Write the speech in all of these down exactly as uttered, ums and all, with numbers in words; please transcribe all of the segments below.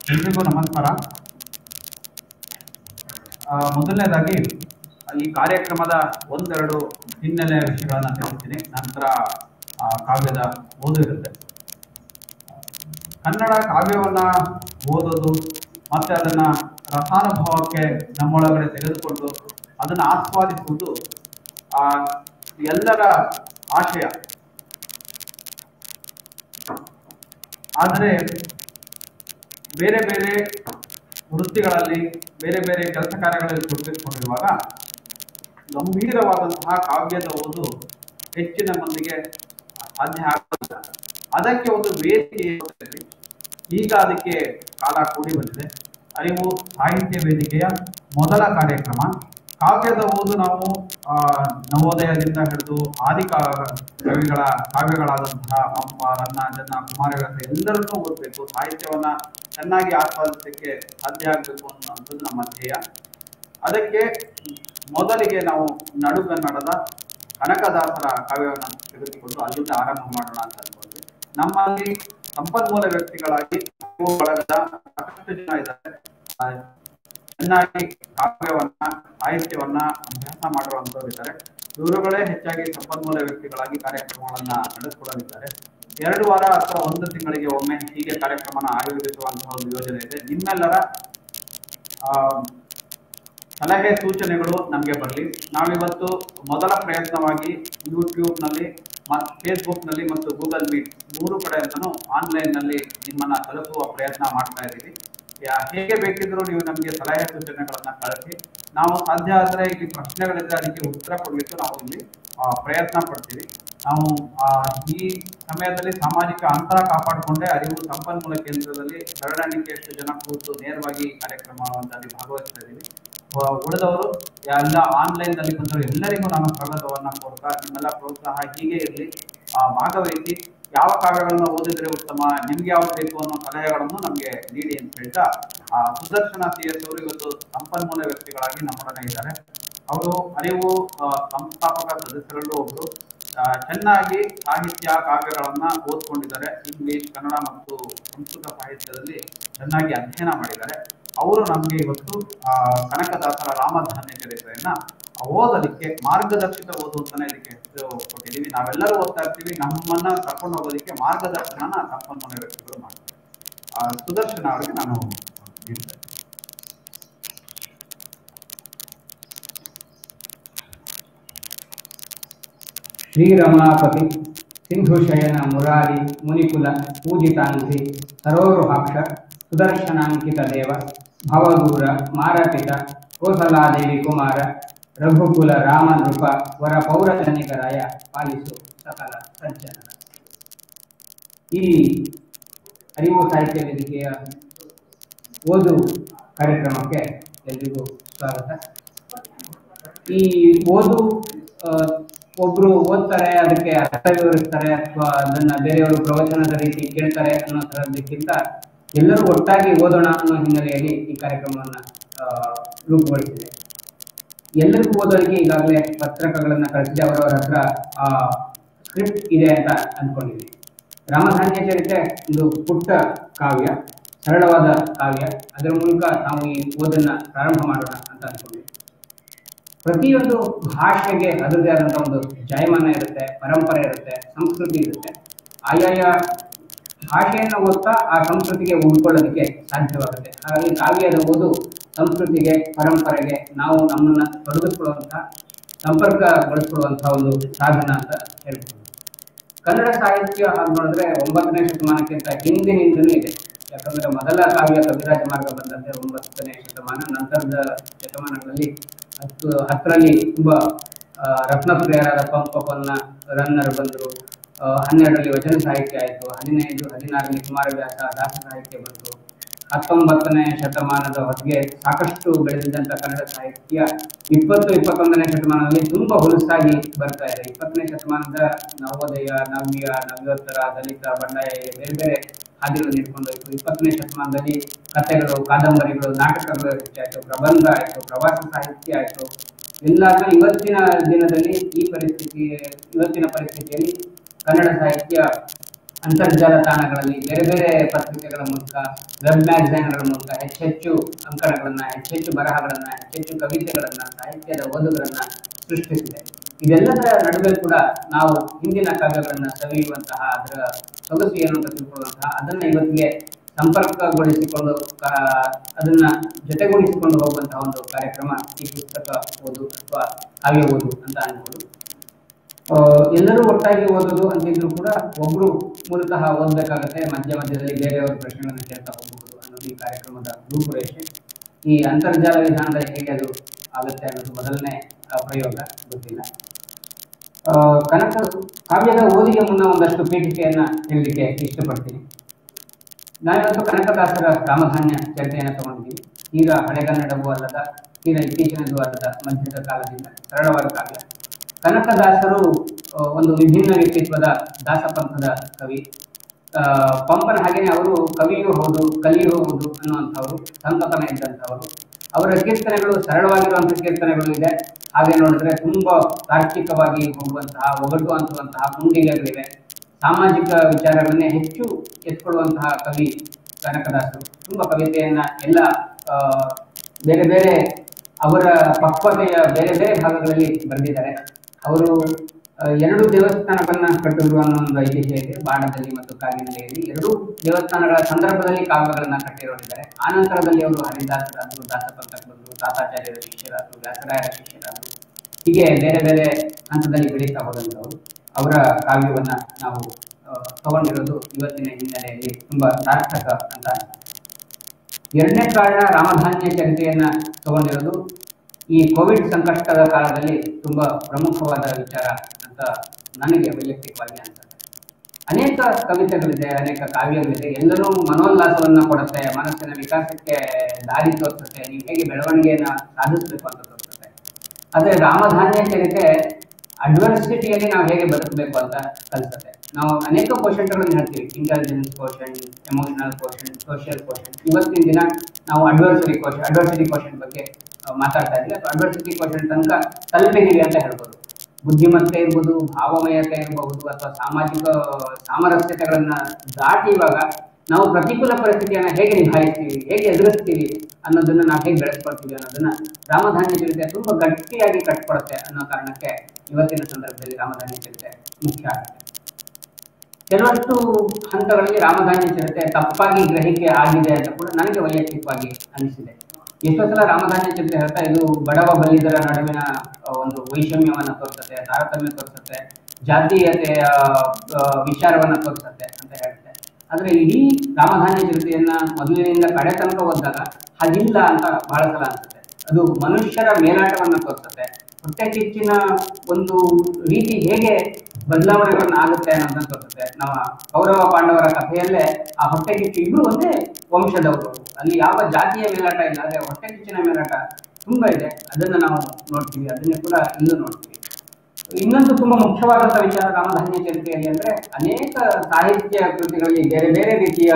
ಎಲ್ರಿಗೂ ನಮಸ್ಕಾರ. ಮೊದಲನೇದಾಗಿ ಈ ಕಾರ್ಯಕ್ರಮದ ಒಂದೆರಡು ಹಿನ್ನೆಲೆ ವಿಷಯಗಳನ್ನು ತಿಳಿಸ್ತೀನಿ. ನಂತರ ಕಾವ್ಯದ ಓದು ಇರುತ್ತೆ. ಕನ್ನಡ ಕಾವ್ಯವನ್ನ ಓದೋದು ಮತ್ತೆ ಅದನ್ನ ರಸಾನುಭವಕ್ಕೆ ನಮ್ಮೊಳಗಡೆ ತೆಗೆದುಕೊಂಡು ಅದನ್ನು ಆಸ್ವಾದಿಸುವುದು ಆ ಎಲ್ಲರ ಆಶಯ. ಆದರೆ ಬೇರೆ ಬೇರೆ ವೃತ್ತಿಗಳಲ್ಲಿ ಬೇರೆ ಬೇರೆ ಕೆಲಸ ಕಾರ್ಯಗಳಲ್ಲಿ ತೊಡಗಿಸಿಕೊಂಡಿರುವಾಗ ಗಂಭೀರವಾದಂತಹ ಕಾವ್ಯದ ಓದು ಹೆಚ್ಚಿನ ಮಂದಿಗೆ ಸಾಧ್ಯ ಆಗುತ್ತಿಲ್ಲ. ಅದಕ್ಕೆ ಒಂದು ವೇದಿಕೆ ಈಗ ಅದಕ್ಕೆ ಕಾಲ ಕೂಡಿ ಬಂದಿದೆ. ಅರಿವು ಸಾಹಿತ್ಯ ವೇದಿಕೆಯ ಮೊದಲ ಕಾರ್ಯಕ್ರಮ ಕಾವ್ಯದ ಓದು. ನಾವು ನವೋದಯದಿಂದ ಹಿಡಿದು ಆದಿ ಕವಿಗಳ ಕಾವ್ಯಗಳಾದಂತಹ ಪಂಪ, ರನ್ನ, ಜನ್ನ, ಕುಮಾರವ್ಯಾಸ ಎಲ್ಲರನ್ನೂ ಓದಬೇಕು, ಸಾಹಿತ್ಯವನ್ನ ಚೆನ್ನಾಗಿ ಆಸ್ವಾದಿಸಲಿಕ್ಕೆ ಸಾಧ್ಯ ಆಗಬೇಕು ಅನ್ನುವಂಥದ್ದು ನಮ್ಮ ಧ್ಯೇಯ. ಅದಕ್ಕೆ ಮೊದಲಿಗೆ ನಾವು ನಡುಗನ್ನಡದ ಕನಕದಾಸರ ಕಾವ್ಯವನ್ನು ತೆಗೆದುಕೊಂಡು ಅಲ್ಲಿಂದ ಆರಂಭ ಮಾಡೋಣ ಅಂತ ಅನ್ಕೊಂಡ್ವಿ. ನಮ್ಮಲ್ಲಿ ಸಂಪನ್ಮೂಲ ವ್ಯಕ್ತಿಗಳಾಗಿ ಬಳಗದ ಸಾಕಷ್ಟು ಜನ ಇದ್ದಾರೆ. ಚೆನ್ನಾಗಿ ಕಾವ್ಯವನ್ನ ಸಾಹಿತ್ಯವನ್ನ ಅಭ್ಯಾಸ ಮಾಡುವಂತವ್ರು ಇದ್ದಾರೆ. ಇವರುಗಳೇ ಹೆಚ್ಚಾಗಿ ಸಂಪನ್ಮೂಲ ವ್ಯಕ್ತಿಗಳಾಗಿ ಕಾರ್ಯಕ್ರಮಗಳನ್ನ ನಡೆಸಿಕೊಳ್ಳಲಿದ್ದಾರೆ. ಎರಡು ವಾರ ಅಥವಾ ಒಂದು ತಿಂಗಳಿಗೆ ಒಮ್ಮೆ ಹೀಗೆ ಕಾರ್ಯಕ್ರಮನ ಆಯೋಜಿಸುವಂತಹ ಒಂದು ಯೋಜನೆ ಇದೆ. ನಿಮ್ಮೆಲ್ಲರ ಆ ಸಲಹೆ ಸೂಚನೆಗಳು ನಮಗೆ ಬರಲಿ. ನಾವಿವತ್ತು ಮೊದಲ ಪ್ರಯತ್ನವಾಗಿ ಯೂಟ್ಯೂಬ್ ನಲ್ಲಿ ಮತ್ತು ಫೇಸ್ಬುಕ್ ನಲ್ಲಿ ಮತ್ತು ಗೂಗಲ್ ಮೀಟ್ ಮೂರು ಕಡೆಯಿಂದನೂ ಆನ್ಲೈನ್ ನಲ್ಲಿ ನಿಮ್ಮನ್ನ ತಲುಪುವ ಪ್ರಯತ್ನ ಮಾಡ್ತಾ ಇದ್ದೀವಿ. ಹೇಗೆ ಬೇಕಿದ್ರು ನೀವು ನಮಗೆ ಸಲಹೆ ಸೂಚನೆಗಳನ್ನ ಕಳಿಸಿ. ನಾವು ಸಾಧ್ಯ ಆದರೆ ಇಲ್ಲಿ ಪ್ರಶ್ನೆಗಳಿದ್ರೆ ಅದಕ್ಕೆ ಉತ್ತರ ಕೊಡ್ಲಿಕ್ಕೆ ನಾವು ಇಲ್ಲಿ ಪ್ರಯತ್ನ ಪಡ್ತೀವಿ. ನಾವು ಈ ಸಮಯದಲ್ಲಿ ಸಾಮಾಜಿಕ ಅಂತರ ಕಾಪಾಡಿಕೊಂಡೇ ಅರಿವು ಸಂಪನ್ಮೂಲ ಕೇಂದ್ರದಲ್ಲಿ ಬೆರಳೆಣಿಕೆಯಷ್ಟು ಜನ ಕೂತು ನೇರವಾಗಿ ಕಾರ್ಯಕ್ರಮದಲ್ಲಿ ಭಾಗವಹಿಸ್ತಾ ಇದ್ದೀವಿ. ಉಳಿದವರು ಎಲ್ಲ ಆನ್ಲೈನ್ ನಲ್ಲಿ ಬಂದವರು ಎಲ್ಲರಿಗೂ ನಾನು ಸ್ವಾಗತವನ್ನ ಕೋರ್ತಾ ನಿಮ್ಮೆಲ್ಲ ಪ್ರೋತ್ಸಾಹ ಹೀಗೆ ಇರಲಿ. ಭಾಗವಹಿಸಿ ಯಾವ ಕಾವ್ಯಗಳನ್ನ ಓದಿದ್ರೆ ಉತ್ತಮ, ನಿಮ್ಗೆ ಯಾವ್ದು ಬೇಕು ಅನ್ನೋ ಸಲಹೆಗಳನ್ನು ನಮ್ಗೆ ನೀಡಿ ಅಂತ ಹೇಳ್ತಾ ಆ ಸುದರ್ಶನ ಸಿ ಎಸ್ ಅವರು ಇವತ್ತು ಸಂಪನ್ಮೂಲ ವ್ಯಕ್ತಿಗಳಾಗಿ ನಮ್ಮೊಡನೆ ಇದ್ದಾರೆ. ಅವರು ಅರಿವು ಸಂಸ್ಥಾಪಕ ಸದಸ್ಯರಲ್ಲೂ ಒಬ್ರು. ಚೆನ್ನಾಗಿ ಸಾಹಿತ್ಯ ಕಾವ್ಯಗಳನ್ನ ಓದ್ಕೊಂಡಿದ್ದಾರೆ. ಇಂಗ್ಲಿಷ್, ಕನ್ನಡ ಮತ್ತು ಸಂಸ್ಕೃತ ಸಾಹಿತ್ಯದಲ್ಲಿ ಚೆನ್ನಾಗಿ ಅಧ್ಯಯನ ಮಾಡಿದ್ದಾರೆ. ಅವರು ನಮ್ಗೆ ಇವತ್ತು ಆ ಕನಕದಾಸರ ರಾಮಧಾನ್ಯ ಚರಿತ್ರೆಯನ್ನ ಓದಲಿಕ್ಕೆ ಮಾರ್ಗದರ್ಶಿತ ಓದು ಅಂತಾನೆ ಇದಕ್ಕೆ ಹೆಸರು ಕೊಟ್ಟಿದ್ದೀವಿ. ನಾವೆಲ್ಲರೂ ಓದ್ತಾ ಇರ್ತೀವಿ, ನಮ್ಮನ್ನ ಕರ್ಕೊಂಡು ಹೋಗೋದಕ್ಕೆ ಮಾರ್ಗದರ್ಶನ ಸಂಪನ್ಮೂಲ ವ್ಯಕ್ತಿಗಳು ಮಾಡ್ತಾರೆ. ಆ ಸುದರ್ಶನ ಅವರಿಗೆ ನಾನು ಹೇಳ್ತೇನೆ. ಶ್ರೀರಮಾಪತಿ ಸಿಂಧುಶಯನ ಮುರಾರಿ ಮುನಿಕುಲ ಪೂಜಿತಾಂಸಿ ಸರೋರುಹಾಕ್ಷ ಸುದರ್ಶನಾಂಕಿತ ದೇವ ಭವದೂರ ಮಾರಪಿತ ಕೋಸಲಾದೇವಿ ಕುಮಾರ ರಘುಕುಲ ರಾಮ ನೃಪ ವರ ಪೌರಜನಿಕರಾಯ ಪಾಲಿಸು ಸಕಲ ಸಜ್ಜನರ. ಈ ಅರಿವು ಸಾಹಿತ್ಯ ವೇದಿಕೆಯ ಓದು ಕಾರ್ಯಕ್ರಮಕ್ಕೆ ಎಲ್ರಿಗೂ ಸ್ವಾಗತ. ಈ ಓದು ಒಬ್ರು ಓದ್ತಾರೆ, ಅದಕ್ಕೆ ಅರ್ಥ ವಿವರಿಸ್ತಾರೆ ಅಥವಾ ಅದನ್ನ ಬೇರೆಯವರು ಪ್ರವಚನದ ರೀತಿ ಕೇಳ್ತಾರೆ ಅನ್ನೋ ತರದಕ್ಕಿಂತ ಎಲ್ಲರೂ ಒಟ್ಟಾಗಿ ಓದೋಣ ಅನ್ನೋ ಹಿನ್ನೆಲೆಯಲ್ಲಿ ಈ ಕಾರ್ಯಕ್ರಮವನ್ನ ರೂಪುಗೊಳಿಸಿದೆ. ಎಲ್ಲರಿಗೂ ಓದೋರಿಗೆ ಈಗಾಗಲೇ ಪತ್ರಕಗಳನ್ನ ಕಳಿಸಿದೆ. ಅವರವರ ಹತ್ರ ಆ ಸ್ಕ್ರಿಪ್ಟ್ ಇದೆ ಅಂತ ಅನ್ಕೊಂಡಿದ್ವಿ. ರಾಮಧಾನ್ಯ ಚರಿತ್ರೆ ಒಂದು ಪುಟ್ಟ ಕಾವ್ಯ, ಸರಳವಾದ ಕಾವ್ಯ. ಅದರ ಮೂಲಕ ನಾವು ಈ ಓದನ್ನ ಪ್ರಾರಂಭ ಮಾಡೋಣ ಅಂತ ಅನ್ಕೊಂಡಿದ್ವಿ. ಪ್ರತಿಯೊಂದು ಭಾಷೆಗೆ ಅದರದೇ ಆದಂತಹ ಒಂದು ಜಾಯಮಾನ ಇರುತ್ತೆ, ಪರಂಪರೆ ಇರುತ್ತೆ, ಸಂಸ್ಕೃತಿ ಇರುತ್ತೆ. ಆಯಾಯ ಭಾಷೆಯನ್ನು ಓದ್ತಾ ಆ ಸಂಸ್ಕೃತಿಗೆ ಉಳ್ಕೊಳ್ಳೋದಕ್ಕೆ ಸಾಧ್ಯವಾಗುತ್ತೆ. ಹಾಗಾಗಿ ಕಾವ್ಯದ ಓದು ಸಂಸ್ಕೃತಿಗೆ, ಪರಂಪರೆಗೆ ನಾವು ನಮ್ಮನ್ನ ತೊಡಗಿಸ್ಕೊಳ್ಳುವಂತಹ, ಸಂಪರ್ಕಗೊಳಿಸ್ಕೊಳ್ಳುವಂತಹ ಒಂದು ಸಾಧನ ಅಂತ ಹೇಳ್ಬೋದು. ಕನ್ನಡ ಸಾಹಿತ್ಯ ಹಾಗೆ ನೋಡಿದ್ರೆ ಒಂಬತ್ತನೇ ಶತಮಾನಕ್ಕಿಂತ ಹಿಂದಿನಿಂದಲೂ ಇದೆ. ಯಾಕಂದ್ರೆ ಮೊದಲ ಕಾವ್ಯ ಕವಿರಾಜ ಮಾರ್ಗ ಬಂದಂತೆ ಒಂಬತ್ತನೇ ಶತಮಾನ. ನಂತರದ ಶತಮಾನಗಳಲ್ಲಿ ಹತ್ತು ಹತ್ತರಲ್ಲಿ ತುಂಬಾ ರತ್ನಪ್ರಿಯರಾದ ಪಂಪ, ಪೊನ್ನ, ರನ್ನರು ಬಂದರು. ಹನ್ನೆರಡರಲ್ಲಿ ವಚನ ಸಾಹಿತ್ಯ ಆಯಿತು. ಹದಿನೈದು ಹದಿನಾರರಲ್ಲಿ ಕುಮಾರವ್ಯಾಸ, ದಾಸ ಸಾಹಿತ್ಯ ಬಂತು. ಹತ್ತೊಂಬತ್ತನೇ ಶತಮಾನದ ಹೊತ್ತಿಗೆ ಸಾಕಷ್ಟು ಬೆಳೆದಿದ್ದಂಥ ಕನ್ನಡ ಸಾಹಿತ್ಯ ಇಪ್ಪತ್ತು ಇಪ್ಪತ್ತೊಂದನೇ ಶತಮಾನದಲ್ಲಿ ತುಂಬಾ ಹುಲಸಾಗಿ ಬರ್ತಾ ಇದೆ. ಇಪ್ಪತ್ತನೇ ಶತಮಾನದ ನವೋದಯ, ನವ್ಯ, ನವ್ಯೋತ್ತರ, ದಲಿತ, ಬಂಡಾಯ ಬೇರೆ ಬೇರೆ ಹಾದಿಗಳು ನೀಡ್ಕೊಂಡೋಯ್ತು. ಇಪ್ಪತ್ತನೇ ಶತಮಾನದಲ್ಲಿ ಕಥೆಗಳು, ಕಾದಂಬರಿಗಳು, ನಾಟಕಗಳು ಹೆಚ್ಚಾಯಿತು, ಪ್ರಬಂಧ ಆಯಿತು, ಪ್ರವಾಸ ಸಾಹಿತ್ಯ ಆಯಿತು. ಎಲ್ಲ ಇವತ್ತಿನ ದಿನದಲ್ಲಿ ಈ ಪರಿಸ್ಥಿತಿ ಇವತ್ತಿನ ಪರಿಸ್ಥಿತಿಯಲ್ಲಿ ಕನ್ನಡ ಸಾಹಿತ್ಯ ಅಂತರ್ಜಾಲ ತಾಣಗಳಲ್ಲಿ ಬೇರೆ ಬೇರೆ ಪತ್ರಿಕೆಗಳ ಮೂಲಕ, ವೆಬ್ ಮ್ಯಾಗಝೈನ್ಗಳ ಮೂಲಕ ಹೆಚ್ಚೆಚ್ಚು ಅಂಕಣಗಳನ್ನ, ಹೆಚ್ಚೆಚ್ಚು ಬರಹಗಳನ್ನ, ಹೆಚ್ಚೆಚ್ಚು ಕವಿತೆಗಳನ್ನ, ಸಾಹಿತ್ಯದ ಓದುಗರನ್ನ ಸೃಷ್ಟಿಸಿದೆ. ಇದೆಲ್ಲದರ ನಡುವೆ ಕೂಡ ನಾವು ಹಿಂದಿನ ಕಾವ್ಯಗಳನ್ನ ಸವಿಯುವಂತಹ, ಅದರ ಸೊಗಸು ಏನು ಅಂತ ತಿಳ್ಕೊಳ್ಳುವಂತಹ, ಅದನ್ನ ಇವತ್ತಿಗೆ ಸಂಪರ್ಕಗೊಳಿಸಿಕೊಂಡು ಅದನ್ನ ಜೊತೆಗೂಡಿಸಿಕೊಂಡು ಹೋಗುವಂತಹ ಒಂದು ಕಾರ್ಯಕ್ರಮ ಈ ಪುಸ್ತಕ ಓದು ಅಥವಾ ಕಾವ್ಯ ಓದು ಅಂತ ಅನ್ಬೋದು. ಎಲ್ಲರೂ ಒಟ್ಟಾಗಿ ಓದೋದು ಅಂತಿದ್ರು ಕೂಡ ಒಬ್ರು ಮೂಲತಃ ಓದಬೇಕಾಗತ್ತೆ, ಮಧ್ಯ ಮಧ್ಯದಲ್ಲಿ ಬೇರೆಯವ್ರ ಪ್ರಶ್ನೆಗಳನ್ನು ಕೇಳ್ತಾ ಹೋಗಬಹುದು ಅನ್ನೋದು ಈ ಕಾರ್ಯಕ್ರಮದ ರೂಪುರೇಷೆ. ಈ ಅಂತರ್ಜಾಲ ವಿಧಾನದ ಹೇಗೆ ಅದು ಆಗುತ್ತೆ ಅನ್ನೋದು ಮೊದಲನೇ ಪ್ರಯೋಗ, ಗೊತ್ತಿಲ್ಲ. ಕನಕ ಕಾವ್ಯದ ಓದಿಗೆ ಮುನ್ನ ಒಂದಷ್ಟು ಪೀಠಿಕೆಯನ್ನ ಹೇಳಲಿಕ್ಕೆ ಇಷ್ಟಪಡ್ತೀನಿ. ನಾವಿವತ್ತು ಕನಕದಾಸರ ರಾಮಧಾನ್ಯ ಚರಿತೆಯನ್ನು ತಗೊಂಡಿದ್ದೀವಿ. ಈಗ ಹಳೆಗನ್ನಡವೂ ಅಲ್ಲದ, ತೀರ ಇತ್ತೀಚಿನದೂ ಅಲ್ಲದ ಮಧ್ಯದ ಕಾಲದಿಂದ ಸರಳವಾದ ಕಾವ್ಯ. ಕನಕದಾಸರು ಒಂದು ವಿಭಿನ್ನ ವ್ಯಕ್ತಿತ್ವದ ದಾಸಪಂಥದ ಕವಿ. ಪಂಪನ ಹಾಗೇನೆ ಅವರು ಕವಿಯೂ ಹೌದು, ಕಲಿಯೂ ಹೌದು ಅನ್ನುವಂಥವ್ರು, ಸಂತತನ ಇದ್ದಂಥವರು. ಅವರ ಕೀರ್ತನೆಗಳು ಸರಳವಾಗಿರುವಂತಹ ಕೀರ್ತನೆಗಳು ಇದೆ. ಹಾಗೆ ನೋಡಿದ್ರೆ ತುಂಬಾ ತಾರ್ಕಿಕವಾಗಿ ಹೋಗುವಂತಹ, ಒಗಟು ಅಂತುವಂತಹ ಕುಂಡಿಗೆಗಳಿವೆ. ಸಾಮಾಜಿಕ ವಿಚಾರಗಳನ್ನೇ ಹೆಚ್ಚು ಎತ್ಕೊಳ್ಳುವಂತಹ ಕವಿ ಕನಕದಾಸರು. ತುಂಬಾ ಕವಿತೆಯನ್ನ ಎಲ್ಲ ಬೇರೆ ಬೇರೆ ಅವರ ಪಕ್ವತೆಯ ಬೇರೆ ಬೇರೆ ಭಾಗಗಳಲ್ಲಿ ಬರೆದಿದ್ದಾರೆ. ಅವರು ಎರಡು ದೇವಸ್ಥಾನಗಳನ್ನ ಕಟ್ಟಿದ್ರು ಅನ್ನೋ ಒಂದು ಐತಿಹ್ಯ ಇದೆ. ಬಾಣದಲ್ಲಿ ಮತ್ತು ಕಾಗಿನೆಲೆಯಲ್ಲಿ ಎರಡೂ ದೇವಸ್ಥಾನಗಳ ಸಂದರ್ಭದಲ್ಲಿ ಕಾವ್ಯಗಳನ್ನ ಕಟ್ಟಿರೋರಿದ್ದಾರೆ. ಆ ನಂತರದಲ್ಲಿ ಅವರು ಹರಿದಾಸರಾದ್ರು, ದಾಸಪಂಥಕ್ಕೆ ಬಂದರು, ತಾತಾಚಾರ್ಯರ ಶಿಷ್ಯರಾದ್ರು, ವ್ಯಾಸರಾಯರ ಶಿಷ್ಯರಾದ್ರು. ಹೀಗೆ ಬೇರೆ ಬೇರೆ ಹಂತದಲ್ಲಿ ಬೆಳೀತಾ ಹೋದಂಥವ್ರು. ಅವರ ಕಾವ್ಯವನ್ನ ನಾವು ತಗೊಂಡಿರೋದು ಇವತ್ತಿನ ಹಿನ್ನೆಲೆಯಲ್ಲಿ ತುಂಬಾ ಸಾರ್ಥಕ ಅಂತ. ಎರಡನೇ ಕಾರಣ, ರಾಮಧಾನ್ಯ ಚರಿತೆಯನ್ನ ತಗೊಂಡಿರೋದು ಈ ಕೋವಿಡ್ ಸಂಕಷ್ಟದ ಕಾಲದಲ್ಲಿ ತುಂಬಾ ಪ್ರಮುಖವಾದ ವಿಚಾರ ಅಂತ ನನಗೆ ವೈಯಕ್ತಿಕವಾಗಿ ಅನ್ಸುತ್ತೆ. ಅನೇಕ ಕವಿತೆಗಳಿದೆ, ಅನೇಕ ಕಾವ್ಯಗಳಿದೆ, ಎಲ್ಲನೂ ಮನೋಲ್ಲಾಸವನ್ನ ಕೊಡುತ್ತೆ, ಮನಸ್ಸಿನ ವಿಕಾಸಕ್ಕೆ ದಾರಿ ತೋರಿಸುತ್ತೆ, ನೀವು ಹೇಗೆ ಬೆಳವಣಿಗೆಯನ್ನ ಸಾಧಿಸಬೇಕು ಅಂತ ತೋರಿಸುತ್ತೆ. ಆದ್ರೆ ರಾಮಧಾನ್ಯ ಚರಿತೆ ಅಡ್ವರ್ಸಿಟಿಯಲ್ಲಿ ನಾವು ಹೇಗೆ ಬದುಕಬೇಕು ಅಂತ ಕಲಿಸುತ್ತೆ. ನಾವು ಅನೇಕ ಕೋಶೆಂಟ್ಗಳನ್ನು ಹೇಳ್ತೀವಿ, intelligence quotient, emotional quotient, social quotient. ಇವತ್ತಿನ ದಿನ ನಾವು ಅಡ್ವರ್ಸರಿ ಕೋಶೆಂಟ್ ಅಡ್ವರ್ಸಿಟಿ ಕೋಶೆಂಟ್ ಬಗ್ಗೆ ಮಾತಾಡ್ತಾ ಇದ್ದೀವಿ. ಅಥವಾ ಅಡ್ವರ್ಸಿಟಿ ಕೋಶೆಂಟ್ ತನಕ ತಲುಪಿದ್ದೀವಿ ಅಂತ ಹೇಳ್ಬೋದು. ಬುದ್ಧಿಮತ್ತೆ ಇರ್ಬೋದು, ಭಾವಮಯತೆ ಇರಬಹುದು, ಅಥವಾ ಸಾಮಾಜಿಕ ಸಾಮರಸ್ಯತೆಗಳನ್ನ ದಾಟಿ ಇವಾಗ ನಾವು ಪ್ರತಿಕೂಲ ಪರಿಸ್ಥಿತಿಯನ್ನ ಹೇಗೆ ನಿಭಾಯಿಸ್ತೀವಿ, ಹೇಗೆ ಎದುರಿಸ್ತೀವಿ ಅನ್ನೋದನ್ನ ನಾವು ಹೇಗೆ ಬೆಳೆಸ್ಕೊಳ್ತೀವಿ ಅನ್ನೋದನ್ನ ರಾಮಧಾನ್ಯ ಚರಿತೆ ತುಂಬಾ ಗಟ್ಟಿಯಾಗಿ ಕಟ್ಕೊಡುತ್ತೆ ಅನ್ನೋ ಕಾರಣಕ್ಕೆ ಇವತ್ತಿನ ಸಂದರ್ಭದಲ್ಲಿ ರಾಮಧಾನ್ಯ ಚರಿತೆ ಮುಖ್ಯ ಆಗುತ್ತೆ. ಕೆಲವಷ್ಟು ಹಂತಗಳಲ್ಲಿ ರಾಮಧಾನ್ಯ ಚರಿತೆ ತಪ್ಪಾಗಿ ಗ್ರಹಿಕೆ ಆಗಿದೆ ಅಂತ ಕೂಡ ನನಗೆ ವೈಯಕ್ತಿಕವಾಗಿ ಅನಿಸಿದೆ. ಎಷ್ಟೋ ಸಲ ರಾಮಧಾನ್ಯ ಚರಿತೆ ಹೇಳ್ತಾ ಇದು ಬಡವ ಬಲ್ಲಿದರ ನಡುವಿನ ಒಂದು ವೈಷಮ್ಯವನ್ನ ತೋರಿಸುತ್ತೆ, ತಾರತಮ್ಯ ತೋರಿಸುತ್ತೆ, ಜಾತೀಯತೆಯ ವಿಚಾರವನ್ನ ತೋರಿಸುತ್ತೆ ಅಂತ ಹೇಳುತ್ತೆ. ಆದ್ರೆ ಇಡೀ ರಾಮಧಾನ್ಯ ಚರಿತೆಯನ್ನ ಮೊದಲಿನಿಂದ ಕಡೆ ತನಕ ಓದಿದಾಗ ಹಾಗಿಲ್ಲ ಅಂತ ಬಹಳ ಸಲ ಅನ್ಸುತ್ತೆ. ಅದು ಮನುಷ್ಯರ ಮೇಲಾಟವನ್ನ ತೋರಿಸುತ್ತೆ. ಹೊಟ್ಟೆ ಕಿಚ್ಚಿನ ಒಂದು ರೀತಿ ಹೇಗೆ ಬದಲಾವಣೆಗಳನ್ನ ಆಗುತ್ತೆ ಅನ್ನೋದನ್ನ ತೋರಿಸುತ್ತೆ. ನಮ್ಮ ಕೌರವ ಪಾಂಡವರ ಕಥೆಯಲ್ಲೇ ಆ ಹೊಟ್ಟೆ ಕಿಚ್ಚು ಇಬ್ರು ಒಂದೇ ವಂಶದವರು, ಅಲ್ಲಿ ಯಾವ ಜಾತಿಯ ಮೇಲಾಟ ಇಲ್ಲ, ಆದ್ರೆ ಹೊಟ್ಟೆ ಕಿಚ್ಚಿನ ಮೇಲಾಟ ತುಂಬಾ ಇದೆ. ಅದನ್ನ ನಾವು ನೋಡ್ತೀವಿ, ಅದನ್ನೇ ಕೂಡ ಇಲ್ಲೂ ನೋಡ್ತೀವಿ. ಇನ್ನೊಂದು ತುಂಬಾ ಮುಖ್ಯವಾದಂತಹ ವಿಚಾರ ರಾಮಧಾನ್ಯ ಚರಿತೆಯಲ್ಲಿ ಅಂದ್ರೆ ಅನೇಕ ಸಾಹಿತ್ಯ ಕೃತಿಗಳಲ್ಲಿ ಬೇರೆ ಬೇರೆ ರೀತಿಯ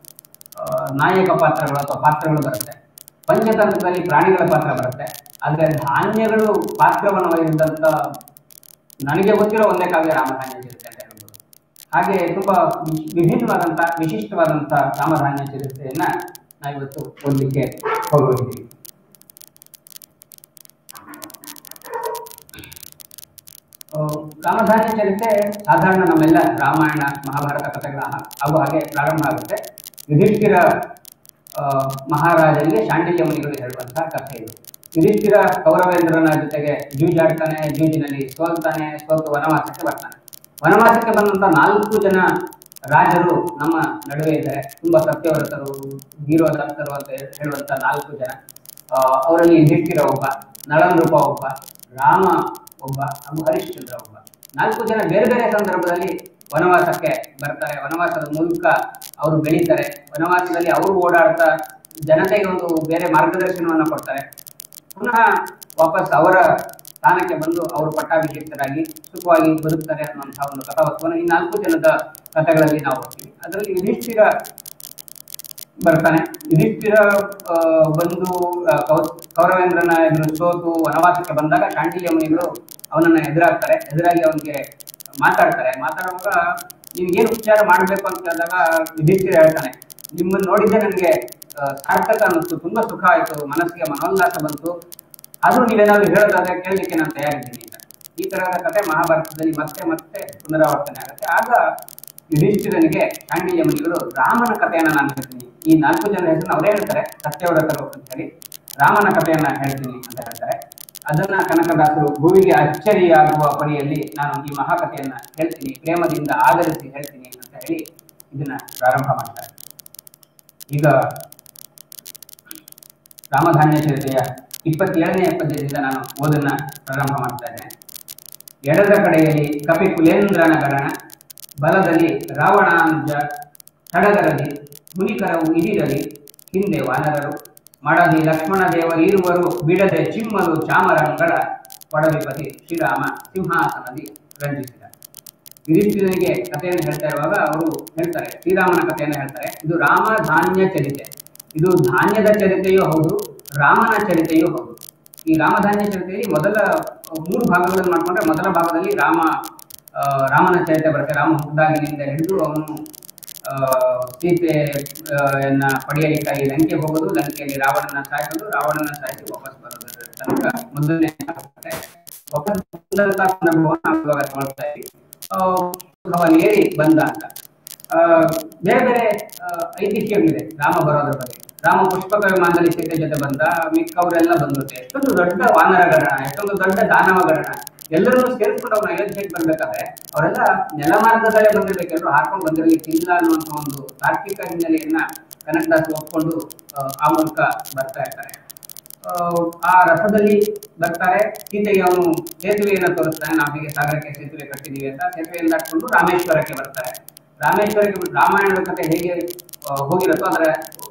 ನಾಯಕ ಪಾತ್ರಗಳು ಅಥವಾ ಪಾತ್ರಗಳು ಬರುತ್ತೆ. ಪಂಚತಂತ್ರದಲ್ಲಿ ಪ್ರಾಣಿಗಳ ಪಾತ್ರ ಬರುತ್ತೆ. ಆದ್ರೆ ಧಾನ್ಯಗಳು ಪಾತ್ರವನ್ನು ವಹಿಸಿದಂತ ನನಗೆ ಗೊತ್ತಿರೋ ಒಂದೇ ಕಾವ್ಯ ರಾಮಧಾನ್ಯ ಚರಿತೆ ಅಂತ ಹೇಳ್ಬೋದು. ಹಾಗೆ ತುಂಬಾ ವಿಭಿನ್ನವಾದಂತ ವಿಶಿಷ್ಟವಾದಂತ ರಾಮಧಾನ್ಯ ಚರಿತೆಯನ್ನ ನಾವಿವತ್ತು ಓದಲಿಕ್ಕೆ ಹೋಗಿದ್ದೀವಿ. ರಾಮಧಾನ್ಯ ಚರಿತೆ ಸಾಧಾರಣ ನಮ್ಮೆಲ್ಲ ರಾಮಾಯಣ ಮಹಾಭಾರತ ಕಥೆಗಳ ಹಾಗೂ ಹಾಗೆ ಪ್ರಾರಂಭ ಆಗುತ್ತೆ. ಯುಧಿಷ್ಠಿರ ಮಹಾರಾಜನಿಗೆ ಶಾಂಡಿಲ್ಯ ಮುನಿಗಳು ಹೇಳುವಂತಹ ಕಥೆ ಇದು. ಯುಧಿಷ್ಠಿರ ಕೌರವೇಂದ್ರನ ಜೊತೆಗೆ ಜೂಜಾಡ್ತಾನೆ, ಜೂಜಿನಲ್ಲಿ ಸೋಲ್ತಾನೆ, ಸೋತು ವನವಾಸಕ್ಕೆ ಬರ್ತಾನೆ. ವನವಾಸಕ್ಕೆ ಬಂದಂತ ನಾಲ್ಕು ಜನ ರಾಜರು ನಮ್ಮ ನಡುವೆ ಇದ್ದಾರೆ. ತುಂಬಾ ಸತ್ಯವ್ರತರು, ಧೀರೋದಾತ್ತರು ಅಂತ ಹೇಳುವಂತ ನಾಲ್ಕು ಜನ. ಅವರಲ್ಲಿ ಯುಧಿಷ್ಠಿರ ಒಬ್ಬ, ನಳನೃಪ ಒಬ್ಬ, ರಾಮ ಒಬ್ಬ ಹಾಗೂ ಹರಿಶ್ಚಂದ್ರ ಒಬ್ಬ. ನಾಲ್ಕು ಜನ ಬೇರೆ ಬೇರೆ ಸಂದರ್ಭದಲ್ಲಿ ವನವಾಸಕ್ಕೆ ಬರ್ತಾರೆ. ವನವಾಸದ ಮೂಲಕ ಅವರು ಬೆಳೀತಾರೆ. ವನವಾಸದಲ್ಲಿ ಅವರು ಓಡಾಡ್ತಾ ಜನತೆಗೆ ಒಂದು ಬೇರೆ ಮಾರ್ಗದರ್ಶನವನ್ನ ಕೊಡ್ತಾರೆ. ಪುನಃ ವಾಪಸ್ ಅವರ ಸ್ಥಾನಕ್ಕೆ ಬಂದು ಅವರು ಪಟ್ಟಾಭಿಷಿಕ್ತರಾಗಿ ಸುಖವಾಗಿ ಬದುಕ್ತಾರೆ ಅನ್ನುವಂತಹ ಒಂದು ಕಥಾವಸ್ತುವನ್ನು ಈ ನಾಲ್ಕು ಜನದ ಕಥೆಗಳಲ್ಲಿ ನಾವು ಓದ್ತೀವಿ. ಅದರಲ್ಲಿ ಯುಧಿಷ್ಠಿರ ಬರ್ತಾನೆ. ಯುಧಿಷ್ಠಿರ ಬಂದು ಕೌರವೇಂದ್ರನ ಎದುರು ಸೋತು ವನವಾಸಕ್ಕೆ ಬಂದಾಗ ಶಾಂಡಿಲ್ಯ ಮುನಿಗಳು ಅವನನ್ನ ಎದುರಾಗ್ತಾರೆ. ಎದುರಾಗಿ ಅವನಿಗೆ ಮಾತಾಡ್ತಾರೆ. ಮಾತಾಡುವಾಗ ನಿಮ್ಗೇನು ಉಪಚಾರ ಮಾಡಬೇಕು ಅಂತ ಹೇಳಿದಾಗ ಯುಧಿಷ್ಠಿರ ಹೇಳ್ತಾನೆ, ನಿಮ್ಮನ್ನು ನೋಡಿದ್ದೆ ನನಗೆ ಸಾರ್ಥಕ ಅನ್ನಿಸ್ತು, ತುಂಬಾ ಸುಖ ಆಯ್ತು, ಮನಸ್ಸಿಗೆ ಮನೋಲ್ಲಾಸ ಬಂತು, ಅದು ನೀವೇನಾದ್ರು ಹೇಳೋದಾದ್ರೆ ಕೇಳಲಿಕ್ಕೆ ನಾನು ತಯಾರಿದ್ದೀನಿ ಅಂತ. ಈ ತರಹದ ಕಥೆ ಮಹಾಭಾರತದಲ್ಲಿ ಮತ್ತೆ ಮತ್ತೆ ಪುನರಾವರ್ತನೆ ಆಗುತ್ತೆ. ಆಗ ಯುಧಿಷ್ಠಿರನಿಗೆ ಶಾಂಡಿಲ್ಯ ಮುನಿಗಳು ರಾಮನ ಕಥೆಯನ್ನ ನಾನು ಹೇಳ್ತೀನಿ, ಈ ನಾಲ್ಕು ಜನ ಹೆಸರನ್ನ ಅವರೇ ಹೇಳ್ತಾರೆ, ಸತ್ಯವ್ರತರು ಅಂತ ಹೇಳಿ ರಾಮನ ಕಥೆಯನ್ನ ಹೇಳ್ತೀನಿ ಅಂತ ಹೇಳ್ತಾರೆ. ಅದನ್ನ ಕನಕದಾಸರು ಭೂಮಿಗೆ ಅಚ್ಚರಿಯಾಗುವ ಪರಿಯಲ್ಲಿ ನಾನು ಈ ಮಹಾಕಥೆಯನ್ನ ಹೇಳ್ತೀನಿ, ಪ್ರೇಮದಿಂದ ಆಧರಿಸಿ ಹೇಳ್ತೀನಿ ಅಂತ ಹೇಳಿ ಇದನ್ನ ಪ್ರಾರಂಭ ಮಾಡ್ತಾರೆ. ಈಗ ರಾಮಧಾನ್ಯ ಚರಿತೆಯ ಇಪ್ಪತ್ತೇಳನೇ ಪದ್ಯದಿಂದ ನಾನು ಓದನ್ನ ಪ್ರಾರಂಭ ಮಾಡ್ತಾ ಇದ್ದೇನೆ. ಎಡದ ಕಡೆಯಲ್ಲಿ ಕಪಿ ಕುಲೇಂದ್ರನ ಗರಣ, ಬಲದಲ್ಲಿ ರಾವಣಾಂಜ ತಡಗರದಿ, ಮುನಿಕರವು ಇದಿರಲಿ ಹಿಂದೆ ವಾನರರು, ಮಡದಿ ಲಕ್ಷ್ಮಣ ದೇವರಿರುವರು ಬಿಡದೆ ಚಿಮ್ಮಲು ಚಾಮರಂಗಳ, ಒಡವಿಪತಿ ಶ್ರೀರಾಮ ಸಿಂಹಾಸನದಿ ರಂಜಿಸಿದ. ಯುಧಿಷ್ಠಿರನಿಗೆ ಕಥೆಯನ್ನು ಹೇಳ್ತಾ ಇರುವಾಗ ಅವರು ಹೇಳ್ತಾರೆ, ಶ್ರೀರಾಮನ ಕಥೆಯನ್ನು ಹೇಳ್ತಾರೆ. ಇದು ರಾಮ ಧಾನ್ಯ ಚರಿತೆ, ಇದು ಧಾನ್ಯದ ಚರಿತೆಯೂ ಹೌದು, ರಾಮನ ಚರಿತೆಯೂ ಹೌದು. ಈ ರಾಮಧಾನ್ಯ ಚರಿತೆಯಲ್ಲಿ ಮೊದಲ ಮೂರು ಭಾಗಗಳನ್ನು ಮಾಡ್ಕೊಂಡ್ರೆ ಮೊದಲ ಭಾಗದಲ್ಲಿ ರಾಮ ರಾಮನ ಚರಿತೆ ಬರುತ್ತೆ. ರಾಮ ಹುಟ್ಟಿದಾಗಿನಿಂದ ಹಿಡಿದು ಅವನು ಸೀತೆಯನ್ನ ಪಡೆಯಲಿಕ್ಕಾಗಿ ಲಂಕೆ ಹೋಗೋದು, ಲಂಕೆಯಲ್ಲಿ ರಾವಣನ ಸಾಯಿಸೋದು, ರಾವಣನ ಸಾಯಿಸಿ ವಾಪಸ್ ಬರೋದು ತನಕ ಮೊದಲನೇ ವಾಪಸ್ ಅನುಭವ ತಗೊಳ್ತಾ ಇದ್ವಿ. ಏರಿ ಬಂದ ಅಂತ ಬೇರೆ ಬೇರೆ ಐತಿಹ್ಯಗಳಿದೆ ರಾಮ ಬರೋದ್ರ ಬಗ್ಗೆ. ರಾಮ ಪುಷ್ಪಕ ವಿಮಾನದಲ್ಲಿ ಸೀತೆ ಜೊತೆ ಬಂದ, ಮಿಕ್ಕವರೆಲ್ಲ ಬಂದಿರುತ್ತೆ. ಎಷ್ಟೊಂದು ದೊಡ್ಡ ವಾನರಗಣ, ಎಷ್ಟೊಂದು ದೊಡ್ಡ ದಾನವಗಣ, ಎಲ್ಲರನ್ನೂ ಸೇರಿಸ್ಕೊಂಡು ಅವ್ರು ಅಯೋಧ್ಯೆಗೆ ಬರ್ಬೇಕಾದ್ರೆ ಅವರೆಲ್ಲ ನೆಲಮಾರ್ಗದಲ್ಲೇ ಬಂದಿರ್ಬೇಕು, ಎಲ್ಲರೂ ಹಾಕೊಂಡು ಬಂದಿರ್ಲಿಕ್ಕಿಲ್ಲ ಅನ್ನುವಂಥ ಒಂದು ತಾರ್ಕಿಕ ಹಿನ್ನೆಲೆಯನ್ನ ಕನಕದಾಸರು ಒಪ್ಕೊಂಡು ಆ ಮೂಲಕ ಬರ್ತಾ ಇರ್ತಾರೆ. ಆ ರಥದಲ್ಲಿ ಬರ್ತಾರೆ. ಸೀತೆಗೆ ಅವನು ಸೇತುವೆಯನ್ನು ತೋರಿಸ್ತಾನೆ, ನಾವು ಹೀಗೆ ಸಾಗರಕ್ಕೆ ಸೇತುವೆ ಕಟ್ಟಿದೀವಿ ಅಂತ. ಸೇತುವೆಯನ್ನು ದಾಟ್ಕೊಂಡು ರಾಮೇಶ್ವರಕ್ಕೆ ಬರ್ತಾರೆ. ರಾಮೇಶ್ವರಕ್ಕೆ ರಾಮಾಯಣದ ಕಥೆ ಹೇಗೆ ಹೋಗಿರುತ್ತೋ ಅದರ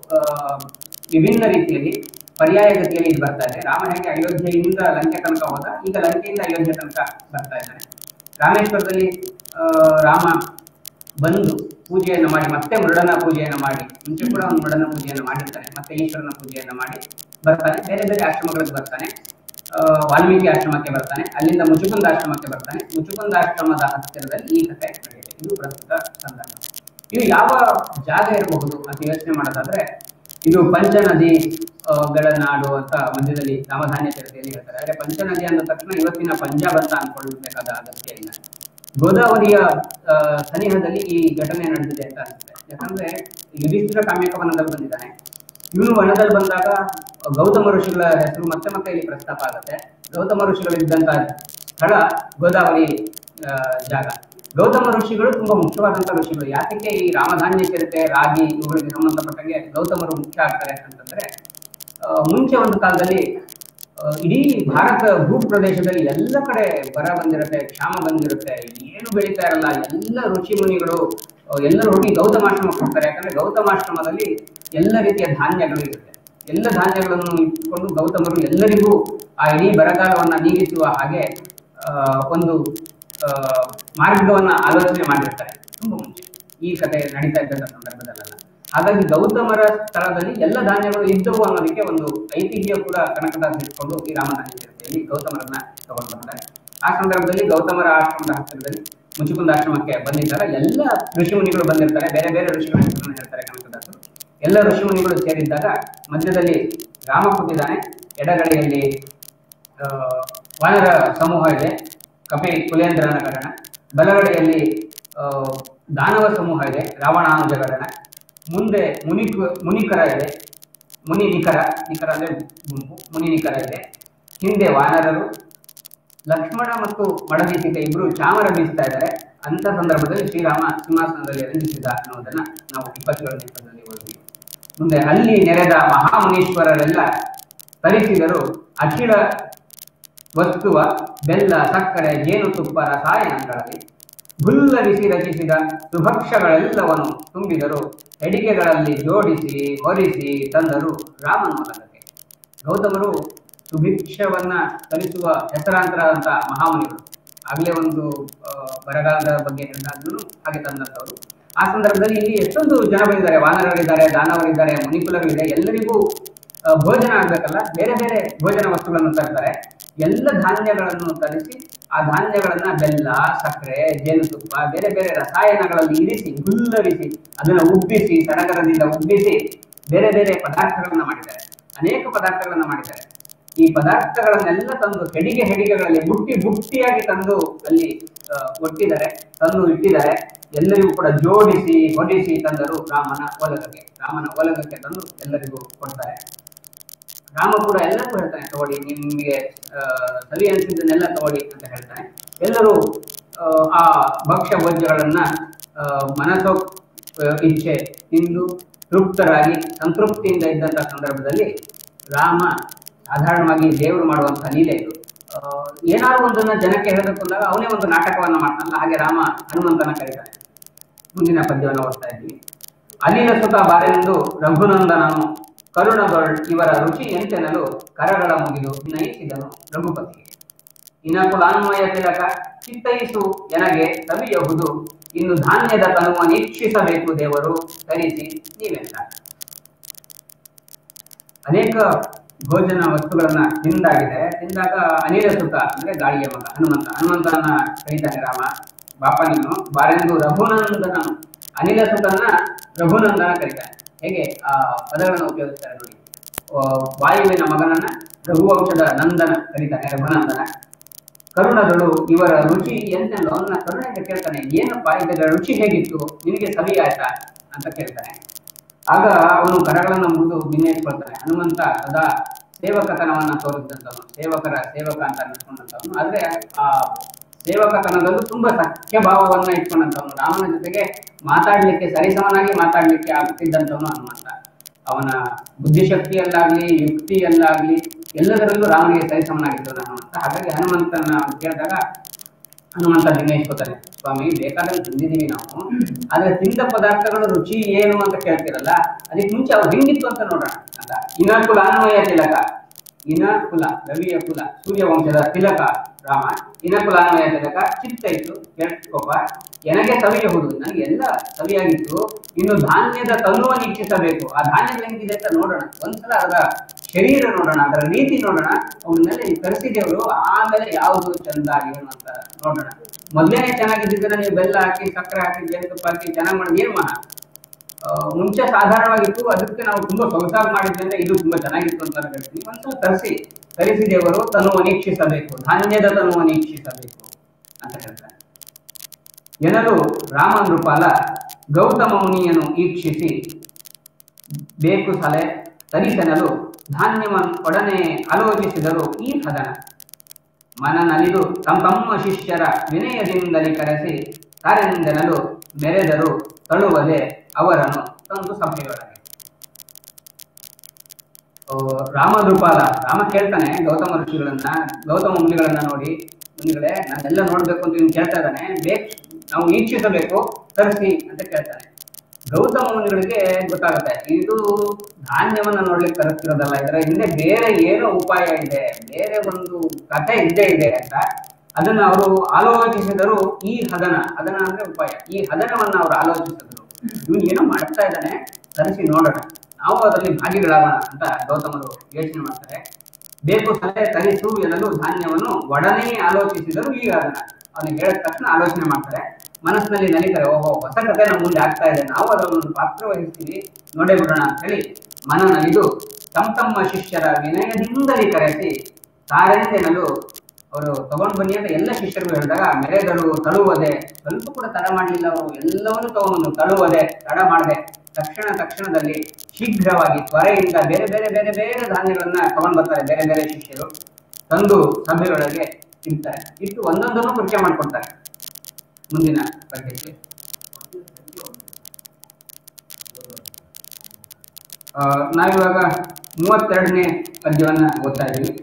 ವಿಭಿನ್ನ ರೀತಿಯಲ್ಲಿ ಪರ್ಯಾಯ ಗತಿಯಲ್ಲಿ ಇದು ಬರ್ತಾ ಇದೆ. ರಾಮ ಹೇಗೆ ಅಯೋಧ್ಯೆಯಿಂದ ಲಂಕೆ ತನಕ ಹೋದ, ಈಗ ಲಂಕೆಯಿಂದ ಅಯೋಧ್ಯೆ ತನಕ ಬರ್ತಾ ಇದ್ದಾನೆ. ರಾಮೇಶ್ವರದಲ್ಲಿ ರಾಮ ಬಂದು ಪೂಜೆಯನ್ನು ಮಾಡಿ, ಮತ್ತೆ ಮೃಡನ ಪೂಜೆಯನ್ನು ಮಾಡಿ, ಮುಂಚೆ ಕೂಡ ಒಂದು ಮೃಡನ ಪೂಜೆಯನ್ನು ಮಾಡಿರ್ತಾನೆ, ಮತ್ತೆ ಈಶ್ವರನ ಪೂಜೆಯನ್ನು ಮಾಡಿ ಬರ್ತಾನೆ. ಬೇರೆ ಬೇರೆ ಆಶ್ರಮಗಳಿಗೆ ಬರ್ತಾನೆ. ವಾಲ್ಮೀಕಿ ಆಶ್ರಮಕ್ಕೆ ಬರ್ತಾನೆ, ಅಲ್ಲಿಂದ ಮುಚುಕುಂದ ಆಶ್ರಮಕ್ಕೆ ಬರ್ತಾನೆ. ಮುಚುಕುಂದ ಆಶ್ರಮದ ಹತ್ತಿರದಲ್ಲಿ ಈ ಕಥೆ ನಡೆಯುತ್ತೆ. ಇದು ಪ್ರಸ್ತುತ ಸಂದರ್ಭ. ಇದು ಯಾವ ಜಾಗ ಇರಬಹುದು ಅಂತ ಯೋಚನೆ ಮಾಡೋದಾದ್ರೆ, ಇದು ಪಂಚನದಿ ಗಳ ನಾಡು ಅಂತ ಮಧ್ಯದಲ್ಲಿ ರಾಮಧಾನ್ಯ ಚರಿತೆಯಲ್ಲಿ ಹೇಳ್ತಾರೆ. ಆದ್ರೆ ಪಂಚನದಿ ಅಂದ ತಕ್ಷಣ ಇವತ್ತಿನ ಪಂಜಾಬ್ ಅಂತ ಅನ್ಕೊಳ್ಬೇಕಾದ ಅಗತ್ಯ ಇಲ್ಲ. ಗೋದಾವರಿಯ ಸನಿಹದಲ್ಲಿ ಈ ಘಟನೆ ನಡೆದಿದೆ ಅಂತ ಅನಿಸುತ್ತೆ. ಯಾಕಂದ್ರೆ ಯುಧಿಷ್ಠಿರ ಕಾಮ್ಯಕ ವನದಲ್ಲಿ ಬಂದಿದ್ದಾನೆ. ಇವನು ವನದಲ್ಲಿ ಬಂದಾಗ ಗೌತಮ ಋಷಿಗಳ ಹೆಸರು ಮತ್ತೆ ಮತ್ತೆ ಇಲ್ಲಿ ಪ್ರಸ್ತಾಪ ಆಗುತ್ತೆ. ಗೌತಮ ಋಷಿಗಳಿದ್ದಂತ ಸ್ಥಳ ಗೋದಾವರಿ ಜಾಗ. ಗೌತಮ ಋಷಿಗಳು ತುಂಬಾ ಮುಖ್ಯವಾದಂತ ಋಷಿಗಳು. ಯಾಕೆ ಈ ರಾಮಧಾನ್ಯ ಚರಿತೆ, ರಾಗಿ ಇವುಗಳಿಗೆ ಸಂಬಂಧಪಟ್ಟಂಗೆ ಗೌತಮರು ಮುಖ್ಯ ಆಗ್ತಾರೆ ಅಂತಂದ್ರೆ, ಮುಂಚೆ ಒಂದು ಕಾಲದಲ್ಲಿ ಇಡೀ ಭಾರತ ಭೂ ಪ್ರದೇಶದಲ್ಲಿ ಎಲ್ಲ ಕಡೆ ಬರ ಬಂದಿರುತ್ತೆ, ಕ್ಷಾಮ ಬಂದಿರುತ್ತೆ, ಏನು ಬೆಳೀತಾ ಇರಲ್ಲ. ಎಲ್ಲ ಋಷಿ ಮುನಿಗಳು ಎಲ್ಲರೂ ಹೋಗಿ ಗೌತಮಾಶ್ರಮಕ್ಕೆ ಹೋಗ್ತಾರೆ. ಯಾಕಂದ್ರೆ ಗೌತಮಾಶ್ರಮದಲ್ಲಿ ಎಲ್ಲ ರೀತಿಯ ಧಾನ್ಯಗಳು ಇರುತ್ತೆ. ಎಲ್ಲ ಧಾನ್ಯಗಳನ್ನು ಇಟ್ಟುಕೊಂಡು ಗೌತಮರು ಎಲ್ಲರಿಗೂ ಆ ಇಡೀ ಬರಗಾಲವನ್ನ ನೀಗಿಸುವ ಹಾಗೆ ಒಂದು ಮಾರ್ಗವನ್ನ ಆಲೋಚನೆ ಮಾಡಿರ್ತಾರೆ ತುಂಬಾ ಮುಂಚೆ, ಈ ಕಥೆ ನಡೀತಾ ಇದ್ದಂತ ಸಂದರ್ಭದಲ್ಲ. ಹಾಗಾಗಿ ಗೌತಮರ ಸ್ಥಳದಲ್ಲಿ ಎಲ್ಲ ಧಾನ್ಯಗಳು ಇದ್ದವು ಅನ್ನೋದಕ್ಕೆ ಒಂದು ಐತಿಹ್ಯ ಕೂಡ ಕನಕದಾಸ ಇಟ್ಕೊಂಡು ಈ ರಾಮಧಾನ್ಯ ಚರಿತೆಯಲ್ಲಿ ಗೌತಮರನ್ನ ತಗೊಂಡು ಬರ್ತಾರೆ. ಆ ಸಂದರ್ಭದಲ್ಲಿ ಗೌತಮರ ಆಶ್ರಮದ ಹತ್ತಿರದಲ್ಲಿ ಮುಚುಕುಂದ ಆಶ್ರಮಕ್ಕೆ ಬಂದಿದ್ದಾಗ ಎಲ್ಲ ಋಷಿಮುನಿಗಳು ಬಂದಿರ್ತಾರೆ. ಬೇರೆ ಬೇರೆ ಋಷಿಗಳ ಹೆಸರನ್ನು ಹೇಳ್ತಾರೆ ಕನಕದಾಸರು. ಎಲ್ಲ ಋಷಿಮುನಿಗಳು ಸೇರಿದ್ದಾಗ ಮಧ್ಯದಲ್ಲಿ ರಾಮ ಕೂತಿದ್ದಾನೆ. ಎಡಗಡೆಯಲ್ಲಿ ವಾನರ ಸಮೂಹ ಇದೆ, ಕಪಿ ಕುಲೇಂದ್ರನ ಗರಣ. ಬಲಗಡೆಯಲ್ಲಿ ದಾನವ ಸಮೂಹ ಇದೆ, ರಾವಣಾನುಜ ಗರಣ. ಮುಂದೆ ಮುನಿ ಮುನಿಕರ ಇದೆ, ಮುನಿ ನಿಖರ, ನಿಖರ ಅಂದ್ರೆ ಗುಂಪು, ಮುನಿ ನಿಖರ ಇದೆ. ಹಿಂದೆ ವಾನರರು, ಲಕ್ಷ್ಮಣ ಮತ್ತು ಮಡದಿ ಸೀತೆ ಇಬ್ರು ಚಾಮರ ಬೀಸ್ತಾ ಇದ್ದಾರೆ. ಅಂತ ಸಂದರ್ಭದಲ್ಲಿ ಶ್ರೀರಾಮ ಸಿಂಹಾಸನದಲ್ಲಿ ರಂಜಿಸಿದ ಅನ್ನೋದನ್ನ ನಾವು ಇಪ್ಪತ್ತೇಳನೇ ಪದದಲ್ಲಿ ಓದಿದ್ವಿ. ಮುಂದೆ ಅಲ್ಲಿ ನೆರೆದ ಮಹಾಮುನೀಶ್ವರರೆಲ್ಲ ತರಿಸಿದರು ಅಖಿಲ ವಸ್ತುವ ಬೆಲ್ಲ, ಸಕ್ಕರೆ, ಜೇನುತುಪ್ಪ, ರಸಾಯನಗಳಲ್ಲಿ ಗುಲ್ಲರಿಸಿ ರಚಿಸಿದ ಸುಭಕ್ಷಗಳೆಲ್ಲವನ್ನು ತುಂಬಿದರು. ಅಡಿಕೆಗಳಲ್ಲಿ ಜೋಡಿಸಿ ಹೊರಿಸಿ ತಂದರು ರಾಮನೊಲಗಕ್ಕೆ. ಗೌತಮರು ಸುಭಿಕ್ಷವನ್ನ ತರಿಸುವ ಹೆಸರಾಂತರಾದಂತ ಮಹಾಮುನಿಗಳು. ಆಗ್ಲೇ ಒಂದು ಬರಗಾಲದ ಬಗ್ಗೆ ಹೇಳಿದಾದ್ರೂ ಹಾಗೆ ತಂದಂತವರು. ಆ ಸಂದರ್ಭದಲ್ಲಿ ಇಲ್ಲಿ ಎಷ್ಟೊಂದು ಜನ ಬಂದಿದ್ದಾರೆ, ವಾನರರಿದ್ದಾರೆ, ದಾನವರಿದ್ದಾರೆ, ಮುನಿಕುಲರಿದೆ. ಎಲ್ಲರಿಗೂ ಭೋಜನ ಆಗ್ಬೇಕಲ್ಲ, ಬೇರೆ ಬೇರೆ ಭೋಜನ ವಸ್ತುಗಳನ್ನು ತರ್ತಾರೆ. ಎಲ್ಲ ಧಾನ್ಯಗಳನ್ನು ತರಿಸಿ ಆ ಧಾನ್ಯಗಳನ್ನ ಬೆಲ್ಲ, ಸಕ್ಕರೆ, ಜೇನುತುಪ್ಪ, ಬೇರೆ ಬೇರೆ ರಸಾಯನಗಳಲ್ಲಿ ಇರಿಸಿ ಹುಲ್ಲರಿಸಿ ಅದನ್ನ ಉಬ್ಬಿಸಿ ಸಡಗರದಿಂದ ಉಬ್ಬಿಸಿ ಬೇರೆ ಬೇರೆ ಪದಾರ್ಥಗಳನ್ನ ಮಾಡಿದ್ದಾರೆ. ಅನೇಕ ಪದಾರ್ಥಗಳನ್ನ ಮಾಡಿದ್ದಾರೆ. ಈ ಪದಾರ್ಥಗಳನ್ನೆಲ್ಲ ತಂದು ಹೆಡಿಗೆ ಹೆಡಿಗೆಗಳಲ್ಲಿ ಬುಟ್ಟಿ ಬುಟ್ಟಿಯಾಗಿ ತಂದು ಅಲ್ಲಿ ಒಟ್ಟಿದ್ದಾರೆ, ತಂದು ಇಟ್ಟಿದ್ದಾರೆ. ಎಲ್ಲರಿಗೂ ಕೂಡ ಜೋಡಿಸಿ ಹೊಡಿಸಿ ತಂದರು ರಾಮನ ಒಲಗಕ್ಕೆ. ರಾಮನ ಒಲಗಕ್ಕೆ ತಂದು ಎಲ್ಲರಿಗೂ ಕೊಡ್ತಾರೆ. ರಾಮ ಕೂಡ ಎಲ್ಲಕ್ಕೂ ಹೇಳ್ತಾನೆ, ತಗೊಳ್ಳಿ, ನಿಮ್ಗೆ ಅಹ್ ಸವಿ ಅನಿಸಿದ್ದನ್ನೆಲ್ಲ ತಗೊಳ್ಳಿ ಅಂತ ಹೇಳ್ತಾನೆ. ಎಲ್ಲರೂ ಆ ಭಕ್ಷ್ಯ ಭೋಜ್ಯಗಳನ್ನ ಅಹ್ ಮನಸ್ಸೋ ಇಚ್ಛೆ ತಿಂದು ತೃಪ್ತರಾಗಿ ಸಂತೃಪ್ತಿಯಿಂದ ಇದ್ದಂತ ಸಂದರ್ಭದಲ್ಲಿ ರಾಮ ಸಾಧಾರಣವಾಗಿ ದೇವರು ಮಾಡುವಂತಹ ಲೀಲೆ ಇದು. ಅಹ್ ಏನಾದ್ರು ಒಂದನ್ನ ಜನಕ್ಕೆ ಹೇಳಬೇಕು ಅಂದಾಗ ಅವನೇ ಒಂದು ನಾಟಕವನ್ನ ಮಾಡ್ತಾನಲ್ಲ, ಹಾಗೆ ರಾಮ ಹನುಮಂತನ ಕರೀತಾನೆ. ಮುಂದಿನ ಪದ್ಯವನ್ನು ಓದ್ತಾ ಇದ್ದೀವಿ. ಅನಿಲ ಸುತ ಬಾರೆಂದು ರಘುನಂದನನು ಕರುಣಗಳು ಇವರ ರುಚಿ ಎಂತೆನಲು ಕರಗಳ ಮುಗಿದು ನಯಿಸಿದನು ರಘುಪತಿಗೆ. ಇನಕುಲಾನ್ವಯ ತಿಲಕ ಚಿತ್ತೈಸು ಎನಗೆ ಸವಿಯಹುದು, ಇನ್ನು ಧಾನ್ಯದ ತನುವ ನಿರೀಕ್ಷಿಸಬೇಕು ದೇವರು ತರಿಸಿ ನೀವೆಂತ. ಅನೇಕ ಭೋಜನ ವಸ್ತುಗಳನ್ನ ತಿಂದಾಗಿದೆ. ತಿಂದಾಗ ಅನಿಲ ಸುತ ಅಂದ್ರೆ ಗಾಳಿಯ ಮಗ ಹನುಮಂತ ಹನುಮಂತನ ಕರೀತಾನೆ ರಾಮ, ಬಾಪ ನೀನು ಬಾರೆಂದು ರಘುನಂದನನು. ಅನಿಲ ಸುತನ ರಘುನಂದನ ಕರೀತಾನೆ. ಹೇಗೆ ಆ ಪದಗಳನ್ನು ಉಪಯೋಗಿಸ್ತಾರೆ ನೋಡಿ. ವಾಯುವಿನ ಮಗನನ್ನ ರಘುವಂಶದ ನಂದನ ಕರೀತಾನೆ, ರಘುನಂದನ. ಕರುಣಗಳು ಇವರ ರುಚಿ ಎಂತೆಂದು ಅವನ್ನ ಕರುಣೆಗೆ ಕೇಳ್ತಾನೆ, ಏನಪ್ಪಾ ಇದರ ರುಚಿ ಹೇಗಿತ್ತು, ನಿನಗೆ ಸವಿ ಆಯ್ತಾ ಅಂತ ಕೇಳ್ತಾನೆ. ಆಗ ಅವನು ಕರಗಳನ್ನು ಮುಗಿದು ಭಿನ್ನಯಿಸ್ಕೊಳ್ತಾನೆ. ಹನುಮಂತ ಸದಾ ಸೇವಕತನವನ್ನ ತೋರಿಸಿದಂಥವನು, ಸೇವಕರ ಸೇವಕ ಅಂತ ಅನ್ನಿಸ್ಕೊಂಡಂಥವನು. ಆದ್ರೆ ಆ ಸೇವಕತನದಲ್ಲೂ ತುಂಬಾ ಸಖ್ಯ ಭಾವವನ್ನ ಇಟ್ಕೊಂಡಂಥವನು. ರಾಮನ ಜೊತೆಗೆ ಮಾತಾಡ್ಲಿಕ್ಕೆ ಸರಿಸಮನಾಗಿ ಮಾತಾಡ್ಲಿಕ್ಕೆ ಆಗ್ತಿದ್ದಂಥವನು ಹನುಮಂತ. ಅವನ ಬುದ್ಧಿಶಕ್ತಿಯಲ್ಲಾಗ್ಲಿ ಯುಕ್ತಿಯಲ್ಲಾಗ್ಲಿ ಎಲ್ಲದರಲ್ಲೂ ರಾಮನಿಗೆ ಸರಿಸಮನಾಗಿದ್ದವನು ಹನುಮಂತ. ಹಾಗಾಗಿ ಹನುಮಂತನ ಕೇಳಿದಾಗ ಹನುಮಂತ ಭಿನ್ನಯಿಸ್ಕೋತಾನೆ, ಸ್ವಾಮಿ ಬೇಕಾದಲ್ಲಿ ತಿಂದಿದ್ದೀವಿ ನಾವು, ಆದ್ರೆ ತಿಂದ ಪದಾರ್ಥಗಳು ರುಚಿ ಏನು ಅಂತ ಕೇಳ್ತಿರಲ್ಲ, ಅದಕ್ಕೆ ಮುಂಚೆ ಅವ್ರು ಹೆಂಗಿತ್ತು ಅಂತ ನೋಡೋಣ ಅಂತ. ಇನಕುಲ ಅನ್ವಯ ತಿಲಕ, ಇನ ಕುಲ ರವಿಯ ಕುಲ ಸೂರ್ಯವಂಶದ ತಿಲಕ ರಾಮ. ಇನಕುಲ ಅನ್ವಯ ತಿಲಕ ಚಿತ್ತ ಇತ್ತು ಕೇಳ್ಕೊಪ್ಪ, ಎನಗೆ ಸವಿಯಹುದು, ನನಗೆ ಎಲ್ಲ ಸವಿಯಾಗಿತ್ತು, ಇನ್ನು ಧಾನ್ಯದ ತನುವ ನಿರೀಕ್ಷಿಸಬೇಕು. ಆ ಧಾನ್ಯಗಳು ಹೆಂಗಿದೆ ಅಂತ ನೋಡೋಣ, ಒಂದ್ಸಲ ಅದರ ಶರೀರ ನೋಡೋಣ, ಅದರ ರೀತಿ ನೋಡೋಣ, ಅವನ್ನೆಲ್ಲ ಕರೆಸಿದೇವರು ಆಮೇಲೆ ಯಾವುದು ಚಂದ ಏನು ಅಂತ ನೋಡೋಣ. ಮೊದಲೇನೆ ಚೆನ್ನಾಗಿದ್ದಿದ್ರೆ ನೀವು ಬೆಲ್ಲ ಹಾಕಿ ಸಕ್ಕರೆ ಹಾಕಿ ಜೇನುತುಪ್ಪ ಹಾಕಿ ಚೆನ್ನಾಗಿ ಮಾಡೋದು ಏನು ಮಹಾ. ಮುಂಚೆ ಸಾಧಾರಣವಾಗಿತ್ತು, ಅದಕ್ಕೆ ನಾವು ತುಂಬಾ ಸೊಗಸಾಗಿ ಮಾಡಿದ್ರಿಂದ ಇದು ತುಂಬಾ ಚೆನ್ನಾಗಿತ್ತು ಅಂತ ಹೇಳ್ತೀವಿ. ಒಂದ್ಸಲ ತರಿಸಿ ತರಿಸಿದೇವರು ತನುವ ನಿರೀಕ್ಷಿಸಬೇಕು, ಧಾನ್ಯದ ತನುವ ನಿರೀಕ್ಷಿಸಬೇಕು ಅಂತ ಹೇಳ್ತಾರೆ. ಎನಲು ರಾಮ ನೃಪಾಲ ಗೌತಮ ಮುನಿಯನ್ನು ಈಕ್ಷಿಸಿ ಬೇಕು ಸಲೆ ತರಿಸೆನಲು ಧಾನ್ಯವನ್ನು ಒಡನೆ ಆಲೋಚಿಸಿದರು ಈ ಹದನ. ಮನನಲಿದು ತಮ್ಮ ತಮ್ಮ ಶಿಷ್ಯರ ವಿನಯದಿಂದಲೇ ಕರೆಸಿ ತಾರೆಂದೆನಲು ಮೆರೆದರು ತಳುವದೆ ಅವರನ್ನು ತಂದು ಸಭೆಯೊಳಗೆ. ರಾಮ ನೃಪಾಲ ರಾಮ ಕೇಳ್ತಾನೆ ಗೌತಮ ಋಷಿಗಳನ್ನ, ಗೌತಮ ಮುನಿಗಳನ್ನ ನೋಡಿ, ಮುನಿಗಳೇ ನಾನೆಲ್ಲ ನೋಡ್ಬೇಕು ಅಂತ ಇವ್ನು ಕೇಳ್ತಾ ಇದ್ದಾನೆ, ಬೇಕು ನಾವು ವೀಕ್ಷಿಸಬೇಕು ತರಿಸಿ ಅಂತ ಕೇಳ್ತಾನೆ. ಗೌತಮ ಮುನಿಗಳಿಗೆ ಗೊತ್ತಾಗುತ್ತೆ ಇದು ಧಾನ್ಯವನ್ನ ನೋಡ್ಲಿಕ್ಕೆ ತರಿಸ್ತಿರೋದಲ್ಲ, ಇದರ ಹಿಂದೆ ಬೇರೆ ಏನೋ ಉಪಾಯ ಇದೆ, ಬೇರೆ ಒಂದು ಕಥೆ ಇದ್ದೇ ಇದೆ ಅಂತ. ಅದನ್ನ ಅವರು ಆಲೋಚಿಸಿದರು ಈ ಹದನ, ಹದನ ಅಂದ್ರೆ ಉಪಾಯ, ಈ ಹದನವನ್ನ ಅವರು ಆಲೋಚಿಸಿದರು. ಇವನು ಏನೋ ಮಾಡ್ತಾ ಇದ್ದಾನೆ, ತರಿಸಿ ನೋಡೋಣ, ನಾವು ಅದರಲ್ಲಿ ಭಾಗಿಗಳಾಗೋಣ ಅಂತ ಗೌತಮರು ಯೋಚನೆ ಮಾಡ್ತಾರೆ. ಬೇಕು ಸಲಹೆ ತರಿಸು ಎನ್ನಲು ಧಾನ್ಯವನ್ನು ಒಡನೆ ಆಲೋಚಿಸಿದರು ಈ ಹದನ. ಅವನಿಗೆ ಹೇಳಿದ ತಕ್ಷಣ ಆಲೋಚನೆ ಮಾಡ್ತಾರೆ, ಮನಸ್ಸಿನಲ್ಲಿ ನಲಿತಾರೆ, ಓಹೋ ಹೊಸ ಕಥೆ ನಮ್ಮ ಮುಂದೆ ಆಗ್ತಾ ಇದೆ, ನಾವು ಅದರಲ್ಲೊಂದು ಪಾತ್ರ ವಹಿಸ್ತೀವಿ, ನೋಡೇ ಬಿಡೋಣ ಅಂತ ಹೇಳಿ ಮನನಲಿದು ತಮ್ಮ ತಮ್ಮ ಶಿಷ್ಯರ ವಿನಯದಿಂದಲೇ ಕರೆಸಿ ತಾರೆಂದೆನಲು ಅವರು ತಗೊಂಡು ಬನ್ನಿ ಅಂತ ಎಲ್ಲ ಶಿಷ್ಯರು ಹೇಳಿದಾಗ ಮೆರೆದರು ತಳುವದೆ, ಸ್ವಲ್ಪ ಕೂಡ ತಡ ಮಾಡಲಿಲ್ಲ, ಅವರು ಎಲ್ಲವನ್ನೂ ತಗೊಂಡು ತಳುವದೆ ತಡ ಮಾಡದೆ ತಕ್ಷಣ ತಕ್ಷಣದಲ್ಲಿ ಶೀಘ್ರವಾಗಿ ತ್ವರೆಯಿಂದ ಬೇರೆ ಬೇರೆ ಬೇರೆ ಬೇರೆ ಧಾನ್ಯಗಳನ್ನ ತಗೊಂಡು ಬರ್ತಾರೆ. ಬೇರೆ ಬೇರೆ ಶಿಷ್ಯರು ತಂದು ಸಭೆಯೊಳಗೆ ತಿಂತಾರೆ, ಇಟ್ಟು ಒಂದೊಂದನ್ನು ಪರಿಚಯ ಮಾಡಿಕೊಡ್ತಾರೆ. ಮುಂದಿನ ಪದ್ಯಕ್ಕೆ ನಾವಿವಾಗ ಮೂವತ್ತೆರಡನೇ ಪದ್ಯವನ್ನ ಓದ್ತಾ ಇದ್ದೀವಿ.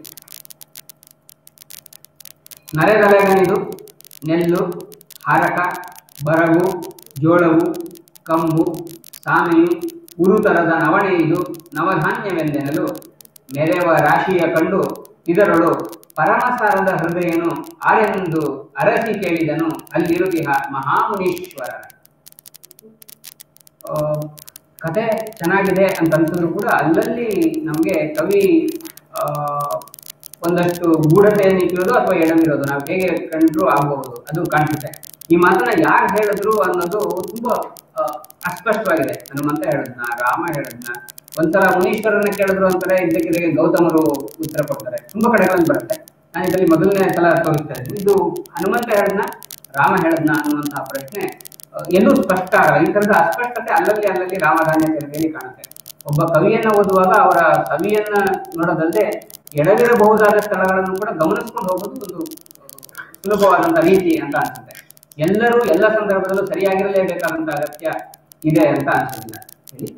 ನರೆಗಲೆಗನಿದು ನೆಲ್ಲು ಹಾರಕ ಬರಗು ಜೋಳವು ಕಂಬು ಸಾಮೆಯು ಉರುತರದ ನವಣೆ ಇದು ನವಧಾನ್ಯವೆಂದೆನಲು ಮೆರೆವ ರಾಶಿಯ ಕಂಡು ಇದರೊಳು ಪರಮಸಾರದ ಹೃದಯನು ಆರೆಂದು ಅರಸಿ ಕೇಳಿದನು ಅಲ್ಲಿರುತಿಹ ಮಹಾಮುನೀಶ್ವರ. ಕತೆ ಚೆನ್ನಾಗಿದೆ ಅಂತ ಅನ್ಸಿದ್ರು ಕೂಡ ಅಲ್ಲಲ್ಲಿ ನಮಗೆ ಕವಿ ಒಂದಷ್ಟು ಗೂಢತೆಯನ್ನು ಇಟ್ಟಿರೋದು ಅಥವಾ ಎಡವಿರೋದು ನಾವು ಹೇಗೆ ಕಂಡ್ರು ಆಗಬಹುದು, ಅದು ಕಾಣಿಸುತ್ತೆ. ಈ ಮಾತನ್ನ ಯಾರು ಹೇಳಿದ್ರು ಅನ್ನೋದು ತುಂಬಾ ಅಸ್ಪಷ್ಟವಾಗಿದೆ. ಹನುಮಂತ ಹೇಳದ್ನ, ರಾಮ ಹೇಳದ್ನ, ಒಂದ್ಸಲ ಮುನೀಶ್ವರನ್ನ ಕೇಳಿದ್ರು ಅಂತಾರೆ, ಇದ್ದಕ್ಕಿದ್ದಕ್ಕೆ ಗೌತಮರು ಉತ್ತರ ಕೊಡ್ತಾರೆ. ತುಂಬಾ ಕಡೆಗಳಲ್ಲಿ ಬರುತ್ತೆ. ನಾನು ಇದರಲ್ಲಿ ಮೊದಲನೇ ಸಲ ತೋರಿಸ್ತಾ ಇದ್ದೀನಿ. ಇದು ಹನುಮಂತ ಹೇಳದ್ನ, ರಾಮ ಹೇಳದ್ನ ಅನ್ನುವಂತಹ ಪ್ರಶ್ನೆ ಎಲ್ಲೂ ಸ್ಪಷ್ಟ ಆಗಲ್ಲ. ಈ ತರದ ಅಸ್ಪಷ್ಟತೆ ಅಲ್ಲಲ್ಲಿ ಅಲ್ಲಲ್ಲಿ ರಾಮಧಾನ್ಯ ಚರಿತೆಯಲ್ಲಿ ಕಾಣುತ್ತೆ. ಒಬ್ಬ ಕವಿಯನ್ನ ಓದುವಾಗ ಅವರ ಕವಿಯನ್ನ ನೋಡೋದಲ್ಲದೆ ಎಡವಿರಬಹುದಾದ ಸ್ಥಳಗಳನ್ನು ಕೂಡ ಗಮನಿಸ್ಕೊಂಡು ಹೋಗೋದು ಒಂದು ಸುಲಭವಾದಂತಹ ರೀತಿ ಅಂತ ಅನ್ಸುತ್ತೆ. ಎಲ್ಲರೂ ಎಲ್ಲ ಸಂದರ್ಭದಲ್ಲೂ ಸರಿಯಾಗಿರಲೇಬೇಕಾದಂತ ಅಗತ್ಯ ಇದೆ ಅಂತ ಅನ್ಸೋದಿಲ್ಲ. ಹೇಳಿ.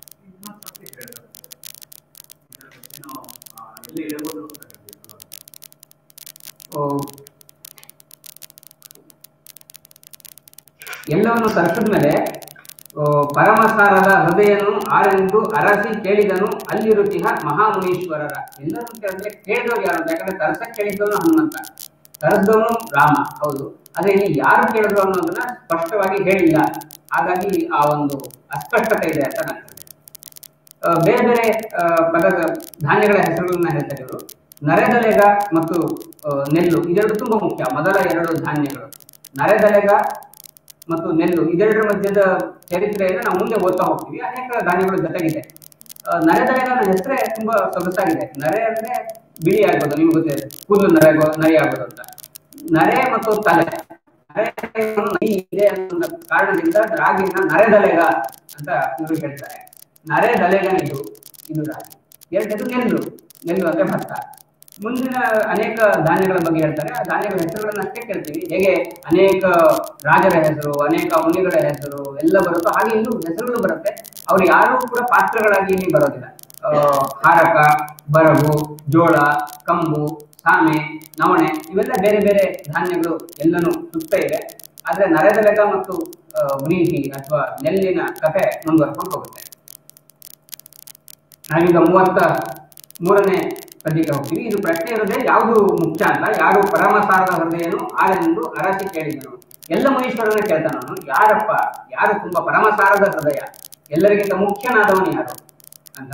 ಎಲ್ಲವನ್ನು ತರಿಸಿದ ಮೇಲೆ ಪರಮಸಾರದ ಹೃದಯನು ಆರೆಂದು ಅರಸಿ ಕೇಳಿದನು ಅಲ್ಲಿರುತಿಹ ಮಹಾಮುನೀಶ್ವರರ. ಎಲ್ಲರೂ ಕೇಳಿದ್ರೆ ಕೇಳಿದವ್ರು ಯಾರು? ಯಾಕಂದ್ರೆ ತರ್ಸಕ್ ಕೇಳಿದ್ದವನು ಹನುಮಂತ, ತರಿಸಿದವನು ರಾಮ. ಹೌದು, ಅದೇ ಇಲ್ಲಿ ಯಾರು ಕೇಳಿದ್ರು ಅನ್ನೋದನ್ನ ಸ್ಪಷ್ಟವಾಗಿ ಹೇಳಿಲ್ಲ. ಹಾಗಾಗಿ ಆ ಒಂದು ಅಸ್ಪಷ್ಟತೆ ಇದೆ ಅಂತ ಕಾಣ್ತದೆ. ಬೇರೆ ಬೇರೆ ಪದ ಧಾನ್ಯಗಳ ಹೆಸರುಗಳನ್ನ ಹೇಳ್ತಾರೆ ಇವರು. ನರೆದಲೆಗ ಮತ್ತು ನೆಲ್ಲು ಇದೆರಡು ತುಂಬಾ ಮುಖ್ಯ. ಮೊದಲ ಎರಡು ಧಾನ್ಯಗಳು ನರೆದಲೆಗ ಮತ್ತು ನೆಲ್ಲು, ಇದೆರಡರ ಮಧ್ಯದ ಚರಿತ್ರೆಯನ್ನು ನಾವು ಮುಂದೆ ಓದ್ತಾ ಹೋಗ್ತೀವಿ. ಅನೇಕ ಧಾನ್ಯಗಳು ಜೊತೆಗಿದೆ. ನರೆದಲೆಗ ನನ್ನ ಹೆಸರೇ ತುಂಬಾ ಸೊಗಸಾಗಿದೆ. ನರೆ ಅಂದ್ರೆ ಬಿಳಿ ಆಗ್ಬೋದು, ನಿಮ್ಗೆ ಗೊತ್ತಿದೆ, ಕೂದಲು ನರೆ ನರಿ ಆಗ್ಬೋದು ಅಂತ. ನರೆ ಮತ್ತು ತಲೆ ಇದೆ ಅನ್ನೋ ಕಾರಣದಿಂದ ರಾಗಿನ ನರೆದಲೆಗ ಅಂತ ಇವರು ಹೇಳ್ತಾರೆ. ನರೆದಲೆಗ ಇದು ಇದು ರಾಗಿ. ಎರಡನೇದು ನೆಲ್ಲು. ನೆಲ್ಲು ಅಂದ್ರೆ ಭತ್ತ. ಮುಂದಿನ ಅನೇಕ ಧಾನ್ಯಗಳ ಬಗ್ಗೆ ಹೇಳ್ತಾರೆ. ಆ ಧಾನ್ಯಗಳ ಹೆಸರುಗಳನ್ನ ಅಷ್ಟೇ ಕೇಳ್ತೀವಿ. ಹೇಗೆ ಅನೇಕ ರಾಜರ ಹೆಸರು, ಅನೇಕ ಮುನಿಗಳ ಹೆಸರು ಎಲ್ಲ ಬರುತ್ತೋ ಹಾಗೆ ಇಲ್ಲೂ ಹೆಸರುಗಳು ಬರುತ್ತೆ. ಅವ್ರು ಯಾರು ಕೂಡ ಪಾತ್ರಗಳಾಗಿ ಇಲ್ಲಿ ಬರೋದಿಲ್ಲ. ಅಹ್ ಹಾರಕ, ಬರಗು, ಜೋಳ, ಕಂಬು, ಸಾಮೆ, ನವಣೆ ಇವೆಲ್ಲ ಬೇರೆ ಬೇರೆ ಧಾನ್ಯಗಳು ಎಲ್ಲನೂ ಸುತ್ತ ಇದೆ. ಆದ್ರೆ ನರೆದಲೆಗ ಮತ್ತು ವ್ರೀಹಿ ಅಥವಾ ನೆಲ್ಲಿನ ಕಥೆ ಮುಂದುವರ್ಕೊಂಡು ಹೋಗುತ್ತೆ. ನಾವೀಗ ಮೂವತ್ತ ಮೂರನೇ ಪದ್ಯಕ್ಕೆ ಹೋಗ್ತೀವಿ. ಇದು ಪ್ರಶ್ನೆ ಇರೋದೇ ಯಾವುದು ಮುಖ್ಯ ಅಂತ. ಯಾರು ಪರಮಸಾರದ ಹೃದಯನು ಆರೆಂದು ಅರಸಿ ಕೇಳಿದನು. ಎಲ್ಲ ಮುನೀಶ್ವರನ ಕೇಳ್ತಾನವನು, ಯಾರಪ್ಪ, ಯಾರು ತುಂಬಾ ಪರಮಸಾರದ ಹೃದಯ, ಎಲ್ಲರಿಗಿಂತ ಮುಖ್ಯನಾದವನು ಯಾರು ಅಂತ.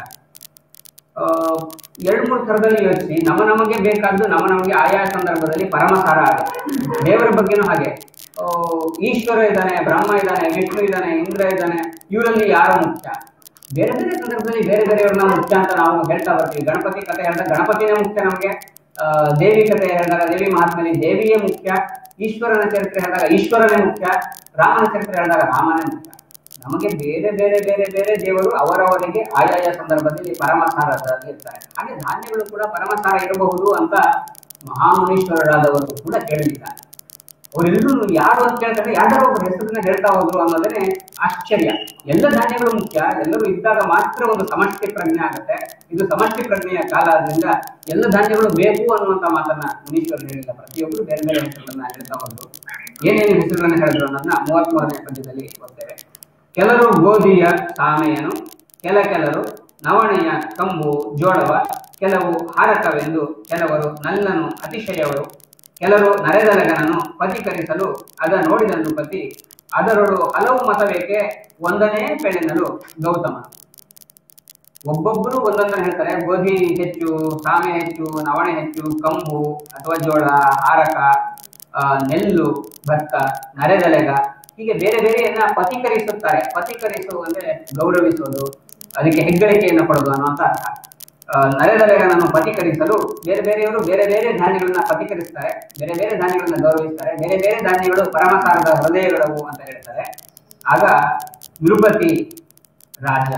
ಅಹ್ ಎರಡು ಮೂರು ಥರದಲ್ಲಿ ಯೋಚಿಸಿ. ನಮ್ಮ ನಮಗೆ ಬೇಕಾದ್ದು ನಮ್ಮ ನಮಗೆ ಆಯಾ ಸಂದರ್ಭದಲ್ಲಿ ಪರಮಸಾರ ಆಗುತ್ತೆ. ದೇವರ ಬಗ್ಗೆನೂ ಹಾಗೆ. ಅಹ್ ಈಶ್ವರ ಇದ್ದಾನೆ, ಬ್ರಹ್ಮ ಇದ್ದಾನೆ, ವಿಷ್ಣು ಇದ್ದಾನೆ, ಇಂದ್ರ ಇದ್ದಾನೆ, ಇವರಲ್ಲಿ ಯಾರು ಮುಖ್ಯ? ಬೇರೆ ಬೇರೆ ಸಂದರ್ಭದಲ್ಲಿ ಬೇರೆ ಬೇರೆಯವ್ರನ್ನ ಮುಖ್ಯ ಅಂತ ನಾವು ಹೇಳ್ತಾ ಬರ್ತೀವಿ. ಗಣಪತಿ ಕಥೆ ಹೇಳಿದಾಗ ಗಣಪತಿನೇ ಮುಖ್ಯ ನಮಗೆ. ಅಹ್ ದೇವಿ ಕಥೆ ಹೇಳಿದಾಗ ದೇವಿ ಮಹಾತ್ಮಲ್ಲಿ ದೇವಿಯೇ ಮುಖ್ಯ. ಈಶ್ವರನ ಚರಿತ್ರೆ ಹೇಳಿದಾಗ ಈಶ್ವರನೇ ಮುಖ್ಯ. ರಾಮನ ಚರಿತ್ರೆ ಹೇಳಿದಾಗ ರಾಮನೇ ಮುಖ್ಯ. ನಮಗೆ ಬೇರೆ ಬೇರೆ ಬೇರೆ ಬೇರೆ ದೇವರು ಅವರವರಿಗೆ ಆಯಾಯ ಸಂದರ್ಭದಲ್ಲಿ ಪರಮಸಾರದಲ್ಲಿ ಇರ್ತಾರೆ. ಹಾಗೆ ಧಾನ್ಯಗಳು ಕೂಡ ಪರಮಸಾರ ಇರಬಹುದು ಅಂತ ಮಹಾಮುನೀಶ್ವರರಾದವರು ಕೂಡ ಕೇಳಲಿದ್ದಾರೆ. ಅವರೆಲ್ಲರೂ ಯಾರು ಅಂತ ಕೇಳ್ತಾರೆ, ಯಾರೋ ಒಬ್ಬರು ಹೆಸರನ್ನ ಹೇಳ್ತಾ ಹೋದ್ರು ಅನ್ನೋದನ್ನೇ ಆಶ್ಚರ್ಯ. ಎಲ್ಲ ಧಾನ್ಯಗಳು ಮುಖ್ಯ, ಎಲ್ಲರೂ ಇದ್ದಾಗ ಮಾತ್ರ ಒಂದು ಸಮಷ್ಟಿ ಪ್ರಜ್ಞೆ ಆಗುತ್ತೆ. ಇದು ಸಮಷ್ಟಿ ಪ್ರಜ್ಞೆಯ ಕಾಲ ಆದ್ರಿಂದ ಎಲ್ಲ ಧಾನ್ಯಗಳು ಬೇಕು ಅನ್ನುವಂತ ಮಾತನ್ನ ಮುನೀಶ್ವರರು ಹೇಳಿಲ್ಲ. ಪ್ರತಿಯೊಬ್ಬರು ಬೇರೆ ಬೇರೆ ಹೆಸರುಗಳನ್ನ ಹೇಳ್ತಾ ಹೋದ್ರು. ಏನೇನು ಹೆಸರುಗಳನ್ನ ಹೇಳಿದ್ರು ಅನ್ನೋದನ್ನ ಮೂವತ್ತ್ ಮೂರನೇ ಪದ್ಯದಲ್ಲಿ ಓದ್ತೇವೆ. ಕೆಲರು ಗೋಧಿಯ ಸಾಮೆಯನು, ಕೆಲ ಕೆಲರು ನವಣೆಯ ಕಂಬು ಜೋಳವ, ಕೆಲವು ಹಾರಕವೆಂದು, ಕೆಲವರು ನಲ್ಲನು ಅತಿಶಯವರು, ಕೆಲರು ನರೆದಲೆಗನನ್ನು ಪತಿಕರಿಸಲು ಅದ ನೋಡಿದನು ಪತಿ, ಅದರೊಳು ಹಲವು ಮತವೇಕೆ ಒಂದನೇ ಪೆಳೆನಲು ಗೌತಮನು. ಒಬ್ಬೊಬ್ಬರು ಒಂದೊಂದನ್ನು ಹೇಳ್ತಾರೆ. ಗೋಧಿ ಹೆಚ್ಚು, ಸಾಮೆ ಹೆಚ್ಚು, ನವಣೆ ಹೆಚ್ಚು, ಕಂಬು ಅಥವಾ ಜೋಳ, ಹಾರಕ, ನೆಲ್ಲು, ಭತ್ತ, ನರೆದಲೆಗ ಹೀಗೆ ಬೇರೆ ಬೇರೆಯನ್ನ ಪತಿಕರಿಸುತ್ತಾರೆ. ಪತಿಕರಿಸು ಅಂದ್ರೆ ಗೌರವಿಸೋದು, ಅದಕ್ಕೆ ಹೆಗ್ಗಳಿಕೆಯನ್ನು ಪಡೆದು ಅನ್ನುವಂತ ಅರ್ಥ. ನರೆದಲೆಗನನ್ನು ಪತಿಕರಿಸಲು ಬೇರೆ ಬೇರೆಯವರು ಬೇರೆ ಬೇರೆ ಧಾನ್ಯಗಳನ್ನ ಪತಿಕರಿಸ್ತಾರೆ, ಬೇರೆ ಬೇರೆ ಧಾನ್ಯಗಳನ್ನ ಗೌರವಿಸ್ತಾರೆ. ಬೇರೆ ಬೇರೆ ಧಾನ್ಯಗಳು ಪರಮಸಾರದ ಹೃದಯಗಳವು ಅಂತ ಹೇಳ್ತಾರೆ. ಆಗ ನಿರುಪತಿ ರಾಜ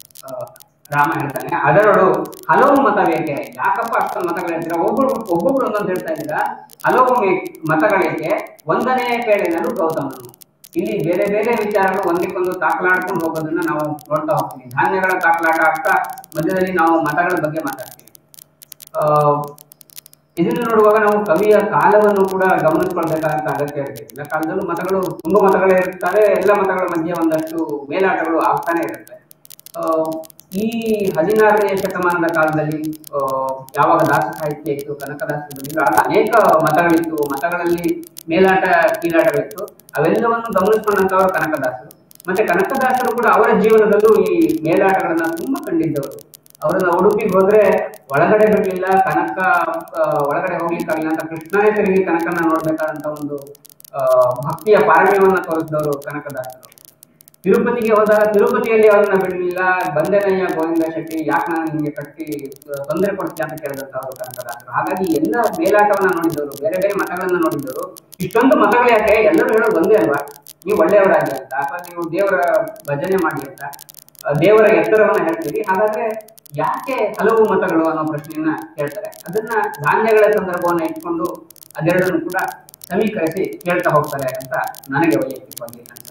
ರಾಮ ಹೇಳ್ತಾನೆ, ಅದರೊಳು ಹಲವು ಮತವೇಕೆ, ಯಾಕಪ್ಪ ಅಷ್ಟೊಂದು ಮತಗಳು ಹೇಳ್ತೀರಾ? ಒಬ್ಬರು ಒಬ್ಬೊಬ್ರು ಒಂದೊಂದು ಹೇಳ್ತಾ ಇದ್ದೀರಾ, ಹಲವು ಮತಗಳಿಗೆ ಒಂದನೇ ಪೇಳೆನಲು ಗೌತಮನು. ಇಲ್ಲಿ ಬೇರೆ ಬೇರೆ ವಿಚಾರಗಳು ಒಂದಕ್ಕೊಂದು ತಾಕಲಾಡ್ಕೊಂಡು ಹೋಗೋದನ್ನ ನಾವು ನೋಡ್ತಾ ಹೋಗ್ತೀವಿ. ಧಾನ್ಯಗಳ ತಾಕಲಾಟ ಆಗ್ತಾ ಮಧ್ಯದಲ್ಲಿ ನಾವು ಮತಗಳ ಬಗ್ಗೆ ಮಾತಾಡ್ತೀವಿ. ಅಹ್ ಇದನ್ನು ನೋಡುವಾಗ ನಾವು ಕವಿಯ ಕಾಲವನ್ನು ಕೂಡ ಗಮನಿಸ್ಕೊಳ್ಬೇಕಾದಂತ ಅಗತ್ಯ ಇರುತ್ತೆ. ಎಲ್ಲ ಕಾಲದಲ್ಲೂ ಮತಗಳು ತುಂಬಾ ಮತಗಳೇ ಇರ್ತಾರೆ. ಎಲ್ಲ ಮತಗಳ ಮಧ್ಯೆ ಒಂದಷ್ಟು ಮೇಲಾಟಗಳು ಆಗ್ತಾನೆ ಇರುತ್ತೆ. ಅಹ್ ಈ ಹದಿನಾರನೇ ಶತಮಾನದ ಕಾಲದಲ್ಲಿ ಅಹ್ ಯಾವಾಗ ದಾಸ ಸಾಹಿತ್ಯ ಇತ್ತು, ಕನಕದಾಸರು ಬಂದಿದ್ರು, ಆಗ ಅನೇಕ ಮತಗಳಿತ್ತು. ಮತಗಳಲ್ಲಿ ಮೇಲಾಟ ಕೀಲಾಟಗಳಿತ್ತು. ಅವೆಲ್ಲವನ್ನು ಗಮನಿಸಿಕೊಂಡಂತವರು ಕನಕದಾಸರು. ಮತ್ತೆ ಕನಕದಾಸರು ಕೂಡ ಅವರ ಜೀವನದಲ್ಲೂ ಈ ಮೇಲಾಟಗಳನ್ನ ತುಂಬಾ ಕಂಡಿದ್ದವರು. ಅವರನ್ನ ಉಡುಪಿಗೆ ಹೋದ್ರೆ ಒಳಗಡೆ ಬಿಡ್ಲಿಲ್ಲ, ಕನಕ ಒಳಗಡೆ ಹೋಗ್ಲಿಕ್ಕಾಗಲಿಲ್ಲ ಅಂತ ಕೃಷ್ಣನೇ ತಿರುಗಿ ಕನಕನ ನೋಡ್ಬೇಕಾದಂತ ಒಂದು ಆ ಭಕ್ತಿಯ ಪಾರಮ್ಯವನ್ನ ತೋರಿಸಿದವರು ಕನಕದಾಸರು. ತಿರುಪತಿಗೆ ಹೋದಾಗ ತಿರುಪತಿಯಲ್ಲಿ ಅವ್ರನ್ನ ಬಿಡಲಿಲ್ಲ, ಬಂದೆನಯ್ಯ ಗೋವಿಂದ ಶೆಟ್ಟಿ ಯಾಕೆ ನಾನು ನಿಮ್ಗೆ ಕಟ್ಟಿ ತೊಂದರೆ ಕೊಡ್ತೀಯ ಅಂತ ಕೇಳಿದಂತವ್ರು ಕನಕದಾಸರು. ಹಾಗಾಗಿ ಎಲ್ಲ ಮೇಲಾಟವನ್ನ ನೋಡಿದವರು, ಬೇರೆ ಬೇರೆ ಮತಗಳನ್ನ ನೋಡಿದವರು. ಇಷ್ಟೊಂದು ಮತಗಳು ಯಾಕೆ? ಎಲ್ಲರೂ ಹೇಳೋದು ಒಂದೇ ಅಲ್ವಾ, ನೀವು ಒಳ್ಳೆಯವರಾಗಿ ಅಂತ, ಅಥವಾ ನೀವು ದೇವರ ಭಜನೆ ಮಾಡಿ ಅಂತ, ದೇವರ ಎತ್ತರವನ್ನ ಹೇಳ್ತೀರಿ. ಹಾಗಾದ್ರೆ ಯಾಕೆ ಹಲವು ಮತಗಳು ಅನ್ನೋ ಪ್ರಶ್ನೆಯನ್ನ ಕೇಳ್ತಾರೆ. ಅದನ್ನ ಧಾನ್ಯಗಳ ಸಂದರ್ಭವನ್ನ ಇಟ್ಕೊಂಡು ಅದೆರಡನ್ನು ಕೂಡ ಸಮೀಕರಿಸಿ ಕೇಳ್ತಾ ಹೋಗ್ತಾರೆ ಅಂತ ನನಗೆ ವೈಯಕ್ತಿಕವಾಗಿ ಅನ್ಸುತ್ತೆ.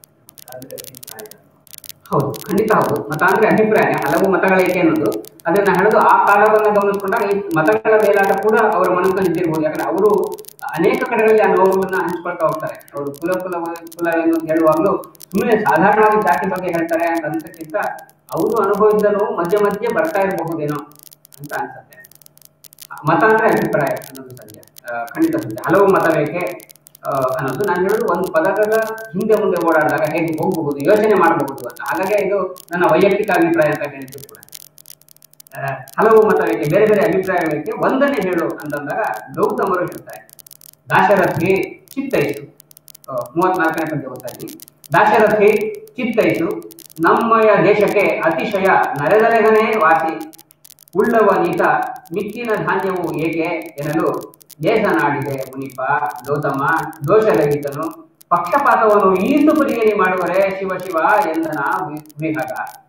ಹೌದು, ಖಂಡಿತ ಹೌದು. ಮತ ಅಂದ್ರೆ ಅಭಿಪ್ರಾಯ, ಹಲವು ಮತಗಳೇಕೆ ಅನ್ನೋದು ಅದನ್ನ ಹೇಳೋದು ಆ ಕಾಲವನ್ನ ಗಮನಿಸಿಕೊಂಡಾಗ ಈ ಮತಗಳ ಮೇಲಾಟ ಕೂಡ ಅವರ ಮನಸ್ಸಲ್ಲಿ ಇದ್ದಿರ್ಬೋದು. ಯಾಕಂದ್ರೆ ಅವರು ಅನೇಕ ಕಡೆಗಳಲ್ಲಿ ಆ ನೋವುಗಳನ್ನ ಹಂಚ್ಕೊಳ್ತಾ ಹೋಗ್ತಾರೆ. ಅವರು ಕುಲ ಕುಲ ಕುಲ ಎಂದು ಹೇಳುವಾಗ್ಲೂ ಸುಮ್ಮನೆ ಸಾಧಾರಣವಾಗಿ ಜಾತಿ ಬಗ್ಗೆ ಹೇಳ್ತಾರೆ ಅಂತ ಅನ್ಸಕ್ಕಿಂತ ಅವರು ಅನುಭವಿಸಿದ ನೋವು ಮಧ್ಯೆ ಮಧ್ಯೆ ಬರ್ತಾ ಇರಬಹುದೇನೋ ಅಂತ ಅನ್ಸುತ್ತೆ. ಮತ ಅಂದ್ರೆ ಅಭಿಪ್ರಾಯ ಅನ್ನೋದು ಸತ್ಯ, ಖಂಡಿತ ಸತ್ಯ. ಹಲವು ಮತ ಬೇಕೆ ಅನ್ನೋದು ನಾನು ಹೇಳೋದು ಒಂದು ಪದಗಳ ಹಿಂದೆ ಮುಂದೆ ಓಡಾಡಿದಾಗ ಹೇಗೆ ಹೋಗಬಹುದು, ಯೋಚನೆ ಮಾಡಬಹುದು ಅಂತ. ಹಾಗಾಗಿ ಇದು ನನ್ನ ವೈಯಕ್ತಿಕ ಅಭಿಪ್ರಾಯ ಅಂತ ಹೇಳಿದ್ರು ಕೂಡ. ಹಲವು ಮತ ಬೇಕೆ, ಬೇರೆ ಬೇರೆ ಅಭಿಪ್ರಾಯಗಳಿಗೆ ಒಂದನ್ನೇ ಹೇಳು ಅಂತಂದಾಗ ಗೌತಮರು ಹೇಳ್ತಾರೆ, ದಾಶರಥಿ ಚಿತ್ತೈಸು. ಮೂವತ್ನಾಲ್ಕನೇ ಪದ್ಯ ಓದ್ತಾ ಇದ್ದೀನಿ. ದಾಶರಥಿ ಚಿತ್ತೈಸು, ನಮ್ಮಯ ದೇಶಕ್ಕೆ ಅತಿಶಯ ನರೆದಲೆಗನೇ ವಾಸಿ, ಉಳ್ಳವ ನೀತ ಮಿಕ್ಕಿನ ಧಾನ್ಯವು ಏಕೆ ಎನ್ನಲು ದೇಶ ನಾಡಿದೆ ಮುನಿಪ ಗೌತಮ ದೋಷರಹಿತನು, ಪಕ್ಷಪಾತವನ್ನು ಈತು ಪರಿಗಣಿ ಮಾಡುವರೆ ಶಿವ ಶಿವ ಎಂದನ ವಿಹಗ.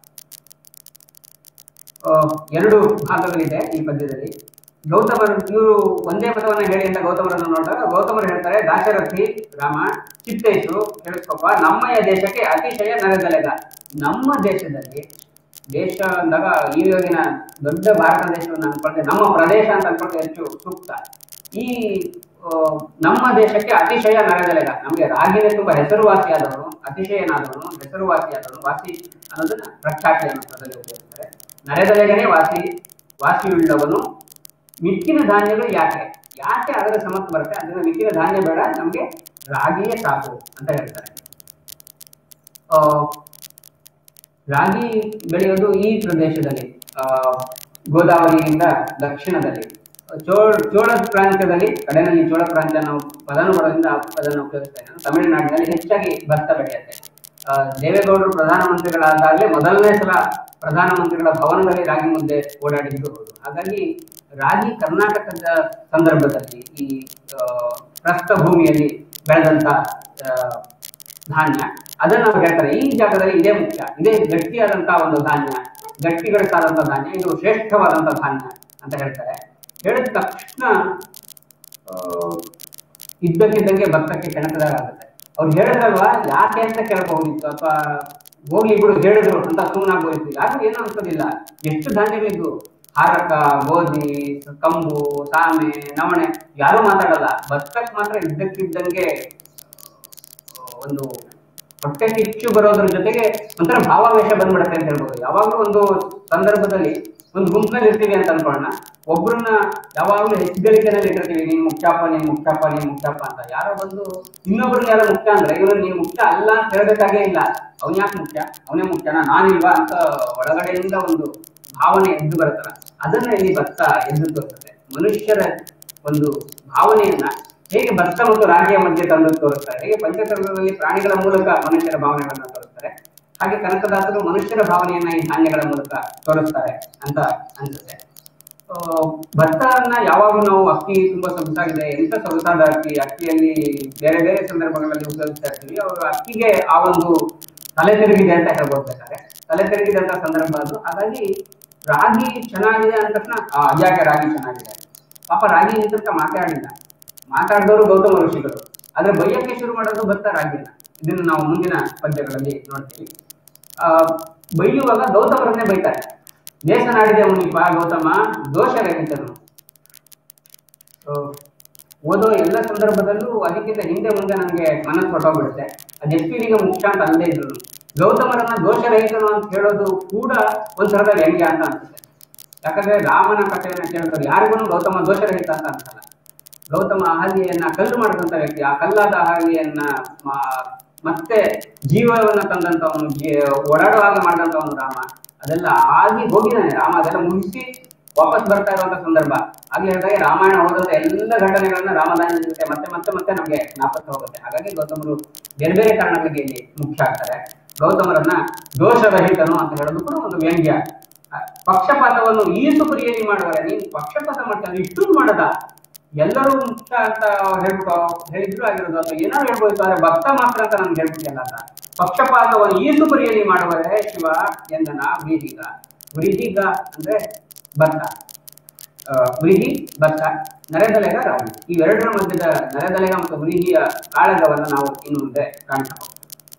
ಎರಡು ಭಾಗಗಳಿದೆ ಈ ಪದ್ಯದಲ್ಲಿ. ಗೌತಮರು ಇವರು ಒಂದೇ ಪದವನ್ನ ಹೇಳಿ ಅಂತ ಗೌತಮರನ್ನು ನೋಡಿದಾಗ ಗೌತಮರು ಹೇಳ್ತಾರೆ, ದಾಶರಥಿ ರಾಮ ಚಿತ್ತೈಸು ಹೇಳಿಸ್ಕೊಪ್ಪ, ನಮ್ಮಯ ದೇಶಕ್ಕೆ ಅತಿಶಯ ನರೆದಲೆಗ. ನಮ್ಮ ದೇಶದಲ್ಲಿ, ದೇಶ ಅಂದಾಗ ಈಗಿನ ದೊಡ್ಡ ಭಾರತ ದೇಶವನ್ನು ಅನ್ಕೊಂಡ್ರೆ ನಮ್ಮ ಪ್ರದೇಶ ಅಂತ ಅನ್ಕೊಂಡ್ರೆ ಹೆಚ್ಚು ಸೂಕ್ತ. ಈ ನಮ್ಮ ದೇಶಕ್ಕೆ ಅತಿಶಯ ನರೆದಲೆಗ, ನಮಗೆ ರಾಗಿನೇ ತುಂಬಾ ಹೆಸರುವಾಸಿಯಾದವನು, ಅತಿಶಯನಾದವನು, ಹೆಸರುವಾಸಿಯಾದವನು, ವಾಸಿ ಅನ್ನೋದನ್ನ ಪ್ರಖ್ಯಾತಿ ಅನ್ನೋ ಪದದಲ್ಲಿ ಉಪಯೋಗಿಸ್ತಾರೆ. ನರೆದಲೆಗನೇ ವಾಸಿ, ವಾಸಿಯುಳ್ಳವನು, ಮಿಕ್ಕಿನ ಧಾನ್ಯಗಳು ಯಾಕೆ ಯಾಕೆ ಅದರ ಸಮಸ್ಯೆ ಬರುತ್ತೆ, ಅದನ್ನ ಮಿಕ್ಕಿನ ಧಾನ್ಯ ಬೇಡ, ನಮ್ಗೆ ರಾಗಿಯೇ ಸಾಕು ಅಂತ ಹೇಳ್ತಾರೆ. ಆ ರಾಗಿ ಬೆಳೆಯೋದು ಈ ಪ್ರದೇಶದಲ್ಲಿ, ಆ ಗೋದಾವರಿಯಿಂದ ದಕ್ಷಿಣದಲ್ಲಿ, ಚೋಳ ಚೋಳ ಪ್ರಾಂತ್ಯದಲ್ಲಿ, ಕಡೆನಲ್ಲಿ ಚೋಳ ಪ್ರಾಂತ್ಯ ನಾವು ಪದಾನುಬಳದಿಂದ ಅದನ್ನು ಉಪಯೋಗಿಸ್ತಾ ಇದ್ದೇವೆ. ತಮಿಳುನಾಡಿನಲ್ಲಿ ಹೆಚ್ಚಾಗಿ ಭತ್ತ ಬೆಳೆಯುತ್ತೆ. ದೇವೇಗೌಡರು ಪ್ರಧಾನಮಂತ್ರಿಗಳಾದಾಗಲೇ ಮೊದಲನೇ ಸಲ ಪ್ರಧಾನಮಂತ್ರಿಗಳ ಭವನದಲ್ಲಿ ರಾಗಿ ಮುದ್ದೆ ಓಡಾಡಿದ್ದು ಹೌದು. ಹಾಗಾಗಿ ರಾಗಿ ಕರ್ನಾಟಕದ ಸಂದರ್ಭದಲ್ಲಿ ಈ ಪ್ರಸ್ಥಭೂಮಿಯಲ್ಲಿ ಬೆಳೆದಂತ ಧಾನ್ಯ, ಅದನ್ನ ನಾವು ಹೇಳ್ತಾರೆ ಈ ಜಾಗದಲ್ಲಿ ಇದೇ ಮುಖ್ಯ, ಇದೇ ಗಟ್ಟಿಯಾದಂತಹ ಒಂದು ಧಾನ್ಯ, ಗಟ್ಟಿಗಳಿಸಾದಂತ ಧಾನ್ಯ, ಇದು ಶ್ರೇಷ್ಠವಾದಂತ ಧಾನ್ಯ ಅಂತ ಹೇಳ್ತಾರೆ. ಹೇಳಿದ ತಕ್ಷಣ ಇದ್ದಕ್ಕಿದ್ದಂಗೆ ಭತ್ತಕ್ಕೆ ಕೆಣಕದಾಗುತ್ತೆ. ಅವ್ರು ಹೇಳಿದ್ರಲ್ವಾ ಯಾಕೆ ಅಂತ ಕೇಳಬಹುದಿತ್ತು, ಅಥವಾ ಹೋಗ್ಲಿ ಬಿಡು ಹೇಳಿದ್ರು ಅಂತ ಸುಮ್ಮನಾಗ್ಬೋದಿತ್ತು. ಯಾರು ಏನು ಅನ್ಸೋದಿಲ್ಲ. ಎಷ್ಟು ಧಾನ್ಯಗಳಿದ್ದು, ಹಾರಕ, ಗೋಧಿ, ಕಂಬು, ಸಾಮೆ, ನವಣೆ, ಯಾರು ಮಾತಾಡಲ್ಲ. ಭತ್ತಕ್ಕೆ ಮಾತ್ರ ಇದ್ದಕ್ಕಿದ್ದಂಗೆ ಒಂದು ಹೊಟ್ಟೆ ಕಿಚ್ಚು ಬರೋದ್ರ ಜೊತೆಗೆ ಒಂಥರ ಭಾವಾವೇಶ ಬಂದ್ಬಿಡುತ್ತೆ ಅಂತ ಹೇಳ್ಬೋದು. ಯಾವಾಗ್ಲೂ ಒಂದು ಸಂದರ್ಭದಲ್ಲಿ ಒಂದು ಗುಂಪಿನಲ್ಲಿ ಇರ್ತೀವಿ ಅಂತ ಅನ್ಕೊಳ್ಳೋಣ, ಒಬ್ರನ್ನ ಯಾವಾಗ್ಲೂ ಹೆಚ್ಚುಗಳಿಕೆನಲ್ಲಿ ಇಟ್ಟಿರ್ತೀವಿ, ನೀನ್ ಮುಖ್ಯಪ್ಪ ನೀನ್ ಮುಖ್ಯಪ್ಪ ನೀನ್ ಮುಖ್ಯಪ್ಪ ಅಂತ. ಯಾರೋ ಬಂದು ಇನ್ನೊಬ್ರನ್ನ ಯಾರೋ ಮುಖ್ಯ ಅಂದ್ರೆ ಇವ್ರು ನೀನ್ ಮುಖ್ಯ ಅಲ್ಲ ಅಂತ ಹೇಳ್ಬೇಕಾಗೇ ಇಲ್ಲ. ಅವನ್ ಯಾಕೆ ಮುಖ್ಯ, ಅವನೇ ಮುಖ್ಯನಾ, ನಾನಿಲ್ವಾ ಅಂತ ಒಳಗಡೆಯಿಂದ ಒಂದು ಭಾವನೆ ಎದ್ದು ಬರುತ್ತಲ್ಲ, ಅದನ್ನ ಇಲ್ಲಿ ಭತ್ತ ಎದ್ದು ತೋರಿಸುತ್ತೆ. ಮನುಷ್ಯರ ಒಂದು ಭಾವನೆಯನ್ನ ಹೇಗೆ ಭತ್ತ ಮತ್ತು ರಾಗಿಯ ಮಧ್ಯೆ ತಂದು ತೋರಿಸ್ತಾರೆ, ಹೇಗೆ ಪಂಚತಂತ್ರದಲ್ಲಿ ಪ್ರಾಣಿಗಳ ಮೂಲಕ ಮನುಷ್ಯರ ಭಾವನೆಗಳನ್ನ ತೋರಿಸ್ತಾರೆ, ಹಾಗೆ ಕನಕದಾಸರು ಮನುಷ್ಯರ ಭಾವನೆಯನ್ನ ಈ ಧಾನ್ಯಗಳ ಮೂಲಕ ತೋರಿಸ್ತಾರೆ ಅಂತ ಅನ್ಸುತ್ತೆ. ಭತ್ತವನ್ನ ಯಾವಾಗಲೂ ನಾವು ಅಕ್ಕಿ ತುಂಬಾ ಸೊಗಸಾಗಿದೆ, ಎಂತ ಸೊಗಸಾದ ಅಕ್ಕಿ, ಅಕ್ಕಿಯಲ್ಲಿ ಬೇರೆ ಬೇರೆ ಸಂದರ್ಭಗಳಲ್ಲಿ ಉಪಯೋಗಿಸ್ತಾ ಇರ್ತೀವಿ. ಅವರು ಅಕ್ಕಿಗೆ ಆ ಒಂದು ತಲೆ ತಿರುಗಿದೆ ಅಂತ ಹೇಳ್ಬೋಡ್ಬೇಕಾದ್ರೆ, ತಲೆ ತಿರುಗಿದಂತ ಸಂದರ್ಭ ಅದು. ಹಾಗಾಗಿ ರಾಗಿ ಚೆನ್ನಾಗಿದೆ ಅಂದ ತಕ್ಷಣ ಯಾಕೆ ರಾಗಿ ಚೆನ್ನಾಗಿದೆ, ಪಾಪ ರಾಗಿ ನಿಂತ ಮಾತಾಡಿಲ್ಲ, ಮಾತಾಡಿದವರು ಗೌತಮ ಋಷಿಗಳು, ಆದ್ರೆ ಬೈಯಕ್ಕೆ ಶುರು ಮಾಡೋದು ಭತ್ತ ರಾಗಿನ. ಇದನ್ನು ನಾವು ಮುಂದಿನ ಪದ್ಯಗಳಲ್ಲಿ ನೋಡ್ತೀವಿ. ಆ ಬೈಯುವಾಗ ಗೌತಮರನ್ನೇ ಬೈತಾರೆ. ದೇಶ ನಾಡಿದೆ ಮುನಿಪ ಗೌತಮ ದೋಷರಹಿತನು. ಓದೋ ಎಲ್ಲ ಸಂದರ್ಭದಲ್ಲೂ ಅದಕ್ಕಿಂತ ಹಿಂದೆ ಮುಂದೆ ನನಗೆ ಮನಸ್ಸು ಹೊರಟೋಗ್ಬಿಡುತ್ತೆ. ಅದೆಷ್ಟಿಗೆ ಮುಖ್ಯ ಅಂತ ಅಲ್ಲದೆ ಇದ್ರು ಗೌತಮರನ್ನ ದೋಷರಹಿತನು ಅಂತ ಹೇಳೋದು ಕೂಡ ಒಂದ್ಸರದ ವ್ಯಂಗ್ಯ ಅಂತ ಅನ್ಸುತ್ತೆ. ಯಾಕಂದ್ರೆ ರಾಮನ ಕಥೆಯನ್ನ ಕೇಳ್ತಾರೆ, ಯಾರಿಗೂ ಗೌತಮ ದೋಷರಹಿತ ಅಂತ ಅನ್ಸಲ್ಲ. ಗೌತಮ ಅಹಲ್ಯೆಯನ್ನ ಕಲ್ಲು ಮಾಡಿದಂತ ವ್ಯಕ್ತಿ, ಆ ಕಲ್ಲಾದ ಅಹಲ್ಯೆಯನ್ನ ಮತ್ತೆ ಜೀವವನ್ನ ತಂದಂತವನು, ಓಡಾಡುವಾಗ ಮಾಡಿದಂತವನು ರಾಮ. ಅದೆಲ್ಲ ಆಗಿ ಹೋಗಿದ್ದಾನೆ ರಾಮ, ಅದೆಲ್ಲ ಮುಗಿಸಿ ವಾಪಸ್ ಬರ್ತಾ ಇರುವಂತ ಸಂದರ್ಭ. ಹಾಗೆ ಹೇಳಿದಾಗ ರಾಮಾಯಣ ಓದೋದ ಎಲ್ಲ ಘಟನೆಗಳನ್ನ ರಾಮದಾನ ಜೊತೆ ಮತ್ತೆ ಮತ್ತೆ ಮತ್ತೆ ನಮ್ಗೆ ಜ್ಞಾಪಕ ಹೋಗುತ್ತೆ. ಹಾಗಾಗಿ ಗೌತಮರು ಬೇರೆ ಬೇರೆ ಕಾರಣಗಳಿಗೆ ಇಲ್ಲಿ ಮುಖ್ಯ ಆಗ್ತಾರೆ. ಗೌತಮರನ್ನ ದೋಷರಹಿತನು ಅಂತ ಹೇಳೋದು ಕೂಡ ಒಂದು ವ್ಯಂಗ್ಯ. ಪಕ್ಷಪಾತವನ್ನು ಈಸು ಪ್ರಿಯಲಿ ಮಾಡುವರೆ, ನೀನು ಪಕ್ಷಪಾತ ಮಾಡ್ತಾರೆ ಇಷ್ಟು ಮಾಡದ ಎಲ್ಲರೂ ಮುಖ್ಯ ಅಂತ ಹೇಳ್ಬಿಟ್ಟು ಹೇಳಿದ್ರು ಆಗಿರೋದು ಅಥವಾ ಏನಾದ್ರು ಹೇಳ್ಬೋದು, ಆದ್ರೆ ಭಕ್ತ ಮಾತ್ರ ಅಂತ ನನ್ಗೆ ಹೇಳ್ಬಿಟ್ಟಿಲ್ಲ ಅಂತ. ಪಕ್ಷಪಾತವನ್ನು ಈಸು ಪ್ರಿಯಲಿ ಮಾಡುವರೆ ಶಿವ ಎಂದನ ವ್ರೀಹಿಗ. ವ್ರೀಹಿಗ ಅಂದ್ರೆ ಭತ್ತ, ವ್ರೀಹಿ ಭತ್ತ, ನರೆದಲೆಗ ರಾಗಿ. ಇವೆರಡರ ಮಧ್ಯದ ನರೆದಲೆಗ ಮತ್ತು ವ್ರೀಹಿಯ ಕಾಳಗವನ್ನು ನಾವು ಇನ್ನು ಮುಂದೆ ಕಾಣ್ತಾ ಹೋಗ್ತೇವೆ.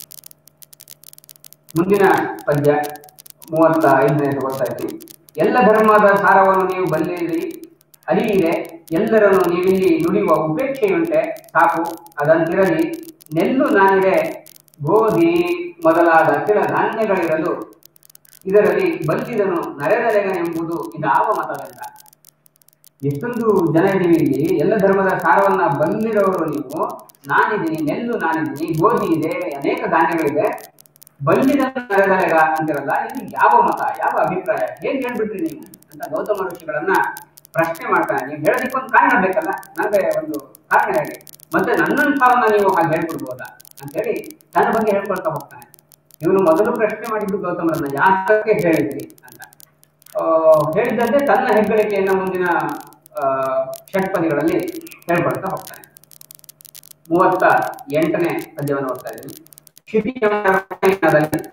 ಮುಂದಿನ ಪದ್ಯ ಮೂವತ್ತ ಐದನೇ ಓದ್ತಾ ಇದ್ದೀವಿ. ಎಲ್ಲ ಧರ್ಮದ ಸಾರವನ್ನು ನೀವು ಬಲ್ಲಿರಿ ಅರಿಯಿರೆ, ಎಲ್ಲರನ್ನು ನೀವಿಲ್ಲಿ ನುಡಿಯುವ ಉಪೇಕ್ಷೆಯುಂಟೆ ಸಾಕು ಅದಂತಿರಲಿ. ನೆಲ್ಲು ನಾನಿದೆ ಗೋಧಿ ಮೊದಲಾದ ಕೆಲ ಧಾನ್ಯಗಳಿರಲು ಇದರಲ್ಲಿ ಬಲ್ಲಿದನು ನರೆದಲೆಗನೆಂಬುದು ಇದಾವ ಮತವೆಲ್ಲ. ಎಷ್ಟೊಂದು ಜನ ಇದ್ದೀವಿ ಇಲ್ಲಿ, ಎಲ್ಲ ಧರ್ಮದ ಸಾರವನ್ನ ಬಲ್ಲಿರೋರು ನೀವು. ನಾನಿದ್ದೀನಿ, ನೆಲ್ಲು ನಾನಿದ್ದೀನಿ, ಗೋಧಿ ಇದೆ, ಅನೇಕ ಧಾನ್ಯಗಳಿದೆ, ಬಲ್ಲಿದನು ನರೆದಲೆಗ ಅಂತಿರಲ್ಲ, ಇದು ಯಾವ ಮತ, ಯಾವ ಅಭಿಪ್ರಾಯ, ಹೇಗೆ ಹೇಳ್ಬಿಟ್ರಿ ನೀವು ಅಂತ ಗೌತಮ ಋಷಿಗಳನ್ನ ಪ್ರಶ್ನೆ ಮಾಡ್ತಾನೆ. ನೀವು ಹೇಳೋದಕ್ಕೊಂದು ಕಾರಣ ಬೇಕಲ್ಲ, ನನಗೆ ಒಂದು ಕಾರಣ ಹೇಳಿ, ಮತ್ತೆ ನನ್ನಂಥವನ್ನ ನೀವು ಹಾಗೆ ಹೇಳ್ಬಿಡ್ಬೋದಾ ಅಂತ ಹೇಳಿ ತನ್ನ ಬಗ್ಗೆ ಹೇಳ್ಕೊಳ್ತಾ ಹೋಗ್ತಾನೆ. ಇವನು ಮೊದಲು ಪ್ರಶ್ನೆ ಮಾಡಿದ್ದು ಗೌತಮರನ್ನ, ಯಾಕೆ ಹೇಳಿದ್ರಿ ಅಂತ. ಅಹ್ ಹೇಳಿದ್ದಂತೆ ತನ್ನ ಹೆಗ್ಗಳಿಕೆಯನ್ನ ಮುಂದಿನ ಅಹ್ ಷಟ್ಪದಿಗಳಲ್ಲಿ ಹೇಳ್ಕೊಳ್ತಾ ಹೋಗ್ತಾನೆ. ಮೂವತ್ತ ಎಂಟನೇ ಪದ್ಯವನ್ನು ಓದ್ತಾ ಇದ್ದೀನಿ. ಕ್ಷಿತಿಯಲ್ಲಿ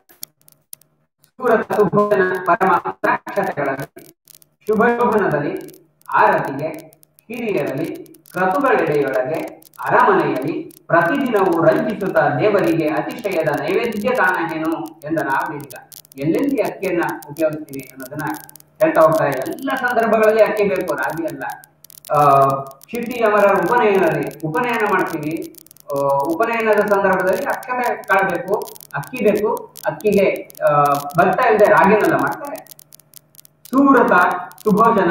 ಪರಮ ಸಾಕ್ಷತೆಗಳಲ್ಲಿ ಶುಭಶೋಭನದಲ್ಲಿ ಆರತಿಗೆ ಹಿರಿಯರಲ್ಲಿ ಕ್ರತುಗಳೆಡೆಯೊಳಗೆ ಅರಮನೆಯಲ್ಲಿ ಪ್ರತಿದಿನವೂ ರಂಜಿಸುತ್ತ ದೇವರಿಗೆ ಅತಿಶಯದ ನೈವೇದ್ಯ ತಾನೇನು ಎಂದನ ಆವಿಡಿಗ. ಎಲ್ಲೆಲ್ಲಿ ಅಕ್ಕಿಯನ್ನ ಉಪಯೋಗಿಸ್ತೀವಿ ಅನ್ನೋದನ್ನ ಹೇಳ್ತಾ ಹೋಗ್ತಾರೆ. ಎಲ್ಲ ಸಂದರ್ಭಗಳಲ್ಲಿ ಅಕ್ಕಿ ಬೇಕು, ರಾಗಿ ಅಲ್ಲ. ಅಹ್ ಕ್ಷಿತಿ ಅವರ ಉಪನಯನದಲ್ಲಿ ಉಪನಯನ ಮಾಡ್ತೀವಿ, ಉಪನಯನದ ಸಂದರ್ಭದಲ್ಲಿ ಅಕ್ಷತೆ ಕಾಳಬೇಕು, ಅಕ್ಕಿ ಬೇಕು. ಅಕ್ಕಿಗೆ ಅಹ್ ಭತ್ತ ಇಲ್ಲದೆ ರಾಗಿನೆಲ್ಲ ಮಾಡ್ತಾರೆ. ಸುವ್ರತ ಸುಭೋಜನ,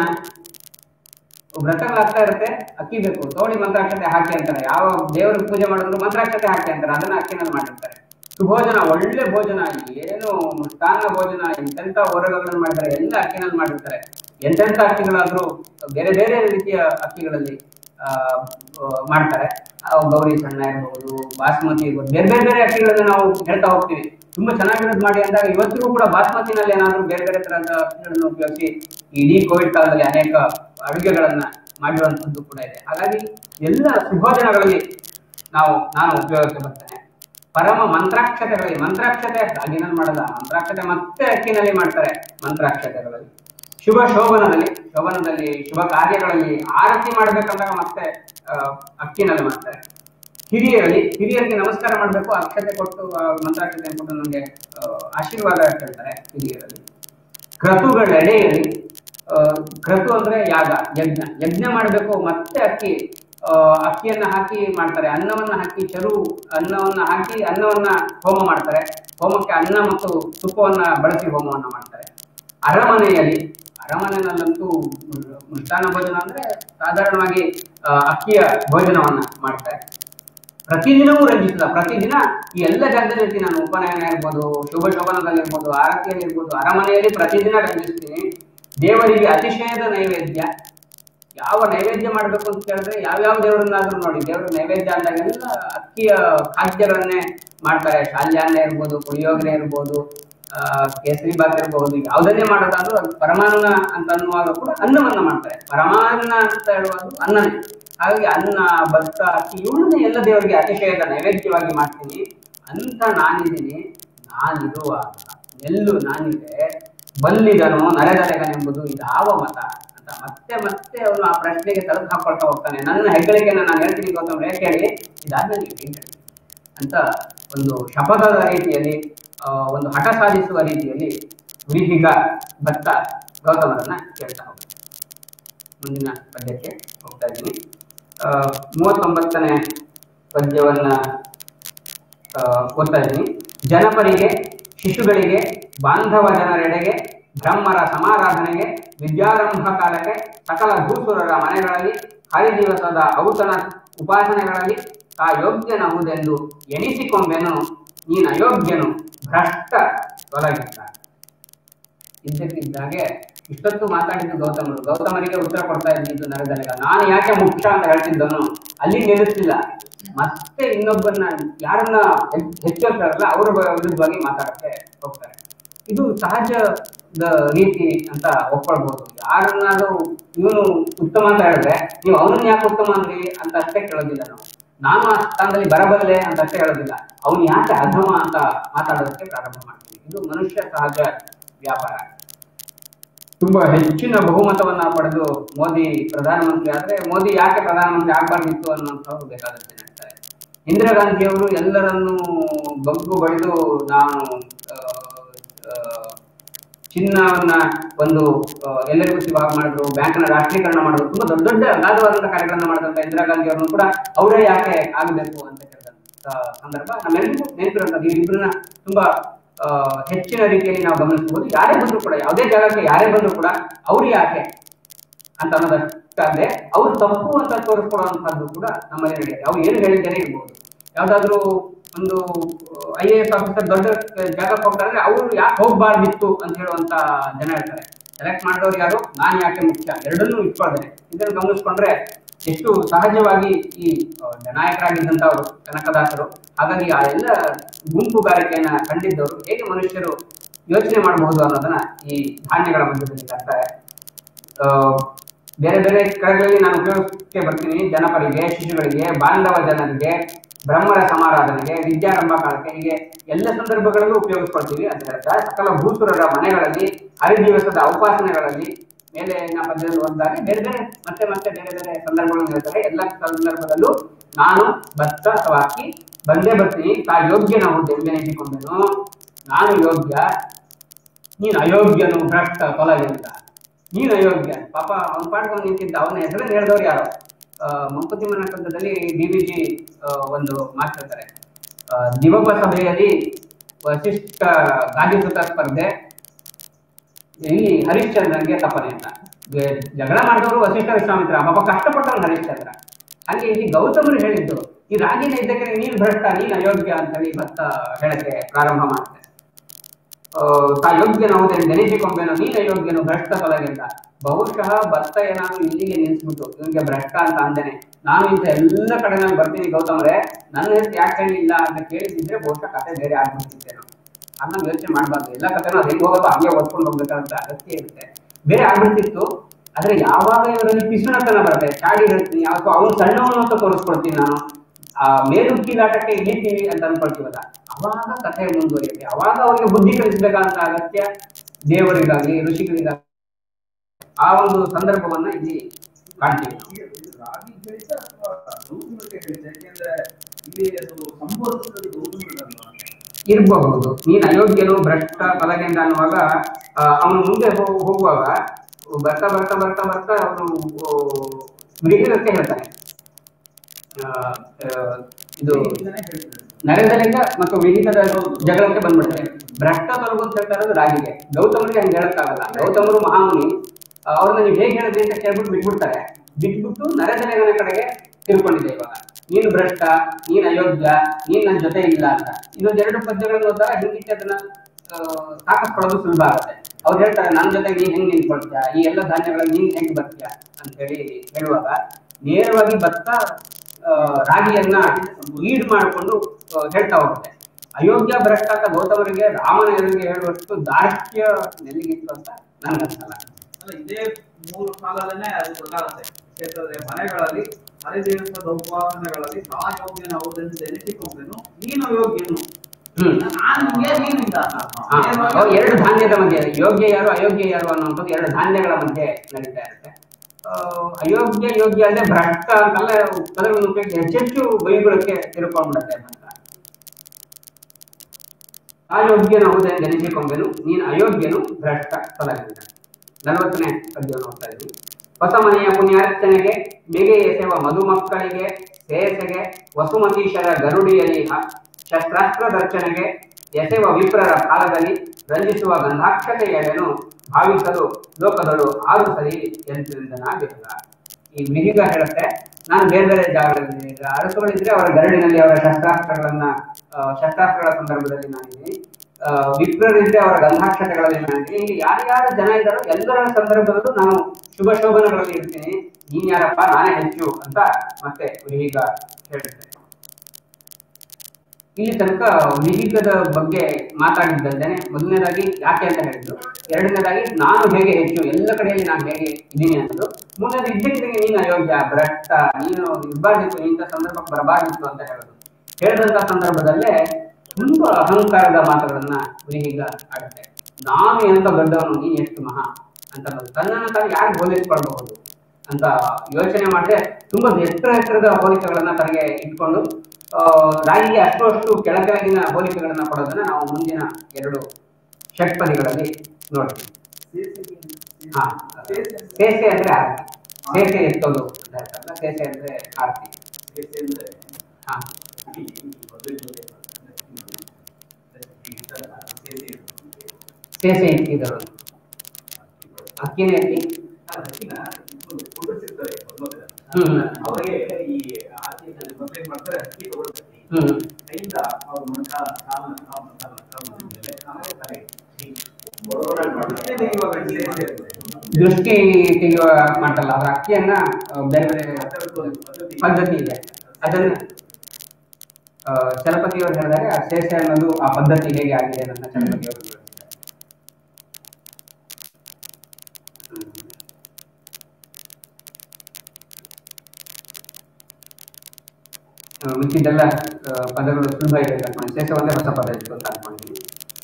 ವ್ರತಗಳಾಗ್ತಾ ಇರುತ್ತೆ, ಅಕ್ಕಿ ಬೇಕು, ತೋಳಿ ಮಂತ್ರಾಕ್ಷತೆ ಹಾಕಿ ಅಂತಾರೆ. ಯಾವ ದೇವರಿಗೆ ಪೂಜೆ ಮಾಡಿದ್ರು ಮಂತ್ರಾಕ್ಷತೆ ಹಾಕಿ ಅಂತಾರೆ, ಅದನ್ನ ಅಕ್ಕಿನಲ್ಲಿ ಮಾಡಿರ್ತಾರೆ. ಸುಭೋಜನ ಒಳ್ಳೆ ಭೋಜನ, ಏನು ಮೃಷ್ಟಾನ್ನ ಭೋಜನ, ಎಂತೆಂತ ಹೊರಗಳನ್ನು ಮಾಡಿದ್ದಾರೆ, ಎಲ್ಲ ಅಕ್ಕಿನಲ್ಲಿ ಮಾಡಿರ್ತಾರೆ. ಎಂತೆಂತ ಅಕ್ಕಿಗಳಾದ್ರೂ ಬೇರೆ ಬೇರೆ ರೀತಿಯ ಅಕ್ಕಿಗಳಲ್ಲಿ ಆ ಮಾಡ್ತಾರೆ. ಗೌರಿ ಸಣ್ಣ ಇರ್ಬೋದು, ಬಾಸ್ಮತಿ ಇರ್ಬೋದು, ಬೇರೆ ಬೇರೆ ಬೇರೆ ಅಕ್ಕಿಗಳನ್ನ ನಾವು ಹೇಳ್ತಾ ಹೋಗ್ತೀವಿ. ತುಂಬಾ ಚೆನ್ನಾಗಿರೋದು ಮಾಡಿ ಅಂದಾಗ ಇವತ್ತಿಗೂ ಕೂಡ ಬಾಸ್ಮತಿನಲ್ಲಿ ಏನಾದ್ರು ಬೇರೆ ಬೇರೆ ತರಹದ ಅಕ್ಕಿಗಳನ್ನು ಉಪಯೋಗಿಸಿ ಇಡೀ ಕೋವಿಡ್ ಕಾಲದಲ್ಲಿ ಅನೇಕ ಅಡುಗೆಗಳನ್ನ ಮಾಡಿರುವಂತದ್ದು ಕೂಡ ಇದೆ. ಹಾಗಾಗಿ ಎಲ್ಲ ಸುಭೋಜನಗಳಲ್ಲಿ ನಾವು ನಾನು ಉಪಯೋಗಕ್ಕೆ ಬರ್ತೇನೆ. ಪರಮ ಮಂತ್ರಾಕ್ಷತೆಗಳಲ್ಲಿ, ಮಂತ್ರಾಕ್ಷತೆ ರಾಗಿನಲ್ಲಿ ಮಾಡಲ್ಲ, ಮಂತ್ರಾಕ್ಷತೆ ಮತ್ತೆ ಅಕ್ಕಿನಲ್ಲಿ ಮಾಡ್ತಾರೆ. ಮಂತ್ರಾಕ್ಷತೆಗಳಲ್ಲಿ ಶುಭ ಶೋಭನದಲ್ಲಿ, ಶೋಭನದಲ್ಲಿ ಶುಭ ಕಾರ್ಯಗಳಲ್ಲಿ ಆರತಿ ಮಾಡ್ಬೇಕಂದಾಗ ಮತ್ತೆ ಅಹ್ ಅಕ್ಕಿನಲ್ಲಿ ಮಾಡ್ತಾರೆ. ಹಿರಿಯರಲ್ಲಿ, ಹಿರಿಯರಿಗೆ ನಮಸ್ಕಾರ ಮಾಡಬೇಕು, ಅಕ್ಷತೆ ಕೊಟ್ಟು ಮಂತ್ರಾಕ್ಷತೆ ಕೊಟ್ಟು ನಮಗೆ ಆಶೀರ್ವಾದ ಹೇಳ್ತಾರೆ ಹಿರಿಯರಲ್ಲಿ. ಕ್ರತುಗಳೆಡೆಯಲ್ಲಿ, ಅಹ್ ಕ್ರತು ಅಂದ್ರೆ ಯಾಗ, ಯಜ್ಞ, ಯಜ್ಞ ಮಾಡಬೇಕು, ಮತ್ತೆ ಅಕ್ಕಿ ಅಹ್ ಅಕ್ಕಿಯನ್ನ ಹಾಕಿ ಮಾಡ್ತಾರೆ. ಅನ್ನವನ್ನ ಹಾಕಿ ಚರು ಅನ್ನವನ್ನ ಹಾಕಿ ಅನ್ನವನ್ನ ಹೋಮ ಮಾಡ್ತಾರೆ. ಹೋಮಕ್ಕೆ ಅನ್ನ ಮತ್ತು ತುಪ್ಪವನ್ನ ಬಳಸಿ ಹೋಮವನ್ನ ಮಾಡ್ತಾರೆ. ಅರಮನೆಯಲ್ಲಿ, ಅರಮನೆಯಲ್ಲಂತೂ ಮೃಷ್ಟಾನ್ನ ಭೋಜನ ಅಂದ್ರೆ ಸಾಧಾರಣವಾಗಿ ಅಹ್ ಅಕ್ಕಿಯ ಭೋಜನವನ್ನ ಮಾಡ್ತಾರೆ. ಪ್ರತಿದಿನವೂ ರಂಜಿಸಿದ, ಪ್ರತಿದಿನ ಈ ಎಲ್ಲ ಜಾಗದಲ್ಲಿ ಇರ್ತೀನಿ ನಾನು. ಉಪನಯನ ಇರ್ಬೋದು, ಶುಭ ಶೋಭನದಲ್ಲಿ ಇರ್ಬೋದು, ಆರತಿಯಲ್ಲಿ ಇರ್ಬೋದು, ಅರಮನೆಯಲ್ಲಿ ಪ್ರತಿದಿನ ರಂಜಿಸ್ತೀನಿ. ದೇವರಿಗೆ ಅತಿಶಯದ ನೈವೇದ್ಯ, ಯಾವ ನೈವೇದ್ಯ ಮಾಡ್ಬೇಕು ಅಂತ ಕೇಳಿದ್ರೆ ಯಾವ್ಯಾವ ದೇವರನ್ನಾದ್ರೂ ನೋಡಿ, ದೇವರ ನೈವೇದ್ಯ ಅಂದಾಗೆಲ್ಲ ಅಕ್ಕಿಯ ಖಾದ್ಯಗಳನ್ನೇ ಮಾಡ್ತಾರೆ. ಶಾಲ್ಯಾನ್ನ ಇರ್ಬೋದು, ಪುಳಿಯೋಗರೆ ಇರ್ಬೋದು, ಅಹ್ ಕೇಸರಿ ಬಾತ್ ಇರಬಹುದು, ಯಾವುದನ್ನೇ ಮಾಡೋದಾದ್ರೂ ಅದು ಪರಮಾನ್ನ ಅಂತ ಅನ್ನುವಾಗ ಕೂಡ ಅನ್ನವನ್ನ ಮಾಡ್ತಾರೆ. ಪರಮಾನ್ನ ಅಂತ ಹೇಳುವುದು ಅನ್ನನೇ. ಹಾಗಾಗಿ ಅನ್ನ, ಭತ್ತ, ಅಕ್ಕಿ ಇವಳನ್ನೇ ಎಲ್ಲ ದೇವರಿಗೆ ಅತಿಶಯದ ನೈವೇದ್ಯವಾಗಿ ಮಾಡ್ತೀನಿ ಅಂತ ನಾನಿದ್ದೀನಿ. ನಾನಿರುವಾಗ ಎಲ್ಲೂ ನಾನಿದೆ ಬಲ್ಲಿದನು ನರೆದಲೆಗನೆಂಬುದು ಇದಾವ ಮತ ಅಂತ ಮತ್ತೆ ಮತ್ತೆ ಅವನು ಆ ಪ್ರಶ್ನೆಗೆ ತಲುಪು ಹಾಕೊಳ್ತಾ ಹೋಗ್ತಾನೆ. ನನ್ನ ಹೆಗ್ಗಳಿಕೆಯನ್ನು ನಾನು ಹೇಳ್ತೀನಿ ಗೌತಮ್, ಯಾಕೆ ಹೇಳಿ, ಇದಾದ್ಮೇಲೆ ನೀವು ಹೇಳಿ ಅಂತ ಒಂದು ಶಪಥದ ರೀತಿಯಲ್ಲಿ, ಒಂದು ಹಠ ಸಾಧಿಸುವ ರೀತಿಯಲ್ಲಿ ವ್ರೀಹಿಗ ಭತ್ತ ಗೌತಮರನ್ನ ಕೇಳ್ತಾ ಹೋಗ್ತಾರೆ. ಮುಂದಿನ ಪದ್ಯಕ್ಕೆ ಹೋಗ್ತಾ ಇದ್ದೀನಿ. ಅಹ್ ಮೂವತ್ತೊಂಬತ್ತನೇ ಪದ್ಯವನ್ನ ಓದ್ತಾ ಇದ್ದೀನಿ. ಜನಪರಿಗೆ, ಶಿಶುಗಳಿಗೆ, ಬಾಂಧವ ಜನರೆಡೆಗೆ, ಬ್ರಹ್ಮರ ಸಮಾರಾಧನೆಗೆ, ವಿದ್ಯಾರಂಭ ಕಾಲಕ್ಕೆ, ಸಕಲ ಭೂಸುರರ ಮನೆಗಳಲ್ಲಿ, ಹರಿದಿವಸದ ಔತಣ ಉಪಾಸನೆಗಳಲ್ಲಿ ಆ ಯೋಗ್ಯನಹುದೆಂದು ಎಣಿಸಿಕೊಂಬೆನು, ನೀನು ಅಯೋಗ್ಯನು ಭ್ರಷ್ಟ ತೊಲಗಿದ್ದ. ಇದ್ದಕ್ಕಿದ್ದಾಗೆ ಇಷ್ಟೊತ್ತು ಮಾತಾಡಿದ್ದು ಗೌತಮರು, ಗೌತಮರಿಗೆ ಉತ್ತರ ಕೊಡ್ತಾ ಇದ್ದಿದ್ದು ನರದನಗ. ನಾನು ಯಾಕೆ ಮುಖ್ಯ ಅಂತ ಹೇಳ್ತಿದ್ದವನು ಅಲ್ಲಿ ನಿಲ್ಲಿಸ್ಲಿಲ್ಲ, ಮತ್ತೆ ಇನ್ನೊಬ್ಬರನ್ನ ಯಾರನ್ನ ಹೆಚ್ಚು ಹೇಳ್ತಾರಲ್ಲ ಅವರ ವಿರುದ್ಧವಾಗಿ ಮಾತಾಡಕ್ಕೆ ಹೋಗ್ತಾರೆ. ಇದು ಸಹಜದ ರೀತಿ ಅಂತ ಒಪ್ಕೊಳ್ಬಹುದು. ಯಾರನ್ನಾದ್ರೂ ಇವನು ಉತ್ತಮ ಅಂತ ಹೇಳಿದ್ರೆ ನೀವು ಅವನನ್ನ ಯಾಕೆ ಉತ್ತಮ ಅಂದ್ರಿ ಅಂತ ಅಷ್ಟೇ ಕೇಳೋದಿಲ್ಲ ನಾವು. ನಾನು ಆ ಸ್ಥಾನದಲ್ಲಿ ಬರಬಲ್ಲೆ ಅಂತ ಅಷ್ಟೇ ಹೇಳೋದಿಲ್ಲ, ಅವನು ಯಾಕೆ ಅಧಮ ಅಂತ ಮಾತಾಡೋದಕ್ಕೆ ಪ್ರಾರಂಭ ಮಾಡ್ತೀವಿ. ಇದು ಮನುಷ್ಯ ಸಹಜ ವ್ಯಾಪಾರ. ತುಂಬಾ ಹೆಚ್ಚಿನ ಬಹುಮತವನ್ನ ಪಡೆದು ಮೋದಿ ಪ್ರಧಾನಮಂತ್ರಿ ಆದ್ರೆ ಮೋದಿ ಯಾಕೆ ಪ್ರಧಾನಮಂತ್ರಿ ಆಗ್ಬಾರ್ದಿತ್ತು ಅನ್ನೋಂಥವ್ರು ಬೇಕಾದಷ್ಟೇ ಹೇಳ್ತಾರೆ. ಇಂದಿರಾ ಗಾಂಧಿಯವರು ಎಲ್ಲರನ್ನೂ ಬಗ್ಗು ಬಡಿದು ನಾನು ಚಿನ್ನವನ್ನ ಒಂದು ಎಲ್ಲರಿಗೂ ಸಿಗುವ ಮಾಡಿದ್ರು, ಬ್ಯಾಂಕ್ನ ರಾಷ್ಟ್ರೀಕರಣ ಮಾಡಿದ್ರು, ತುಂಬಾ ದೊಡ್ಡ ದೊಡ್ಡ ಅಗಾಧವಾದಂತಹ ಕಾರ್ಯಗಳನ್ನ ಮಾಡಿದಂತ ಇಂದಿರಾ ಗಾಂಧಿ ಅವರನ್ನು ಕೂಡ ಅವರೇ ಯಾಕೆ ಆಗಬೇಕು ಅಂತ ಹೇಳಿದಂತ ಸಂದರ್ಭ ನಮ್ಮೆಲ್ಲರಿಗೂ ನೆನಪಿರುವಂತದ್ದು. ಇಬ್ಬರನ್ನ ತುಂಬಾ ಅಹ್ ಹೆಚ್ಚಿನ ರೀತಿಯಲ್ಲಿ ನಾವು ಗಮನಿಸಬಹುದು. ಯಾರೇ ಬಂದ್ರು ಕೂಡ, ಯಾವುದೇ ಜಾಗಕ್ಕೆ ಯಾರೇ ಬಂದ್ರು ಕೂಡ ಅವ್ರು ಯಾಕೆ ಅಂತ ಅನ್ನೋದಷ್ಟಾದ್ರೆ ಅವ್ರು ತಪ್ಪು ಅಂತ ತೋರಿಸ್ಕೊಡುವಂತಹದ್ದು ಕೂಡ ನಮ್ಮಲ್ಲಿ ನಡೆಯುತ್ತೆ. ಅವ್ರು ಏನು ಹೇಳಿದ್ದೇನೆ ಇರ್ಬೋದು. ಯಾವ್ದಾದ್ರು ಒಂದು ಐ ಎ ಎಸ್ ಆಫೀಸರ್ ದೊಡ್ಡ ಜಾಗಕ್ಕೆ ಹೋಗ್ತಾರೆ, ಅವ್ರು ಯಾಕೆ ಹೋಗ್ಬಾರ್ದಿತ್ತು ಅಂತ ಹೇಳುವಂತ ಜನ ಹೇಳ್ತಾರೆ. ಸೆಲೆಕ್ಟ್ ಮಾಡಿದವ್ರು ಯಾರು, ನಾನು ಯಾಕೆ ಮುಖ್ಯ, ಎರಡನ್ನೂ ಇಟ್ಕೊಳ್ತಾರೆ. ಇದನ್ನು ಗಮನಿಸ್ಕೊಂಡ್ರೆ ಎಷ್ಟು ಸಹಜವಾಗಿ ಈ ನಾಯಕರಾಗಿದ್ದಂಥವ್ರು ಕನಕದಾಸರು, ಹಾಗಾಗಿ ಆ ಎಲ್ಲ ಗುಂಪುಗಾರಿಕೆಯನ್ನ ಕಂಡಿದ್ದವರು ಹೇಗೆ ಮನುಷ್ಯರು ಯೋಚನೆ ಮಾಡಬಹುದು ಅನ್ನೋದನ್ನ ಈ ಧಾನ್ಯಗಳ ಮಧ್ಯದಲ್ಲಿ ತರ್ತಾರೆ. ಅಹ್ ಬೇರೆ ಬೇರೆ ಕಡೆಗಳಲ್ಲಿ ನಾನು ಉಪಯೋಗಕ್ಕೆ ಬರ್ತೀನಿ. ಜನಪರಿಗೆ, ಶಿಶುಗಳಿಗೆ, ಬಾಂಧವ ಜನರಿಗೆ, ಬ್ರಹ್ಮರ ಸಮಾರಾಧನೆಗೆ, ವಿದ್ಯಾರಂಭ ಕಾಲಕ್ಕೆ, ಹೀಗೆ ಎಲ್ಲ ಸಂದರ್ಭಗಳಲ್ಲೂ ಉಪಯೋಗಿಸ್ಕೊಳ್ತೀವಿ ಅಂತ ಹೇಳ್ತಾರೆ. ಸಕಲ ಭೂಸುರರ ಮನೆಗಳಲ್ಲಿ, ಹರಿದಿವಸದ ಉಪಾಸನೆಗಳಲ್ಲಿ ಮೇಲೆ ನಾ ಪದ್ಯದಲ್ಲಿ ಓದಿದಾಗ ಬೇರೆ ಬೇರೆ ಮತ್ತೆ ಮತ್ತೆ ಬೇರೆ ಬೇರೆ ಸಂದರ್ಭಗಳನ್ನು ಹೇಳ್ತಾರೆ. ಎಲ್ಲ ಸಂದರ್ಭದಲ್ಲೂ ನಾನು ಭತ್ತ ಅಥವಾ ಅಕ್ಕಿ ಬಂದೇ ಬರ್ತೀನಿ, ತಾ ಯೋಗ್ಯ ನಾವು ದೆಂಬೆನೆಸಿಕೊಂಡೆನು, ನಾನು ಯೋಗ್ಯ, ನೀನು ಅಯೋಗ್ಯನು, ಭ್ರಷ್ಟ ತೊಲಗೆ ಅಂತ. ನೀನು ಅಯೋಗ್ಯ, ಪಾಪ ಅವನ ಪಾಡ್ಕೊಂಡು ನಿಂತಿದ್ದ, ಅವನ ಹೆಸರನ್ನು ಹೇಳಿದವ್ರು ಯಾರು? ಮಂಕುತಿಮ್ಮನ ಕಂದದಲ್ಲಿ ಡಿ ವಿ ಜಿ ಒಂದು ಮಾತಾಡ್ತಾರೆ. ದಿವಪ ಸಭೆಯಲ್ಲಿ ವಸಿಷ್ಠ ಗಾದಿಸುತ ಸ್ಪರ್ಧೆ, ಇಲ್ಲಿ ಹರಿಶ್ಚಂದ್ರನ್ಗೆ ತಪ್ಪನೆ ಅಂತ. ಜಗಳ ಮಾಡಿದವರು ವಸಿಷ್ಠ ವಿಶ್ವಾಮಿತ್ರ, ಪಾಪ ಕಷ್ಟಪಟ್ಟವನು ಹರಿಶ್ಚಂದ್ರ. ಹಾಗೆ ಇಲ್ಲಿ ಗೌತಮರು ಹೇಳಿದ್ದು, ಈ ರಾಗಿನ ಇದ್ದಕ್ಕೆ ನೀನು ಭ್ರಷ್ಟ, ನೀನು ಅಯೋಗ್ಯ ಅಂತ ಹೇಳಿ ಭತ್ತ ಹೇಳಕ್ಕೆ ಪ್ರಾರಂಭ ಮಾಡ್ತಾರೆ. ತಾ ಯೋಗ್ಯನವುದೇ ನೆನೆಸಿಕೊಂಬೇನೋ, ನೀನು ಅಯೋಗ್ಯನು, ಭ್ರಷ್ಟ ತೊಲಗೆ ಅಂತ. ಬಹುಶಃ ಭತ್ತ ಏನಾದ್ರು ಇಲ್ಲಿಗೆ ನಿಲ್ಸ್ಬಿಟ್ಟು ಇವನಿಗೆ ಭ್ರಷ್ಟ ಅಂತ ಅಂದೇನೆ, ನಾನು ಇಂಥ ಎಲ್ಲ ಕಡೆ ನಾನು ಬರ್ತೀನಿ ಗೌತಮರೇ, ನನ್ನ ಹೆಸರು ಯಾಕೆ ಹೇಳಿಲ್ಲ ಅಂತ ಕೇಳಿದ್ರೆ ಬಹುಶಃ ಕತೆ ಬೇರೆ ಆಗ್ಬಿಡ್ತಿದ್ದೇನೋ. ಅದನ್ನ ಯೋಚನೆ ಮಾಡಬಾರ್ದು. ಎಲ್ಲ ಕಥೆನೂ ಅದು ಹೆಂಗೆ ಹೋಗೋದು ಹಂಗೆ ಓದ್ಕೊಂಡು ಹೋಗ್ಬೇಕಂತ ಅಗತ್ಯ ಇರುತ್ತೆ. ಬೇರೆ ಆಗ್ಬಿಡ್ತಿತ್ತು. ಆದ್ರೆ ಯಾವಾಗ ಇವರಲ್ಲಿ ಪಿಸುಣತನ ಬರುತ್ತೆ, ಚಾಡಿ ಹೇಳ್ತೀನಿ, ಯಾವತ್ತು ಅವ್ನು ಸಣ್ಣವನು ಅಂತ ತೋರಿಸ್ಕೊಡ್ತೀನಿ ನಾನು, ಆ ಮೇಲುಕ್ಕೀಲಾಟಕ್ಕೆ ಇಳಿತೀವಿ ಅಂತ ಅನ್ಕೊಳ್ತೀವಲ್ಲ, ಅವಾಗ ಕಥೆ ಮುಂದುವರಿಯುತ್ತೆ. ಅವಾಗ ಅವರಿಗೆ ಬುದ್ಧಿ ಕಲಿಸಬೇಕಂತ ಅಗತ್ಯ ದೇವರಿಗಾಗಿ, ಋಷಿಗಳಿಗಾಗಿ. ಆ ಒಂದು ಸಂದರ್ಭವನ್ನ ಇಲ್ಲಿ ಕಾಣ್ತೀವಿ. ಇರಬಹುದು. ನೀನ್ ಅಯೋಗ್ಯನು, ಭ್ರಷ್ಟ, ತೊಲಗೆಂದ ಅನ್ನುವಾಗ ಅವನು ಮುಂದೆ ಹೋಗುವಾಗ ಬರ್ತಾ ಬರ್ತಾ ಬರ್ತಾ ಬರ್ತಾ ಅವನು ಮೃಗಕ್ಕೆ ಹೇಳ್ತಾನೆ. ಇದು ನರೇಂದ್ರಲಿಂಗ ಮತ್ತು ವಿಹಿತದ ಜಗಳಕ್ಕೆ ಬಂದ್ಬಿಡ್ತಾರೆ. ಭ್ರಷ್ಟ ತೊಲಗು ಅಂತ ಹೇಳ್ತಾ ಇರೋದು ರಾಗಿಗೆ. ಗೌತಮರಿಗೆ ಹಂಗೆ ಹೇಳಕ್ಕಾಗಲ್ಲ. ಗೌತಮರು ಮಹಾಮುನಿ, ಅವ್ರನ್ನ ನೀವು ಹೇಗೆ ಹೇಳಿದ್ರಿ ಅಂತ ಕೇಳ್ಬಿಟ್ಟು ಬಿಟ್ಬಿಡ್ತಾರೆ. ಬಿಟ್ಬಿಟ್ಟು ನರೇಂದ್ರಲಿಂಗನ ಕಡೆಗೆ ತಿಳ್ಕೊಂಡಿದೆ. ಇವಾಗ ನೀನು ಭ್ರಷ್ಟ, ನೀನ್ ಅಯೋಗ್ಯ, ನೀನ್ ನನ್ನ ಜೊತೆ ಇಲ್ಲ ಅಂತ ಇನ್ನೊಂದೆರಡು ಪದ್ಯಗಳನ್ನು ಓದಿದಾಗ ಹಿಂದಿಕ್ಕೆ ಅದನ್ನ ಸಾಕಿಸ್ಕೊಳ್ಳೋದು ಸುಲಭ ಆಗುತ್ತೆ. ಅವ್ರು ಹೇಳ್ತಾರೆ, ನನ್ನ ಜೊತೆಗೆ ನೀನ್ ಹೆಂಗ್ ನಿಂತ್ಕೊಳ್ತೀಯ, ಈ ಎಲ್ಲ ಧಾನ್ಯಗಳಲ್ಲಿ ನೀನ್ ಹೆಂಗ್ ಬರ್ತೀಯ ಅಂತ ಹೇಳಿ ಹೇಳುವಾಗ ನೇರವಾಗಿ ಭತ್ತ ರಾಗಿಯನ್ನ ಲೀಡ್ ಮಾಡಿಕೊಂಡು ಹೇಳ್ತಾ ಹೋಗುತ್ತೆ. ಅಯೋಗ್ಯ, ಭ್ರಷ್ಟ ಅಂತ ಗೌತಮರಿಗೆ ರಾಮನ ಎದುರಿಗೆ ಹೇಳುವಷ್ಟು ದಾರ್ಷ್ಟ್ಯ ನೆಲ್ಲಿಗಿತ್ತು ಅಂತ ನನ್ಗನ್ಸಲ್ಲ. ಇದೇ ಮೂರು ಕಾಲದಲ್ಲೇ ಅದು ಗೊತ್ತಾಗುತ್ತೆ. ಕ್ಷೇತ್ರದ ಮನೆಗಳಲ್ಲಿ ಹರಿದೇವದ ಉಪಾಸನೆಗಳಲ್ಲಿ ಆ ಯೋಗ್ಯನ ಹೌದೆಂದು ಎನಿಸಿಕೊಂಡೇನು, ನೀನು ಯೋಗ್ಯನು, ಎರಡು ಧಾನ್ಯದ ಮಧ್ಯೆ ಯೋಗ್ಯ ಯಾರು ಅಯೋಗ್ಯ ಯಾರು ಅನ್ನುವಂಥದ್ದು ಎರಡು ಧಾನ್ಯಗಳ ಮಧ್ಯೆ ನಡೀತಾ ಇರುತ್ತೆ. ಅಯೋಗ್ಯ ಯೋಗ್ಯ ಅಂದ್ರೆ ಭ್ರಷ್ಟ ಅಂತಲ್ಲ ಪದಗಳನ್ನು ಉಪಯೋಗಿಸಿ ಹೆಚ್ಚೆಚ್ಚು ಬೈಗುಳಕ್ಕೆ ತಿರುಕೊಂಡ್ಬಿಡುತ್ತೆ ಅಂತ. ಅಯೋಗ್ಯನ ಹೌದೆಂದು ಎನಿಸಿಕೊಂಬೆನು, ನೀನು ಅಯೋಗ್ಯನು, ಭ್ರಷ್ಟ ತೊಲಗಿಂದ. ನಲವತ್ತನೇ ಪದ್ಯವನ್ನು ನೋಡ್ತಾ ಇದ್ವಿ. ಹೊಸ ಮನೆಯ ಪುಣ್ಯಾರ್ಚನೆಗೆ ಬೇಗೆ ಎಸೆವ ಮಧುಮಕ್ಕಳಿಗೆ ಸೇಸೆಗೆ ವಸುಮತೀಶರ ಗರುಡಿಯಲ್ಲಿ ಶಸ್ತ್ರಾಸ್ತ್ರ ದರ್ಶನೆಗೆ ಎಸೆವ ವಿಪ್ರರ ಕಾಲದಲ್ಲಿ ರಂಜಿಸುವ ಗಂಧಾಕ್ಷತೆಯನ್ನು ಭಾವಿಸಲು ಲೋಕದಳು ಆರು ಸರಿ ಎಂತಿದ್ದನಾಗಿರಲ್ಲ. ಈ ಮಿಹಿಗ ಹೇಳುತ್ತೆ, ನಾನು ಬೇರೆ ಬೇರೆ ಜಾಗಗಳಲ್ಲಿ ಅರಸುಗಳಿದ್ರೆ ಅವರ ಗರಡಿನಲ್ಲಿ ಅವರ ಶಸ್ತ್ರಾಸ್ತ್ರಗಳನ್ನ ಶಸ್ತ್ರಾಸ್ತ್ರಗಳ ಸಂದರ್ಭದಲ್ಲಿ ನಾನಿದ್ದೀನಿ. ವಿಪ್ರರಿದ್ರೆ ಅವರ ಗಂಧಾಕ್ಷತೆಗಳಲ್ಲಿ ಮಾಡ್ತೀನಿ. ಇಲ್ಲಿ ಯಾರ್ಯಾರು ಜನ ಇದ್ದಾರೋ ಎಲ್ಲರ ಸಂದರ್ಭದಲ್ಲೂ ನಾನು ಶುಭ ಶೋಭನಗಳಲ್ಲಿ ಇರ್ತೀನಿ. ನೀನ್ ಯಾರಪ್ಪ, ನಾನೇ ಹೆಚ್ಚು ಅಂತ ಮತ್ತೆ ಈಗ ಹೇಳ್ತೇನೆ. ಇಲ್ಲಿ ತನಕ ವಿಹಿಕದ ಬಗ್ಗೆ ಮಾತಾಡಿದ್ದಲ್ದೇನೆ ಮೊದಲನೇದಾಗಿ ಯಾಕೆ ಅಂತ ಹೇಳಿದ್ದು, ಎರಡನೇದಾಗಿ ನಾನು ಹೇಗೆ ಹೆಚ್ಚು, ಎಲ್ಲ ಕಡೆಯಲ್ಲಿ ನಾನು ಹೇಗೆ ಇದ್ದೀನಿ ಅನ್ನೋದು, ಮೂರನೇದು ಇದ್ದಕ್ಕಿದ್ದಂಗೆ ನೀನು ಅಯೋಗ್ಯ, ಭ್ರಷ್ಟ, ನೀನು ಇರಬಾರ್ದಿತ್ತು, ಇಂಥ ಸಂದರ್ಭಕ್ಕೆ ಬರಬಾರ್ದಿತ್ತು ಅಂತ ಹೇಳೋದು. ಹೇಳಿದಂತ ಸಂದರ್ಭದಲ್ಲೇ ತುಂಬಾ ಅಹಂಕಾರದ ಮಾತುಗಳನ್ನ ಈಗ ಆಡುತ್ತೆ. ನಾನು ಎಂತ ದೊಡ್ಡವನು, ನೀನು ಎಷ್ಟು ಮಹಾ ಅಂತ ತನ್ನನ್ನು ತಾನು ಯಾರು ಹೋಲಿಸಿಕೊಳ್ಳಬಹುದು ಅಂತ ಯೋಚನೆ ಮಾಡಿದ್ರೆ ತುಂಬಾ ಎತ್ತರ ಎತ್ತರದ ಹೋಲಿಕೆಗಳನ್ನ ತನಗೆ ಇಟ್ಕೊಂಡು ರಾಗಿಗೆ ಅಷ್ಟು ಅಷ್ಟು ಕೆಳ ಕೆಳಗಿನ ಹೋಲಿಕೆಗಳನ್ನ ಕೊಡೋದನ್ನ ನಾವು ಮುಂದಿನ ಎರಡು ಷಟ್ಪದಿಗಳಲ್ಲಿ ನೋಡ್ತೀವಿ. ಹಾ, ಸೇಸೆ ಅಂದ್ರೆ ಆರತಿ, ಸೇಸೆ ಎತ್ತೋದು ಅಂತ ಹೇಳ್ತಾರಲ್ಲ, ಸೇಸೆ ಅಂದ್ರೆ ಆರತಿ. ಹಾ, ಸೇಸೆ ಎತ್ತಿದರು ಅಕ್ಕಿನೇ ಎತ್ತಿ ಅವರಿಗೆ ಈ ಆಚೆಯಲ್ಲಿ ಮೊದಲೇ ಮಾಡ್ತಾರೆ, ಅಕ್ಕಿ ತಗೊಳ್ತಾರೆ ಕೈಯಿಂದ ಅವ್ರ ಮಣ್ಕ ಕಾಲ ದೃಷ್ಟಿ ತೆಗೆಯುವ ಮಾಡಲ್ಲ, ಅದ್ರ ಅಕ್ಕಿಯನ್ನ ಬೇರೆ ಬೇರೆ ಪದ್ಧತಿ ಇದೆ. ಅದನ್ನ ಚಲಪತಿಯವರು ಹೇಳಿದಾಗ ಸೇಸೆ ಅನ್ನೋದು ಆ ಪದ್ಧತಿ ಹೇಗೆ ಆಗಿದೆ ಅಂತ ಚಲಪತಿಯವರು ಹೇಳಿದ್ದಾರೆ. ಮಿಕ್ಕಿದ್ದೆಲ್ಲ ಪದಗಳು ಸುಲಭ ಇದೆ ಅನ್ಕೊಂಡು ಸೇಸೆ ಒಂದೇ ಹೊಸ ಪದ ಇತ್ತು ಅಂತ ಅನ್ಕೊಂಡಿದ್ದೀನಿ.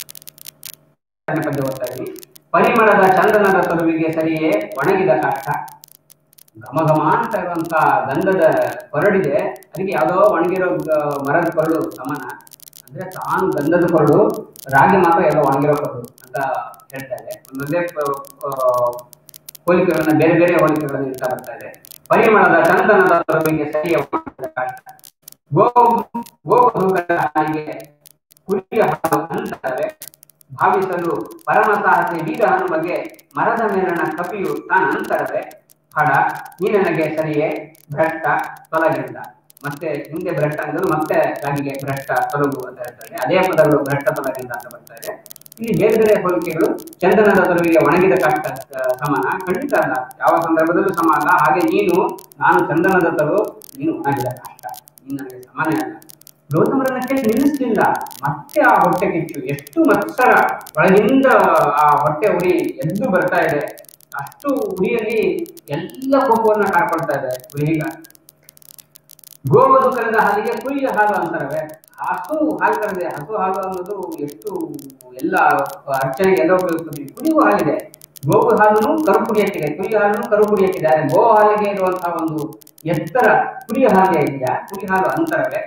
ಪದ್ಯ ಓದ್ತಾ ಇದ್ದೀನಿ. ಪರಿಮಳದ ಚಂದನದ ತರುವಿಗೆ ಸರಿಯೇ ಒಣಗಿದ ಕಾಷ್ಟ, ಘಮ ಘಮ ಅಂತ ಇರುವಂತ ಗಂಧದ ಕೊರಡಿದೆ, ಅದಕ್ಕೆ ಯಾವುದೋ ಒಣಗಿರೋ ಮರದ ಕೊರಡು ಸಮಾನ. ಅಂದ್ರೆ ತಾನು ಗಂಧದ ಕೊರಡು, ರಾಗಿ ಮಾತ್ರ ಯಾವುದೋ ಒಣಗಿರೋ ಕೊರಡು ಅಂತ ಹೇಳ್ತಾ ಇದೆ. ಒಂದೊಂದೇ ಹೋಲಿಕೆಗಳನ್ನ ಬೇರೆ ಬೇರೆ ಹೋಲಿಕೆಗಳನ್ನು ಇರ್ತಾ ಬರ್ತಾ ಇದೆ. ಪರಿಮಳದ ಚಂದನದ ತರುವಿಗೆ ಸರಿಯೇ ಒಣಗಿದ ಕಾಷ್ಟ, ಗೋ ಗೋಧೂಕದ ಹಾಗೆ ಕುರಿಯ ಹಾಲು ಅಂತವೆ, ಭಾವಿಸಲು ಪರಮ ಸಾಹಸಿ ವೀರ ಹನುಮಗೆ ಮರದ ಮೇಲಣ ಕಪಿಯು ತಾನಂತರವೇ, ಹಡ ನೀ ನನಗೆ ಸರಿಯೇ ಭ್ರಷ್ಟ ತೊಲಗಿಂದ. ಮತ್ತೆ ಹಿಂದೆ ಭ್ರಷ್ಟ ಅಂದ್ರು ಮತ್ತೆ ರಾಗಿಗೆ ಭ್ರಷ್ಟ ತೊಲಗು ಅಂತ ಹೇಳ್ತಾರೆ. ಅದೇ ಪದಗಳು ಭ್ರಷ್ಟ ತೊಲಗಿಂದ ಅಂತ ಬರ್ತಾ ಇದೆ. ಇಲ್ಲಿ ಬೇರೆ ಬೇರೆ ಹೋಲಿಕೆಗಳು ಚಂದನದ ತರುವಿಗೆ ಒಣಗಿದ ಕಾಷ್ಟ ಸಮಾನ ಖಂಡಿತ ಅಲ್ಲ, ಯಾವ ಸಂದರ್ಭದಲ್ಲೂ ಸಮ ಅಲ್ಲ. ಹಾಗೆ ನೀನು, ನಾನು ಚಂದನದ ತರು, ನೀನು ಒಣಗಿದ ಕಾಷ್ಟ, ನೀನು ನನಗೆ ಸಮಾನ ಅಲ್ಲ. ಗೌತಮರನ್ನ ಕೇಳಿ ನಿಲ್ಲಿಸ್ಲಿಲ್ಲ, ಮತ್ತೆ ಆ ಹೊಟ್ಟೆ ಕಿಚ್ಚು, ಎಷ್ಟು ಮತ್ಸರ ಒಳಗಿಂದ ಆ ಹೊಟ್ಟೆ ಉರಿ ಎದ್ದು ಬರ್ತಾ ಇದೆ. ಅಷ್ಟು ಉರಿಯಲ್ಲಿ ಎಲ್ಲ ಕೋಪವನ್ನ ಕಾಡ್ಕೊಳ್ತಾ ಇದೆ ಈಗ. ಗೋವದು ಕರೆದ ಹಾಲಿಗೆ ಕುಯ್ಯ ಹಾಲು ಅಂತಾರವೆ, ಹಸು ಹಾಲು ಕರೆದೆ. ಹಸು ಹಾಲು ಅನ್ನೋದು ಎಷ್ಟು ಎಲ್ಲ ಅರ್ಚನೆಗೆ ಎಲ್ಲ ಉಪಯೋಗಿಸ್ತೀವಿ. ಕುಡಿಯುವ ಹಾಲಿದೆ, ಗೋವು ಹಾಲನ್ನು ಕರು ಕುಡಿಯಕ್ಕಿದೆ, ಕುರಿಯ ಹಾಲನ್ನು ಕರು ಕುಡಿಯಕ್ಕಿದೆ. ಆದ್ರೆ ಗೋ ಹಾಲಿಗೆ ಇರುವಂತಹ ಒಂದು ಎತ್ತರ ಕುರಿಯ ಹಾಲಿಗೆ ಇದೆಯಾ, ಕುರಿ ಹಾಲು ಅಂತರವೆ.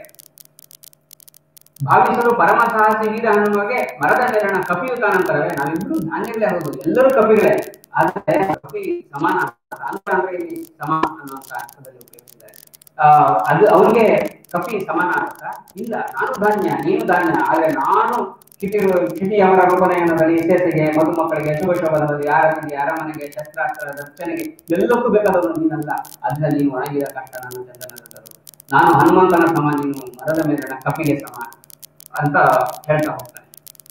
ಭಾವಿಸಲು ಪರಮ ಸಾಹಸಿ ವೀರ ಹನುಮಗೆ ಮರದ ಮೇಲಣ ಕಪಿಯು ತಾನಂತರವೇ. ನಾವಿಬ್ರು ಧಾನ್ಯಗಳೇ ಹೌದು, ಎಲ್ಲರೂ ಕಪಿಗಳೇ, ಆದ್ರೆ ಕಪಿ ಸಮಾನ ಅಂದ್ರೆ ಇಲ್ಲಿ ಸಮ ಅನ್ನುವಂತ ಅರ್ಥದಲ್ಲಿ ಉಪಯೋಗಿಸಿದ್ದಾರೆ. ಆ ಅದು ಅವ್ರಿಗೆ ಕಪಿ ಸಮಾನ ಅರ್ಥ ಇಲ್ಲ. ನಾನು ಧಾನ್ಯ, ನೀನು ಧಾನ್ಯ, ಆದ್ರೆ ನಾನು ಕಿಟಿರು ಕಿಟಿ ಅವರ ರೂಪನಯನದಲ್ಲಿ ಸೇಸೆಗೆ, ಮಧುಮಕ್ಕಳಿಗೆ, ಶುಭ ಶೋಭನದಲ್ಲಿ, ಯಾರಿಗೆ ಅರಮನೆಗೆ, ಶಸ್ತ್ರಾಸ್ತ್ರ ರಕ್ಷಣೆಗೆ ಎಲ್ಲಕ್ಕೂ ಬೇಕಾದವನು ನೀನಲ್ಲ. ಅದ್ರಲ್ಲಿ ನೀನು ಒಣಗಿದ ಕಷ್ಟ ನಾನು ಚಂದನದರು, ನಾನು ಹನುಮಂತನ ಸಮ, ನೀನು ಮರದ ಮೇಲಿನ ಕಪಿಗೆ ಸಮ ಅಂತ ಹೇಳ್ತಾ ಹೋಗ್ತಾನೆ.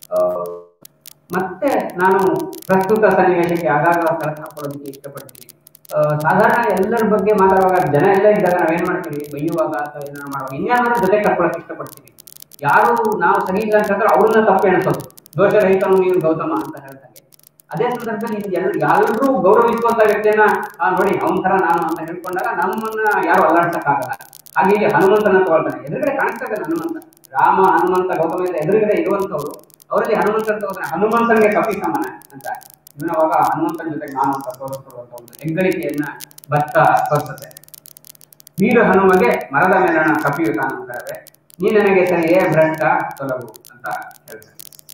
ಮತ್ತೆ ನಾನು ಪ್ರಸ್ತುತ ಸನ್ನಿವೇಶಕ್ಕೆ ಆಗಾಗ ಕಳಕ ಹಾಕೊಳ್ಳೋದಕ್ಕೆ ಇಷ್ಟಪಡ್ತೀನಿ. ಸಾಧಾರಣ ಎಲ್ಲರ ಬಗ್ಗೆ ಮಾತಾಡುವಾಗ ಜನ ಎಲ್ಲ ಇದ್ದಾಗ ನಾವೇನ್ ಮಾಡ್ತೀವಿ, ಬೈಯುವಾಗ ಅಥವಾ ಏನಾದ್ರು ಮಾಡುವಾಗ ಇನ್ಯಾರ ಜೊತೆ ಕರ್ಕೊಳಕ್ ಇಷ್ಟಪಡ್ತೀವಿ. ಯಾರು ನಾವು ಸರಿ ಇಲ್ಲ ಅಂತಂದ್ರೆ ಅವ್ರನ್ನ ತಪ್ಪು ಎಣಿಸೋದು, ದೋಷ ರಹಿತನು ನೀನು ಗೌತಮ ಅಂತ ಹೇಳ್ತಾರೆ. ಅದೇ ಸಂದರ್ಭದಲ್ಲಿ ಎಲ್ರು ಯಾರೂ ಗೌರವಿಸುವಂತ ವ್ಯಕ್ತಿಯನ್ನ ನೋಡಿ ಅವನ ತರ ನಾನು ಅಂತ ಹೇಳ್ಕೊಂಡಾಗ ನಮ್ಮನ್ನ ಯಾರು ಅಲ್ಲಾಡ್ಸಕ್ಕಾಗಲ್ಲ. ಹಾಗೆ ಇಲ್ಲಿ ಹನುಮಂತನ ತಗೊಳ್ತಾನೆ, ಎದುರುಗಡೆ ಕಾಣಿಸ್ತಾ ಇಲ್ಲ ಹನುಮಂತ, ರಾಮ ಹನುಮಂತ ಗೌತಮ ಎದುರುಗಡೆ ಇರುವಂತವ್ರು, ಅವರಲ್ಲಿ ಹನುಮಂತನ ತಗೋತಾನೆ, ಹನುಮಂತನಿಗೆ ಕಪಿ ಸಮಾನ ಅಂತ. ಇವನವಾಗ ಹನುಮಂತನ ಜೊತೆಗೆ ನಾನು ಅಂತ ತೋರಿಸ್ಕೊಳ್ಳುವಂತ ಒಂದು ಹೆಗ್ಗಳಿಕೆಯನ್ನ ಭತ್ತ ತೋರಿಸುತ್ತೆ. ವೀರ ಹನುಮಗೆ ಮರದ ಮೇಲಣ ಕಪಿಯು ತಾನಂತರವೇ, ನೀ ನನಗೆ ಸರಿಯೇ ಭ್ರಷ್ಟ ತೊಲಗು ಅಂತ ಹೇಳ್ತಾರೆ.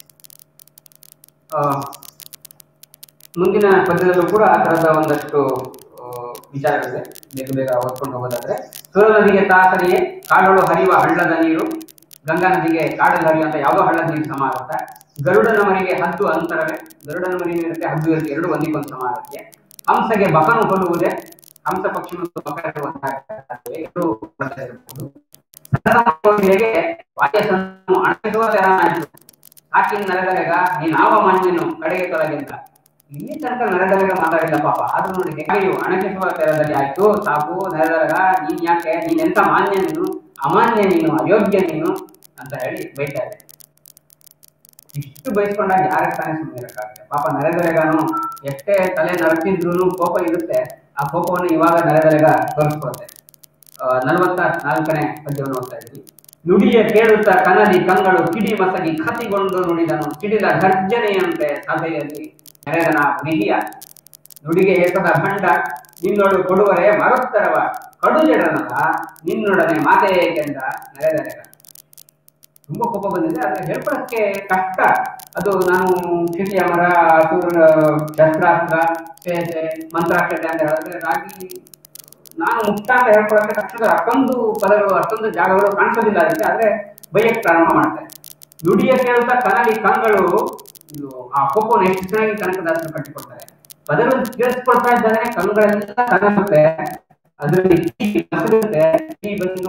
ಆ ಮುಂದಿನ ಪದ್ಯದಲ್ಲೂ ಕೂಡ ಆ ತರದ ಒಂದಷ್ಟು ವಿಚಾರಗಳಿದೆ, ಬೇಗ ಬೇಗ ಓದ್ಕೊಂಡು ಹೋಗೋದಾದ್ರೆ. ಸುರ ನದಿಗೆ ತಾಸರಿಯೇ ಕಾಡಲು ಹರಿಯುವ ಹಳ್ಳದ ನೀರು, ಗಂಗಾ ನದಿಗೆ ಕಾಡಲು ಹರಿಯುವಂತ ಯಾವುದೋ ಹಳ್ಳದ ನೀರು ಸಮ ಆಗುತ್ತೆ. ಗರುಡನ ಮರಿಗೆ ಹದ್ದು ಅಂತರವೇ, ಗರುಡನ ಮರಿ ಇರುತ್ತೆ, ಹದ್ದು ಇರುತ್ತೆ, ಎರಡು ಒಂದಿಗೊಂದು ಸಮ ಆಗುತ್ತೆ. ಹಂಸಗೆ ಬಕನು ಕೊಲ್ಲುವುದೇ, ಹಂಸ ಪಕ್ಷಿ ಮತ್ತು ಬಕ ಎರಡು ವಾಕ್ಯ ಹಾಕಿನ ನರೆದರೆಗ ನೀನ್ ಆವ ಮಾನ್ಯನು ಕಡೆಗೆ ತೊಲಗಿಂತ ಇಲ್ಲಿ ತನಕ ನರೆದರೆಗ ಮಾತಾಡಿಲ್ಲ ಪಾಪ. ಆದ್ರೂ ನೋಡಿ ಹೇಗೆಯು ಅಣಕಿಸುವ ತೆರದಲ್ಲಿ ಆಯ್ತು ಸಾಕು ನರೆದರೆಗ ನೀನ್ ಯಾಕೆ ನೀನ್ ಎಂತ ಮಾನ್ಯ ನೀನು, ಅಮಾನ್ಯ ನೀನು, ಅಯೋಗ್ಯ ನೀನು ಅಂತ ಹೇಳಿ ಬೈತಾ ಇದೆ. ಇಷ್ಟು ಬೈಸ್ಕೊಂಡಾಗ ಯಾರ ತಾನೇ ಸುಮ್ಮನೆ ಇರಕ್ಕಾಗುತ್ತೆ. ಪಾಪ ನರೆದರೆಗಾನು ಎಷ್ಟೇ ತಲೆ ನರತಿದ್ರು ಕೋಪ ಇರುತ್ತೆ, ಆ ಕೋಪವನ್ನು ಇವಾಗ ನರೆದರೆಗ ತೋರಿಸ್ಕೊಳುತ್ತೆ. ಅಹ್ ನಲ್ವತ್ತ ನಾಲ್ಕನೇ ಪದ್ಯವನ್ನು ಓದ್ತಾ ಇದ್ವಿ. ನುಡಿಯ ಕೇಳುತ್ತಾ ಕನಲಿ ಕಂಗಳು ಕಿಡಿ ಮಸಗಿ ಕತಿಗೊಂಡು ನುಡಿದನು ಸಿಡಿದ ಗರ್ಜನೆಯಂತೆ ಸಭೆಯಲ್ಲಿ ನೆರೆದನ ವಿಧಿಯ ನುಡಿಗೆ ಹೆಸದ ಭಂಡ ನಿನ್ನೋಡು ಕೊಡುವರೆ ಮರುತ್ತರವ ಕಡು ಜಡನಲ್ಲ ನಿನ್ನೊಡನೆ ಮಾತೆ ಏಕೆಂದ ನೆರೆದರೆಗ. ತುಂಬಾ ಕೋಪ ಬಂದಿದೆ, ಆದ್ರೆ ಹೇಳ್ಕೊಳಕ್ಕೆ ಕಷ್ಟ. ಅದು ನಾನು ಕ್ಷಿತಿಯ ಮರ, ಸೂರ್ಯ ಶಸ್ತ್ರಾಸ್ತ್ರ, ಸೇಸೆ, ಮಂತ್ರಾಕ್ಷತೆ ಅಂತ ಹೇಳಿದ್ರೆ ರಾಗಿ ನಾನು ಮುಕ್ತ ಅಂತ ಹೇಳ್ಕೊಳಕ್ಕೆ ಕಷ್ಟದ ಅಷ್ಟೊಂದು ಪದಗಳು ಅಷ್ಟೊಂದು ಜಾಗಗಳು ಕಾಣಿಸೋದಿಲ್ಲ ಅದಕ್ಕೆ. ಆದ್ರೆ ಬೈಯಕ್ಕೆ ಪ್ರಾರಂಭ ಮಾಡ್ತಾರೆ. ನುಡಿಯ ಕೇಳ್ತಾ ಕನಲಿ ಕಂಗಳು, ಇದು ಆ ಕೋಪವನ್ನು ಎಷ್ಟು ಚೆನ್ನಾಗಿ ಕನಕದಾಸರು ಕಟ್ಟಿಕೊಡ್ತಾರೆ. ಪದಗಳು ಕೇಳಿಸ್ಕೊಳ್ತಾ ಇದ್ದಾನೆ ಕಂಗಳೆಲ್ಲ ಕನಸುತ್ತೆ, ಅದರಲ್ಲಿ ಬಂದು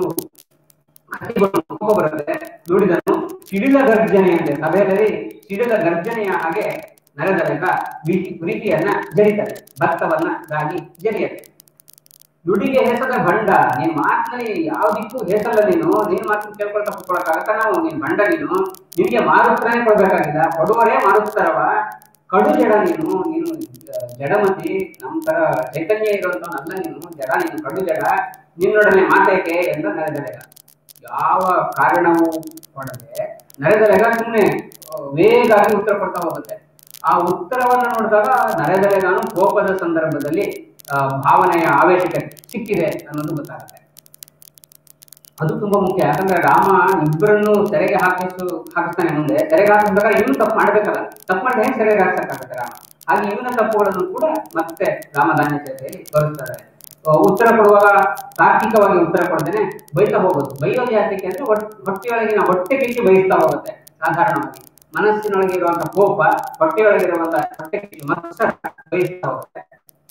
ಕೋಪ ಬರುತ್ತೆ. ನುಡಿದನು ಸಿಡಿಲ ಗರ್ಜನೆ ಅಂತೆ ಸಭೆಯಲ್ಲಿ ಸಿಡಿಲ ಗರ್ಜನೆಯ ಹಾಗೆ ನರೆದರೆಗ ಪ್ರೀತಿಯನ್ನ ಜರಿತಾರೆ, ಭಕ್ತವನ್ನ ರಾಗಿ ಜರಿಯತ್ತೆ. ನುಡಿಗೆ ಹೆಸದ ಭಂಡ, ನೀನ್ ಮಾತಿನಲ್ಲಿ ಯಾವ್ದಿಕ್ಕೂ ಹೆಸಲ್ಲ, ನೀನು ನೀನ್ ಮಾತು ಕೇಳ್ಕೊಳ್ತಾ ಕುತ್ಕೊಳಕ್ಕಾಗತ್ತ ನಾವು, ನೀನ್ ಭಂಡ ನೀನು, ನಿನ್ಗೆ ಮಾರುತ್ತರೇ ಕೊಡ್ಬೇಕಾಗಿಲ್ಲ, ಕೊಡುವರೇ ಮಾರುತ್ತರವ ಕಡು ಜಡ ನೀನು, ನೀನು ಜಡಮತಿ, ನಮ್ ತರ ಚೈತನ್ಯ ಇರುವಂತವನಲ್ಲ ನೀನು, ಜಡ ನೀನು, ಕಡು ಜಡ, ನಿನ್ನೊಡನೆ ಮಾತೇಕೆ ಎಂದ ನರೆದರೆಗ. ಯಾವ ಕಾರಣವೂ ಕೊಡದೆ ನರೆದರೆಗ ಸುಮ್ಮನೆ ವೇಗಾಗಿ ಉತ್ತರ ಕೊಡ್ತಾ ಹೋಗುತ್ತೆ. ಆ ಉತ್ತರವನ್ನ ನೋಡಿದಾಗ ನರೆದರೆಗಾನು ಕೋಪದ ಸಂದರ್ಭದಲ್ಲಿ ಭಾವನೆಯ ಆವೇಶಕ್ಕೆ ಸಿಕ್ಕಿದೆ ಅನ್ನೋದು ಗೊತ್ತಾಗುತ್ತೆ. ಅದು ತುಂಬಾ ಮುಖ್ಯ. ಯಾಕಂದ್ರೆ ರಾಮ ಇಬ್ಬರನ್ನು ಸೆರೆಗೆ ಹಾಕಿಸು ಹಾಕಿಸ್ತಾನೆ ಮುಂದೆ. ಸೆರೆಗೆ ಹಾಕಿಸಿದಾಗ ಇವನು ತಪ್ಪು ಮಾಡ್ಬೇಕಲ್ಲ, ತಪ್ಪು ಮಾಡಿ ಹೇಗೆ ಸೆರೆಗೆ ಹಾಕ್ಸಕ್ಕಾಗುತ್ತೆ ರಾಮ. ಹಾಗೆ ಇವನ ತಪ್ಪುಗಳನ್ನು ಕೂಡ ಮತ್ತೆ ರಾಮಧಾನ್ಯತೆಯಲ್ಲಿ ತೋರಿಸ್ತಾರೆ. ಉತ್ತರ ಕೊಡುವಾಗ ತಾರ್ಕಿಕವಾಗಿ ಉತ್ತರ ಕೊಡ್ದೇನೆ ಬೈತಾ ಹೋಗೋದು. ಬೈಯೋದು ಯಾಕೆ ಅಂದ್ರೆ ಹೊಟ್ಟೆಯೊಳಗಿನ ಹೊಟ್ಟೆ ಕಿಚ್ಚು ಬೈಸ್ತಾ ಹೋಗುತ್ತೆ. ಸಾಧಾರಣವಾಗಿ ಮನಸ್ಸಿನೊಳಗೆ ಇರುವಂತಹ ಕೋಪ ಹೊಟ್ಟೆಯೊಳಗಿರುವಂತಹ ಹೊಟ್ಟೆ ಕಿಚ್ಚು ಮತ್ಸರ ಬೈಸ್ತಾ ಹೋಗುತ್ತೆ.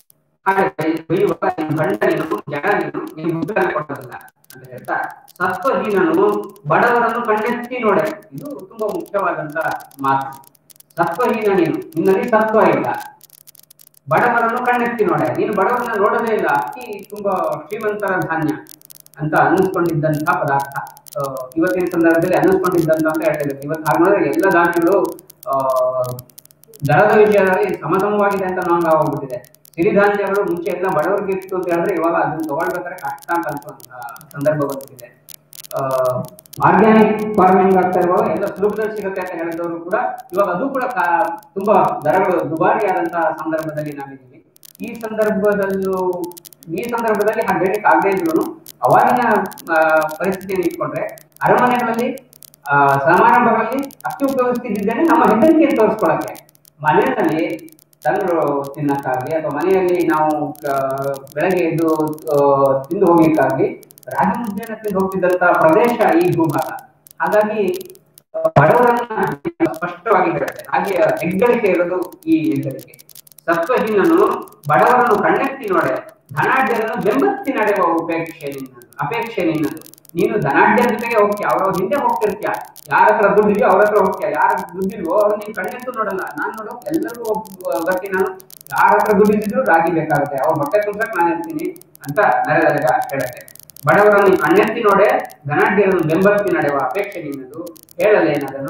ಬೈಯುವಾಗ ಗಂಡ ನೀನು, ಜಡ ನೀನು, ನೀನು ಉತ್ತರ ಕೊಡೋದಿಲ್ಲ ಅಂತ ಹೇಳ್ತಾ ಸತ್ವಹೀನನು ಬಡವರನ್ನು ಕಣ್ಣೆತ್ತಿ ನೋಡೆ. ಇದು ತುಂಬಾ ಮುಖ್ಯವಾದಂತ ಮಾತು. ಸತ್ವಹೀನ ನೀನು, ನಿನ್ನಲ್ಲಿ ಸತ್ವ ಇಲ್ಲ, ಬಡವರನ್ನು ಕಣ್ಣೆತ್ತಿ ನೋಡೆ. ನೀನು ಬಡವರನ್ನ ನೋಡೋದೇ ಇಲ್ಲ, ಅಕ್ಕಿ ತುಂಬಾ ಶ್ರೀಮಂತರ ಧಾನ್ಯ ಅಂತ ಅನ್ನಿಸ್ಕೊಂಡಿದ್ದಂತಹ ಪದಾರ್ಥ. ಇವತ್ತಿನ ಸಂದರ್ಭದಲ್ಲಿ ಅನ್ನಿಸ್ಕೊಂಡಿದ್ದಂತ ಅಂತ ಹೇಳ್ತಾ ಇವತ್ತು ಹಾಗೆ ನೋಡಿದ್ರೆ ಎಲ್ಲ ಧಾನ್ಯಗಳು ಆ ದರದ ವಿಷಯದಲ್ಲಿ ಸಮಸಮವಾಗಿದೆ ಅಂತ ನಮ್ಗೆ ಹೋಗ್ಬಿಟ್ಟಿದೆ. ಸಿರಿಧಾನ್ಯಗಳು ಮುಂಚೆ ಎಲ್ಲ ಬಡವರಿಗೆ ಇತ್ತು ಅಂತ ಹೇಳಿದ್ರೆ ಇವಾಗ ಅದನ್ನ ತಗೊಳ್ಬೇಕಾದ್ರೆ ಕಷ್ಟ ಅಂತ ಅನ್ಸುವಂತ ಸಂದರ್ಭ ಬಂದಿದೆ. ಅಹ್ ಆರ್ಗ್ಯಾನಿಕ್ ಫಾರ್ಮಿಂಗ್ ಆಗ್ತಾ ಇರುವಾಗ ಎಲ್ಲ ಸುಲಭದಲ್ಲಿ ಸಿಗುತ್ತೆ ಅಂತ ಹೇಳಿದವರು ಕೂಡ ಇವಾಗ ಅದು ಕೂಡ ತುಂಬಾ ದರಗಳು ದುಬಾರಿ ಆದಂತಹ ಸಂದರ್ಭದಲ್ಲಿ ನಾವಿದ್ದೀವಿ. ಈ ಸಂದರ್ಭದಲ್ಲೂ ಈ ಸಂದರ್ಭದಲ್ಲಿ ಹಾಗೆ ಹೇಳಲಿಕ್ಕೆ ಆಗದೆ ಇದ್ರು ಅವಾಗಿನ ಪರಿಸ್ಥಿತಿಯನ್ನು ಇಟ್ಕೊಂಡ್ರೆ ಅರಮನೆಗಳಲ್ಲಿ ಆ ಸಮಾರಂಭಗಳಲ್ಲಿ ಅಕ್ಕಿ ಉಪಯೋಗಿಸ್ತಿದ್ದೇನೆ ನಮ್ಮ ಹೆಗ್ಗಳಿಕೆಯನ್ನು ತೋರಿಸ್ಕೊಳಕ್ಕೆ. ಮನೆಯಲ್ಲಿ ತಂದ್ರು ತಿನ್ನಕ್ಕಾಗ್ಲಿ ಅಥವಾ ಮನೆಯಲ್ಲಿ ನಾವು ಬೆಳಗ್ಗೆ ಎದ್ದು ತಿಂದು ಹೋಗ್ಲಿಕ್ಕಾಗ್ಲಿ ರಾಗಿ ಮುದ್ದೆಯನ್ನು ತಿಂದು ಹೋಗ್ತಿದ್ದಂತ ಪ್ರದೇಶ ಈ ಭೂಭಾಗ. ಹಾಗಾಗಿ ಬಡವರನ್ನ ಸ್ಪಷ್ಟವಾಗಿ ಬರುತ್ತೆ. ಹಾಗೆ ಹೆಗ್ಗಳಿಕೆ ಇರೋದು ಈ ಹೆಗ್ಗಳಿಕೆ. ಸತ್ವಹೀನನು ಬಡವರನ್ನು ಕಣ್ಣೆತ್ತಿ ನೋಡೆ, ಧನಾಢ್ಯರನ್ನು ಬೆಂಬತ್ತಿ ನಡೆಯುವ ಉಪೇಕ್ಷೆ ನಿನ್ನದು ಅಪೇಕ್ಷೆ ನಿನ್ನದು. ನೀನು ಧನಾಢ್ಯರ ಜೊತೆಗೆ ಹೋಗ್ತೀಯ, ಅವ್ರ ಹಿಂದೆ ಹೋಗ್ತಿರ್ತೀಯ. ಯಾರ ಹತ್ರ ದುಡ್ಡಿದೆಯೋ ಅವ್ರ ಹತ್ರ ಹೋಗ್ತೀಯ, ಯಾರ ದುಡ್ಡಿಲ್ವೋ ಅವ್ರು ನೀನು ಕಣ್ಣೆತ್ತು ನೋಡಲ್ಲ. ನಾನು ನೋಡು ಎಲ್ಲರೂ ಗಟ್ಟಿ, ನಾನು ಯಾರ ಹತ್ರ ದುಡ್ಡಿದ್ರು ರಾಗಿ ಬೇಕಾಗುತ್ತೆ, ಅವ್ರ ಹೊಟ್ಟೆ ತುಂಬಕ್ ನಾನು ಇರ್ತೀನಿ ಅಂತ ನರೆದರೆಗ ಹೇಳುತ್ತೆ. ಬಡವರನ್ನು ಕಣ್ಣೆತ್ತಿ ನೋಡೆ, ಧನಾಢ್ಯರನ್ನು ಬೆಂಬತ್ತಿ ನಡೆಯುವ ಅಪೇಕ್ಷೆ ನಿನ್ನದು. ಹೇಳಲೇನದನ್ನು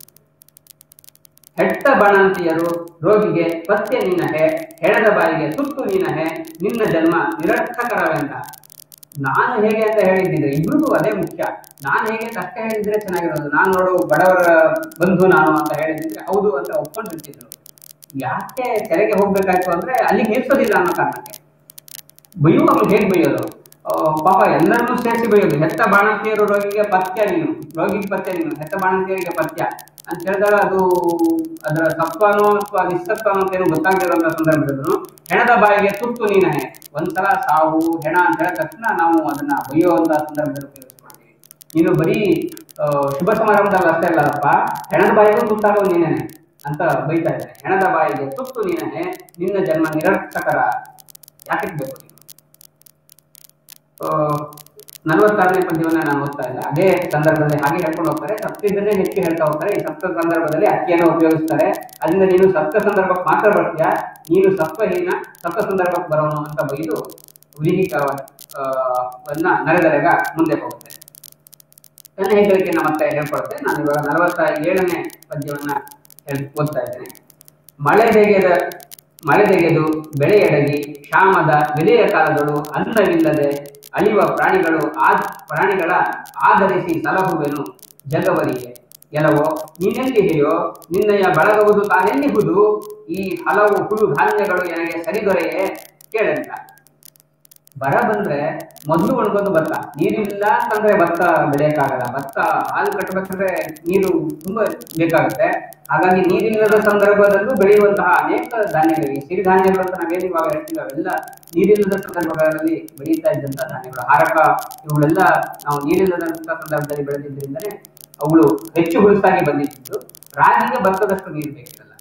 ಹೆಟ್ಟ ಬಣಂತಿಯರು ರೋಗಿಗೆ ಪಥ್ಯ ನೀನಹೆ, ಹೆಣದ ಬಾಯಿಗೆ ತುತ್ತು ನೀನಹೆ, ನಿನ್ನ ಜನ್ಮ ನಿರರ್ಥಕರವೆಂದ. ನಾನು ಹೇಗೆ ಅಂತ ಹೇಳಿದ್ದಿದ್ರೆ ಇಬ್ರಿಗೂ ಅದೇ ಮುಖ್ಯ. ನಾನು ಹೇಗೆ ಅಂತ ಅಷ್ಟೇ ಹೇಳಿದ್ರೆ ಚೆನ್ನಾಗಿರೋದು. ನಾನು ನೋಡು ಬಡವರ ಬಂಧು ನಾನು ಅಂತ ಹೇಳಿದ್ರೆ ಹೌದು ಅಂತ ಒಪ್ಕೊಂಡಿರ್ತಿದ್ರು. ಯಾಕೆ ಸೆರೆಗೆ ಹೋಗ್ಬೇಕಾಯ್ತು ಅಂದ್ರೆ ಅಲ್ಲಿ ನಿಲ್ಸೋದಿಲ್ಲ ಅನ್ನೋ ಕಾರಣಕ್ಕೆ. ಬೈಯುವಾಗಲೂ ಹೇಗೆ ಬೈಯೋದು, ಪಾಪ ಎಲ್ಲರನ್ನೂ ಸೇರಿಸಿ ಬೈಯೋದು. ಹೆತ್ತ ಬಾಣಂತಿಯರು ರೋಗಿಗೆ ಪಥ್ಯ ನೀನು, ರೋಗಿಗೆ ಪಥ್ಯ ನೀನು, ಹೆತ್ತ ಬಾಣಂತಿಯರಿಗೆ ಪಥ್ಯ ಅಂತ ಹೇಳಿದಾಗ ಅದು ಅದರ ಸತ್ವನೋ ಅಥವಾ ನಿಸ್ಸತ್ವನೋ ಅಂತ ಏನು ಗೊತ್ತಾಗದಿರುವಂತ ಸಂದರ್ಭದಲ್ಲೂ ಹೆಣದ ಬಾಯಿಗೆ ತುತ್ತು ನೀನೇ. ಒಂದ್ಸಲ ಸಾವು ಹೆಣ ಅಂತ ಹೇಳಿದ ತಕ್ಷಣ ನಾವು ಅದನ್ನ ಬೈಯುವಂತಹ ಸಂದರ್ಭದಲ್ಲಿ ಉಪಯೋಗಿಸ್ಕೊಳ್ತೀವಿ. ನೀನು ಬರೀ ಶುಭ ಸಮಾರಂಭದಲ್ಲಿ ಅಷ್ಟೇ ಅಲ್ಲಪ್ಪ, ಹೆಣದ ಬಾಯಿಗೂ ತುತ್ತಾಗೋ ನೀನೇ ಅಂತ ಬೈತಾ ಇದ್ದಾರೆ. ಹೆಣದ ಬಾಯಿಗೆ ತುತ್ತು ನೀನೇ, ನಿನ್ನ ಜನ್ಮ ನಿರರ್ಥಕರ. ಯಾಕೆ ಬೇಕು ನೀನು? ನಲವತ್ತಾರನೇ ಪದ್ಯವನ್ನ ನಾನು ಓದ್ತಾ ಇಲ್ಲ, ಅದೇ ಸಂದರ್ಭದಲ್ಲಿ ಹಾಗೆ ಹೇಳ್ಕೊಂಡು ಹೋಗ್ತಾರೆ. ಸಪ್ತಿದ್ದನ್ನೇ ಹೆಚ್ಚು ಹೇಳ್ತಾ ಹೋಗ್ತಾರೆ. ಈ ಸಪ್ತ ಸಂದರ್ಭದಲ್ಲಿ ಅಕ್ಕಿಯನ್ನು ಉಪಯೋಗಿಸ್ತಾರೆ. ಅದರಿಂದ ನೀನು ಸಪ್ತ ಸಂದರ್ಭಕ್ಕೆ ಮಾತ್ರ ಬರ್ತೀಯ, ನೀನು ಸಪ್ತಹೀನ, ಸಪ್ತ ಸಂದರ್ಭಕ್ಕೆ ಬರೋನು ಅಂತ ಬೈದು ವಿಧಿಕವನ್ನ ನಡೆದರೆಗ ಮುಂದೆ ಹೋಗುತ್ತೆ. ತನ್ನ ಹೆಗ್ಗಳಿಕೆಯನ್ನ ಮತ್ತೆ ಹೇಳ್ಕೊಡುತ್ತೆ. ನಾನು ಇವಾಗ ನಲವತ್ತ ಏಳನೇ ಪದ್ಯವನ್ನ ಓದ್ತಾ ಇದ್ದೇನೆ. ಮಳೆ ತೆಗೆದ ಮಳೆ ತೆಗೆದು ಬೆಳೆ ಎಡಗಿ ಕ್ಷಾಮದ ಬೆಲೆಯ ಕಾಲದಳು ಅನ್ನವಿಲ್ಲದೆ ಅಳಿಯುವ ಪ್ರಾಣಿಗಳು ಆ ಪ್ರಾಣಿಗಳ ಆಧರಿಸಿ ಸಲಹುವೆನು ಜಗವರಿಗೆ. ಎಲ್ಲವೋ ನೀನೆಲ್ಲಿದೆಯೋ ನಿನ್ನಯ ಬಳಗವುದು ತಾನೆಲ್ಲಿಹುದು, ಈ ಹಲವು ಹುಳು ಧಾನ್ಯಗಳು ನನಗೆ ಸರಿದೊರೆಯೇ ಕೇಳಂತ. ಬರ ಬಂದ್ರೆ ಮೊದಲು ಒಣಗೋದು ಭತ್ತ, ನೀರಿಲ್ಲ ಅಂತಂದ್ರೆ ಭತ್ತ ಬೆಳೆಯಕ್ಕಾಗಲ್ಲ. ಭತ್ತ ಹಾಲು ಕಟ್ಟಬೇಕಂದ್ರೆ ನೀರು ತುಂಬಾ ಬೇಕಾಗುತ್ತೆ. ಹಾಗಾಗಿ ನೀರಿಲ್ಲದ ಸಂದರ್ಭದಲ್ಲೂ ಬೆಳೆಯುವಂತಹ ಅನೇಕ ಧಾನ್ಯಗಳಿವೆ. ಸಿರಿಧಾನ್ಯಗಳು ಅಂತ ನಾವೇನು ಇವಾಗ ಹೇಳ್ತೀವಿ ಅವೆಲ್ಲ ನೀರಿಲ್ಲದ ಸಂದರ್ಭಗಳಲ್ಲಿ ಬೆಳೀತಾ ಇದ್ದಂತಹ ಧಾನ್ಯಗಳು. ಹಾರಕ ಇವುಗಳೆಲ್ಲ ನಾವು ನೀರಿಲ್ಲದಂತಹ ಸಂದರ್ಭದಲ್ಲಿ ಬೆಳೆದಿದ್ದರಿಂದಲೇ ಅವುಗಳು ಹೆಚ್ಚು ಹುಲಸಾಗಿ ಬಂದಿದ್ದು. ರಾಗಿಗೆ ಭತ್ತದಷ್ಟು ನೀರು ಬೇಕಿರಲ್ಲ,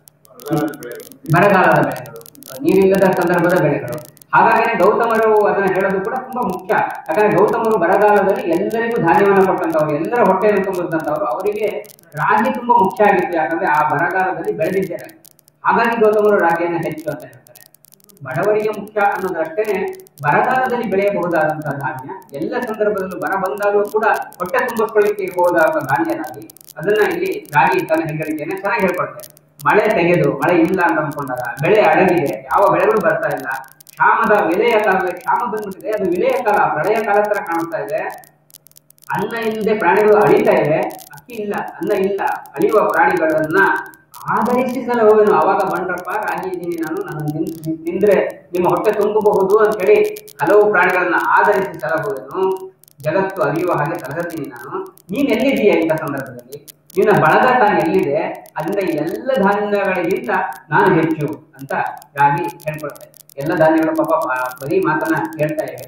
ಬರಗಾಲದ ಬೆಳೆಗಳು, ನೀರಿಲ್ಲದ ಸಂದರ್ಭದ ಬೆಳೆಗಳು. ಹಾಗಾಗಿ ಗೌತಮರು ಅದನ್ನ ಹೇಳೋದು ಕೂಡ ತುಂಬಾ ಮುಖ್ಯ. ಯಾಕಂದ್ರೆ ಗೌತಮರು ಬರಗಾಲದಲ್ಲಿ ಎಲ್ಲರಿಗೂ ಧಾನ್ಯವನ್ನು ಕೊಟ್ಟಂತವ್ರು, ಎಲ್ಲರ ಹೊಟ್ಟೆಯನ್ನು ತುಂಬಿದಂತವ್ರು. ಅವರಿಗೆ ರಾಗಿ ತುಂಬಾ ಮುಖ್ಯ ಆಗಿತ್ತು, ಯಾಕಂದ್ರೆ ಆ ಬರಗಾಲದಲ್ಲಿ ಬೆಳೆದಿದ್ದಾರೆ. ಹಾಗಾಗಿ ಗೌತಮರು ರಾಗಿಯನ್ನ ಹೆಚ್ಚು ಅಂತ ಹೇಳ್ತಾರೆ. ಬಡವರಿಗೆ ಮುಖ್ಯ ಅನ್ನೋದಷ್ಟೇನೆ ಬರಗಾಲದಲ್ಲಿ ಬೆಳೆಯಬಹುದಾದಂತಹ ಧಾನ್ಯ, ಎಲ್ಲ ಸಂದರ್ಭದಲ್ಲೂ ಬರ ಬಂದಾಗಲೂ ಕೂಡ ಹೊಟ್ಟೆ ತುಂಬಿಸ್ಕೊಳ್ಳಿಕ್ಕೆ ಇರಬಹುದಾದ ಧಾನ್ಯ ರಾಗಿ. ಅದನ್ನ ಇಲ್ಲಿ ರಾಗಿ ತನ್ನ ಹೆಗ್ಗಳಿಕೆಯನ್ನ ಚೆನ್ನಾಗಿ ಹೇಳ್ಕೊಡ್ತಾರೆ. ಮಳೆ ತೆಗೆದು ಮಳೆ ಇಲ್ಲ ಅಂತ ಅಂದ್ಕೊಂಡಾಗ ಬೆಳೆ ಅಡಗಿದೆ, ಯಾವ ಬೆಳೆಗಳು ಬರ್ತಾ ಇಲ್ಲ. ಕ್ಷಾಮದ ವಿಲೆಯ ಕಾಲದಲ್ಲಿ ಕ್ಷಾಮ ಬಂದ್ಬಿಟ್ಟಿದೆ, ಅದು ವಿಲೆಯ ಕಾಲ, ಪ್ರಳಯ ಕಾಲ ತರ ಕಾಣಿಸ್ತಾ ಇದೆ. ಅನ್ನ ಇಲ್ಲದೆ ಪ್ರಾಣಿಗಳು ಅಳಿತಾ ಇವೆ. ಅಕ್ಕಿ ಇಲ್ಲ, ಅನ್ನ ಇಲ್ಲ, ಅಳಿಯುವ ಪ್ರಾಣಿಗಳನ್ನ ಆಧರಿಸಿಸಲು ಹೋಗೇನು. ಅವಾಗ ಬಂಡ್ರಪ್ಪ ರಾಗಿ ಇದ್ದೀನಿ ನಾನು, ನಾನು ತಿಂದ್ರೆ ನಿಮ್ಮ ಹೊಟ್ಟೆ ತುಂಬಬಹುದು ಅಂತ ಹೇಳಿ ಹಲವು ಪ್ರಾಣಿಗಳನ್ನ ಆಧರಿಸಿ ಸಲಹುವೆನು. ಜಗತ್ತು ಅರಿಯುವ ಹಾಗೆ ಸಲಹತೀನಿ ನಾನು. ನೀನ್ ಎಲ್ಲಿದೀಯ ಇಂಥ ಸಂದರ್ಭದಲ್ಲಿ, ನಿನ್ನ ಬಳಗ ತಾನು ಎಲ್ಲಿದೆ, ಅದರಿಂದ ಎಲ್ಲ ಧಾನ್ಯಗಳಿಗಿಂತ ನಾನು ಹೆಚ್ಚು ಅಂತ ರಾಗಿ ಹೇಳ್ಕೊಳ್ತೇನೆ. ಎಲ್ಲ ಧಾನ್ಯಗಳು ಪಾಪ ಬರೀ ಮಾತನ್ನ ಹೇಳ್ತಾ ಇವೆ.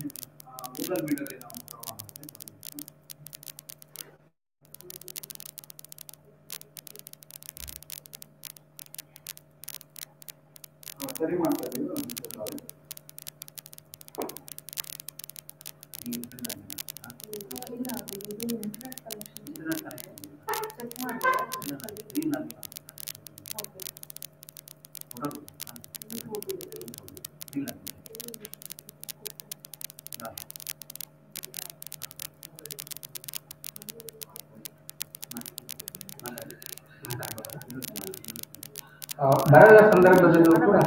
ಸರಿ ಮಾಡ್ತಾ ಇದ್ದೀವಿ. ಬರದ ಸಂದರ್ಭದಲ್ಲೂ ಕೂಡ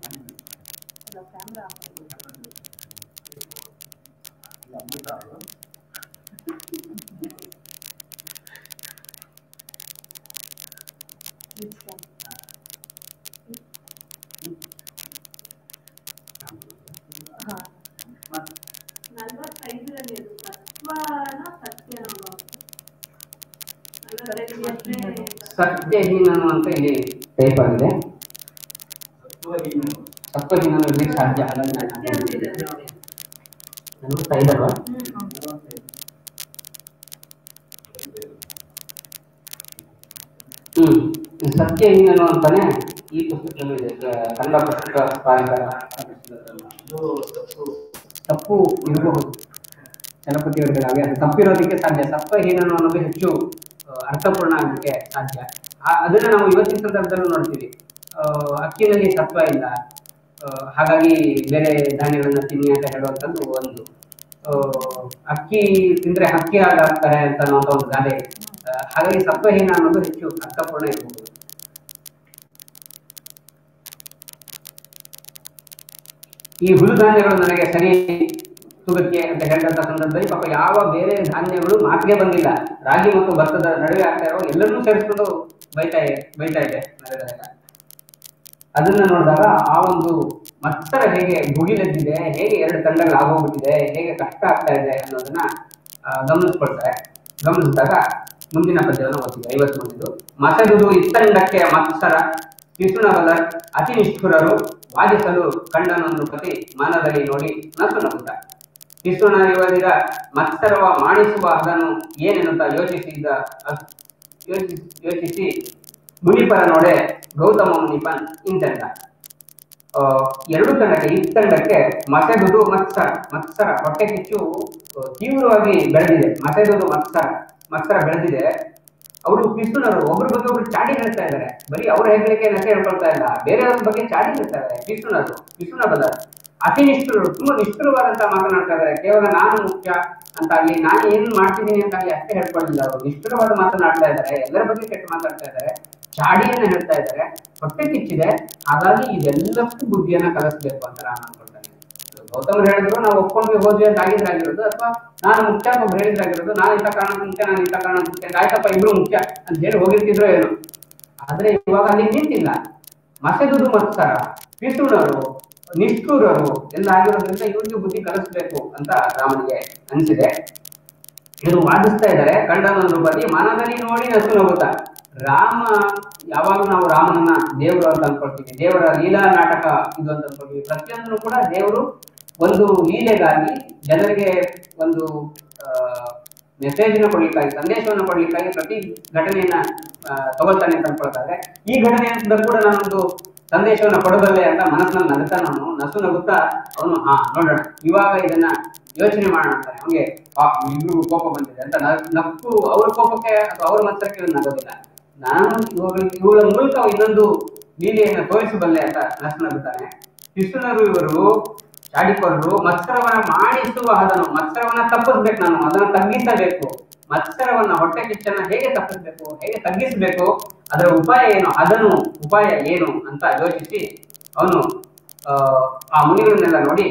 ಸತ್ಯಹೀನನು ಅಂತ ಇಲ್ಲಿ ಟೈಪ್ ಆಗಿದೆ. ಸತ್ವಹೀನನು ಇರ್ಲಿಕ್ಕೆ ಸಾಧ್ಯ ನಲವತ್ತೈದಲ್ವಾ? ಹ್ಮ್ ಸತ್ಯಹೀನನು ಅಂತಾನೆ ಈ ಪುಸ್ತಕದಲ್ಲೂ ಇದೆ. ಕನ್ನಡ ಪುಸ್ತಕ ಪಾಲಕರ ತಪ್ಪು ಇರಬಹುದು, ಚಲಪತಿಯವರಿಗೆ ಅದು ತಪ್ಪಿರೋದಕ್ಕೆ ಸಾಧ್ಯ. ಸತ್ವಹೀನನು ಅನ್ನೋದು ಹೆಚ್ಚು ಅರ್ಥಪೂರ್ಣ ಆಗಲಿಕ್ಕೆ ಸಾಧ್ಯ. ಅದನ್ನ ನಾವು ಇವತ್ತಿನ ಸಂದರ್ಭದಲ್ಲೂ ನೋಡ್ತೀವಿ. ಅಕ್ಕಿನಲ್ಲಿ ಸತ್ವ ಇಲ್ಲ, ಹಾಗಾಗಿ ಬೇರೆ ಧಾನ್ಯಗಳನ್ನ ತಿನ್ನಿ ಅಂತ ಹೇಳುವಂಥದ್ದು ಒಂದು. ಅಕ್ಕಿ ತಿಂದ್ರೆ ಹಕ್ಕಿ ಹಾಗಾಗ್ತಾರೆ ಅಂತ ಅನ್ನೋಂಥ ಒಂದು ಗಾದೆ. ಹಾಗಾಗಿ ಸತ್ವಹೀನ ಅನ್ನೋದು ಹೆಚ್ಚು ಅರ್ಥಪೂರ್ಣ ಇರಬಹುದು. ಈ ಹುಳು ಧಾನ್ಯಗಳು ನನಗೆ ಸರಿ ತೂಗಕ್ಕೆ ಅಂತ ಹೇಳಿದಂತ ಸಂದರ್ಭದಲ್ಲಿ ಪಾಪ ಯಾವ ಬೇರೆ ಧಾನ್ಯಗಳು ಮಾತಿಗೆ ಬಂದಿಲ್ಲ. ರಾಗಿ ಮತ್ತು ಭತ್ತದ ನಡುವೆ ಆಗ್ತಾ ಇರೋ ಎಲ್ಲರನ್ನೂ ಸೇರಿಸ್ಕೊಂಡು ಬೈತಾ ಇದೆ ಬೈತಾ ಇದೆ ನಡೆದಾಗ. ಅದನ್ನ ನೋಡಿದಾಗ ಆ ಒಂದು ಮತ್ಸರ ಹೇಗೆ ಭುಗಿಲೆದ್ದಿದೆ, ಹೇಗೆ ಎರಡು ತಂಡಗಳು ಆಗೋಗ್ಬಿಟ್ಟಿದೆ, ಹೇಗೆ ಕಷ್ಟ ಆಗ್ತಾ ಇದೆ ಅನ್ನೋದನ್ನ ಗಮನಿಸ್ಕೊಳ್ತಾರೆ. ಗಮನಿಸಿದಾಗ ಮುಂದಿನ ಪದ್ಯವನ್ನು ಓದ್ತೀವಿ. ಐವತ್ ಮುಂದಿದ್ದು. ಮಸದುದು ಇತ್ತಂಡಕ್ಕೆ ಮತ್ಸರ ಪಿಸುಣಬಲ ಅತಿ ನಿಷ್ಠುರರು ವಾದಿಸಲು ಕಂಡನೊಂದು ಪತಿ ಮನದಲ್ಲಿ ನೋಡಿ ನಸು ನಗುತ್ತ. ಪಿಸುಣರಿವರಿಗ ಮತ್ಸರವ ಮಾಡಿಸುವ ಅದನ್ನು ಏನೆನ್ನುತ್ತ ಯೋಚಿಸಿದ ಯೋಚಿಸಿ ಯೋಚಿಸಿ ಮುನಿಪರ ನೋಡೆ ಗೌತಮ ಮುನಿಪನ್ ಇಂತೆಂದ. ಎರಡು ತಂಡಕ್ಕೆ ಇತ್ತಂಡಕ್ಕೆ ಮಸೆದುದು ಮತ್ಸರ ಮತ್ಸರ ಹೊಟ್ಟೆ ಕಿಚ್ಚು ತೀವ್ರವಾಗಿ ಬೆಳೆದಿದೆ. ಮಸೆದೊಂದು ಮತ್ಸರ ಮತ್ಸರ ಬೆಳೆದಿದೆ. ಅವರು ಪಿಸ್ತೂಲರು ಒಬ್ರ ಬಗ್ಗೆ ಒಬ್ರು ಚಾಡಿ ಹೇಳ್ತಾ ಇದ್ದಾರೆ. ಬರೀ ಅವ್ರ ಹೆಗ್ಗಳಿಕೆ ನೆಸೆ ಹೇಳ್ಕೊಳ್ತಾ ಇಲ್ಲ, ಬೇರೆಯವ್ರ ಬಗ್ಗೆ ಚಾಡಿ ಹೇಳ್ತಾ ಇದ್ದಾರೆ. ಪಿಸ್ತೂಲರು ಪಿಸ್ತೂಲ ಬದ ಅತಿ ನಿಷ್ಠುರರು, ತುಂಬಾ ನಿಷ್ಠುರವಾದಂತ ಮಾತನಾಡ್ತಾ ಇದ್ದಾರೆ. ಕೇವಲ ನಾನು ಮುಖ್ಯ ಅಂತಾಗ್ಲಿ, ನಾನು ಏನ್ ಮಾಡ್ತಿದ್ದೀನಿ ಅಂತಾಗ್ಲಿ ಅಷ್ಟೇ ಹೇಳ್ಕೊಳ್ಳಿಲ್ಲ. ಅವರು ನಿಷ್ಠುರವಾದ ಮಾತನಾಡ್ತಾ ಇದ್ದಾರೆ, ಎಲ್ಲರ ಬಗ್ಗೆ ಕೆಟ್ಟ ಮಾತಾಡ್ತಾ ಇದ್ದಾರೆ, ಚಾಡಿಯನ್ನ ಹೇಳ್ತಾ ಇದ್ದಾರೆ. ಹೊಟ್ಟೆ ಕಿಚ್ಚಿದೆ. ಹಾಗಾಗಿ ಇದೆಲ್ಲಕ್ಕೂ ಬುದ್ಧಿಯನ್ನ ಕಲಿಸ್ಬೇಕು ಅಂತ ನಾನು ಅನ್ಕೊಳ್ತೇನೆ. ಗೌತಮ್ ಹೇಳಿದ್ರು ನಾವು ಒಪ್ಕೊಂಡ್ವಿ ಹೋದ್ವಿ ಅಂತ ಆಗಿದ್ರಾಗಿರೋದು, ಅಥವಾ ನಾನು ಮುಖ್ಯ ಅಂತ ಒಬ್ರು ಹೇಳಿದ್ರಾಗಿರೋದು, ನಾನು ಇಂಥ ಕಾರಣಕ್ಕೆ ಮುಖ್ಯ, ನಾನು ಇಂಥ ಕಾರಣ ಮುಖ್ಯ, ಆಯ್ತಪ್ಪ ಇಬ್ರು ಮುಖ್ಯ ಅಂತ ಹೇಳಿ ಹೋಗಿರ್ತಿದ್ರು ಏನು. ಆದ್ರೆ ಇವಾಗ ಅಲ್ಲಿ ನಿಂತಿಲ್ಲ. ಮಸೆದುದು ಮತ್ಸರ, ಪಿತೃಣರು, ನಿಷ್ಠುರರು ಎಲ್ಲ ಆಗಿರೋದ್ರಿಂದ ಇವ್ರಿಗೆ ಬುದ್ಧಿ ಕಲಿಸ್ಬೇಕು ಅಂತ ರಾಮನಿಗೆ ಅನಿಸಿದೆ. ಇವರು ವಾದಿಸ್ತಾ ಇದ್ದಾರೆ. ಕಂಡನೊಂದು ರೂಪದಿ ಮನದಲ್ಲಿ ನೋಡಿ ನಸು ನಗುತ್ತಾ. ರಾಮ ಯಾವಾಗ ನಾವು ರಾಮನನ್ನ ದೇವರು ಅಂತ ಅನ್ಕೊಳ್ತೀವಿ, ದೇವರ ಲೀಲಾ ನಾಟಕ ಇದು ಅಂತ ಅನ್ಕೊಳ್ತೀವಿ. ಪ್ರತಿಯೊಂದನ್ನು ಕೂಡ ದೇವರು ಒಂದು ಲೀಲೆಗಾಗಿ, ಜನರಿಗೆ ಒಂದು ಅಹ್ ಮೆಸೇಜ್ನ ಕೊಡ್ಲಿಕ್ಕಾಗಿ, ಸಂದೇಶವನ್ನು ಕೊಡ್ಲಿಕ್ಕಾಗಿ ಪ್ರತಿ ಘಟನೆಯನ್ನ ತಗೊಳ್ತಾನೆ ಅಂತ ಅನ್ಕೊಳ್ತಾರೆ. ಈ ಘಟನೆಯಿಂದ ಕೂಡ ನಾನೊಂದು ಸಂದೇಶವನ್ನು ಕೊಡಬಲ್ಲೆ ಅಂತ ಮನಸ್ಸಿನಲ್ಲಿ ನಗುತ್ತಾ ನಾನು ನಸು ನಗುತ್ತಾ ಅವನು ಹಾ ನೋಡೋಣ ಇವಾಗ ಇದನ್ನ ಯೋಚನೆ ಮಾಡೋಣ ಅಂತಾನೆ. ಅವನಿಗೆ ಆ ಇಬ್ರಿಗೂ ಕೋಪ ಬಂದಿದೆ ಅಂತ ನಕ್ಕು ಅವ್ರ ಕೋಪಕ್ಕೆ ಅಥವಾ ಅವ್ರ ಮತ್ಸರಕ್ಕೆ ನಗೋದಿಲ್ಲ. ನಾನು ಇವುಗಳ ಇವುಗಳ ಮೂಲಕ ಇನ್ನೊಂದು ಲೀಲೆಯನ್ನು ತೋರಿಸಬಲ್ಲೆ ಅಂತ ನಸು ನಗುತ್ತಾನೆ. ಶಿಶುನರು ಇವರು ಚಾಡಿಕೊರರು ಮತ್ಸರವನ್ನ ಮಾಡಿಸುವ ಅದನ್ನು ಮತ್ಸರವನ್ನ ತಪ್ಪಿಸ್ಬೇಕು, ನಾನು ಅದನ್ನು ತಗ್ಗಿಸಬೇಕು. ಮತ್ಸರವನ್ನ ಹೊಟ್ಟೆ ಕಿಚ್ಚನ್ನ ಹೇಗೆ ತಪ್ಪಿಸ್ಬೇಕು, ಹೇಗೆ ತಗ್ಗಿಸಬೇಕು, ಅದರ ಉಪಾಯ ಏನು, ಅದನ್ನು ಉಪಾಯ ಏನು ಅಂತ ಯೋಚಿಸಿ ಅವನು ಆ ಮುನಿಗಳನ್ನೆಲ್ಲ ನೋಡಿ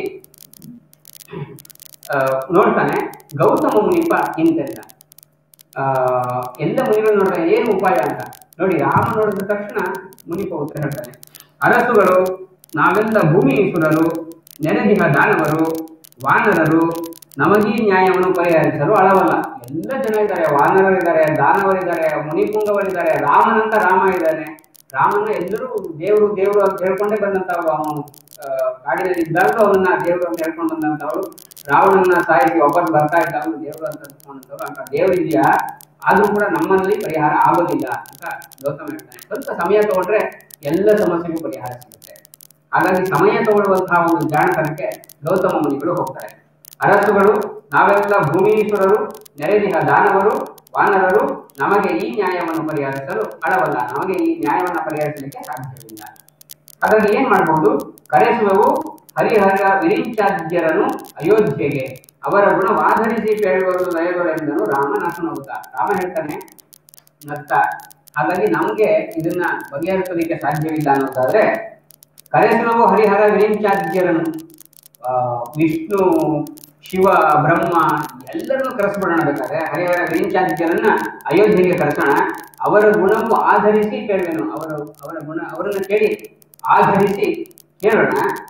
ನೋಡ್ತಾನೆ. ಗೌತಮ ಮುನಿಪ ಇಂತೆಲ್ಲ ಆ ಎಲ್ಲ ಮುನಿಗಳು ನೋಡ್ತಾನೆ ಏನು ಉಪಾಯ ಅಂತ ನೋಡಿ. ರಾಮ ನೋಡಿದ ತಕ್ಷಣ ಮುನಿಪ ಉತ್ತರ ಹೇಳ್ತಾನೆ. ಅರಸುಗಳು ನಾವೆಲ್ಲ ಭೂಮಿ ಸುರರು, ನೆನೆದಿಹ ದಾನವರು, ವಾನರರು, ನಮಗೀ ನ್ಯಾಯವನ್ನು ಪರಿಹರಿಸಲು ಅಳವಲ್ಲ. ಎಲ್ಲ ಜನ ಇದ್ದಾರೆ, ವಾನರರಿದ್ದಾರೆ, ದಾನವರಿದ್ದಾರೆ, ಮುನಿಪುಂಗವರಿದ್ದಾರೆ, ರಾಮನಂತ ರಾಮ ಇದ್ದಾನೆ. ರಾಮನ ಎಲ್ಲರೂ ದೇವರು ದೇವರು ಅಂತ ಹೇಳ್ಕೊಂಡೇ ಬಂದಂತವ್ರು. ಅವನು ಕಾಡಿನಲ್ಲಿ ಇದ್ದಾಗಲೂ ಅವನನ್ನ ದೇವರು ಅಂತ ಹೇಳ್ಕೊಂಡು ಬಂದಂತವ್ರು. ರಾವಣನ್ನ ಸಾಯಿಸಿ ವಾಪಸ್ ಬರ್ತಾ ಇದ್ದಾಗಲೂ ದೇವರು ಅಂತ ಅಂದ್ಕೊಂಡಂತವ್ರು. ಅಂತ ದೇವರು ಇದೆಯಾ, ಆದ್ರೂ ಕೂಡ ನಮ್ಮಲ್ಲಿ ಪರಿಹಾರ ಆಗೋದಿಲ್ಲ ಅಂತ ಗೌತಮ ಹೇಳ್ತಾನೆ. ಸ್ವಲ್ಪ ಸಮಯ ತಗೊಂಡ್ರೆ ಎಲ್ಲ ಸಮಸ್ಯೆಗೂ ಪರಿಹಾರ ಸಿಗುತ್ತೆ. ಹಾಗಾಗಿ ಸಮಯ ತಗೊಳ್ಳುವಂತಹ ಒಂದು ಜಾಣತನಕ್ಕೆ ಗೌತಮ ಮುನಿಗಳು ಹೋಗ್ತಾರೆ. ಅರಸುಗಳು ನಾವೆಲ್ಲ ಭೂಮೀಶ್ವರರು, ನೆರೆದಿಹ ದಾನವರು, ವಾನರರು, ನಮಗೆ ಈ ನ್ಯಾಯವನ್ನು ಪರಿಹರಿಸಲು ಅಳವಲ್ಲ, ನಮಗೆ ಈ ನ್ಯಾಯವನ್ನು ಪರಿಹರಿಸಲಿಕ್ಕೆ ಸಾಧ್ಯವಿಲ್ಲ. ಹಾಗಾಗಿ ಏನ್ ಮಾಡಬಹುದು, ಕರೆಸುವವು ಹರಿಹರ ವಿರಿಂಚಾದ್ಯರನ್ನು ಅಯೋಧ್ಯೆಗೆ, ಅವರ ಗುಣವಾಧರಿಸಿ ಕೇಳುವರು ಲಯಗಳೆಂದನು ರಾಮ ನಸು ನಗುತ್ತಾ. ರಾಮ ಹೇಳ್ತಾನೆ ನಗ್ತಾ. ಹಾಗಾಗಿ ನಮ್ಗೆ ಇದನ್ನ ಬಗೆಹರಿಸಲಿಕ್ಕೆ ಸಾಧ್ಯವಿಲ್ಲ ಅನ್ನೋದಾದ್ರೆ ಕರೆಸುವವು ಹರಿಹರ ವಿರಿಂಚಾದ್ಯರನ್ನು, ಆ ವಿಷ್ಣು, ಶಿವ, ಬ್ರಹ್ಮ ಎಲ್ಲರನ್ನು ಕರೆಸ್ಬಿಡೋಣ. ಬೇಕಾದ್ರೆ ಹರಿಹರ ವಿರಿಂಚಾದ್ಯರನ್ನ ಅಯೋಧ್ಯೆಗೆ ಕರೆಸೋಣ. ಅವರ ಗುಣವು ಆಧರಿಸಿ ಕೇಳುವೆನು, ಅವರು ಅವರ ಗುಣ ಅವರನ್ನು ಕೇಳಿ ಆಧರಿಸಿ ಕೇಳೋಣ.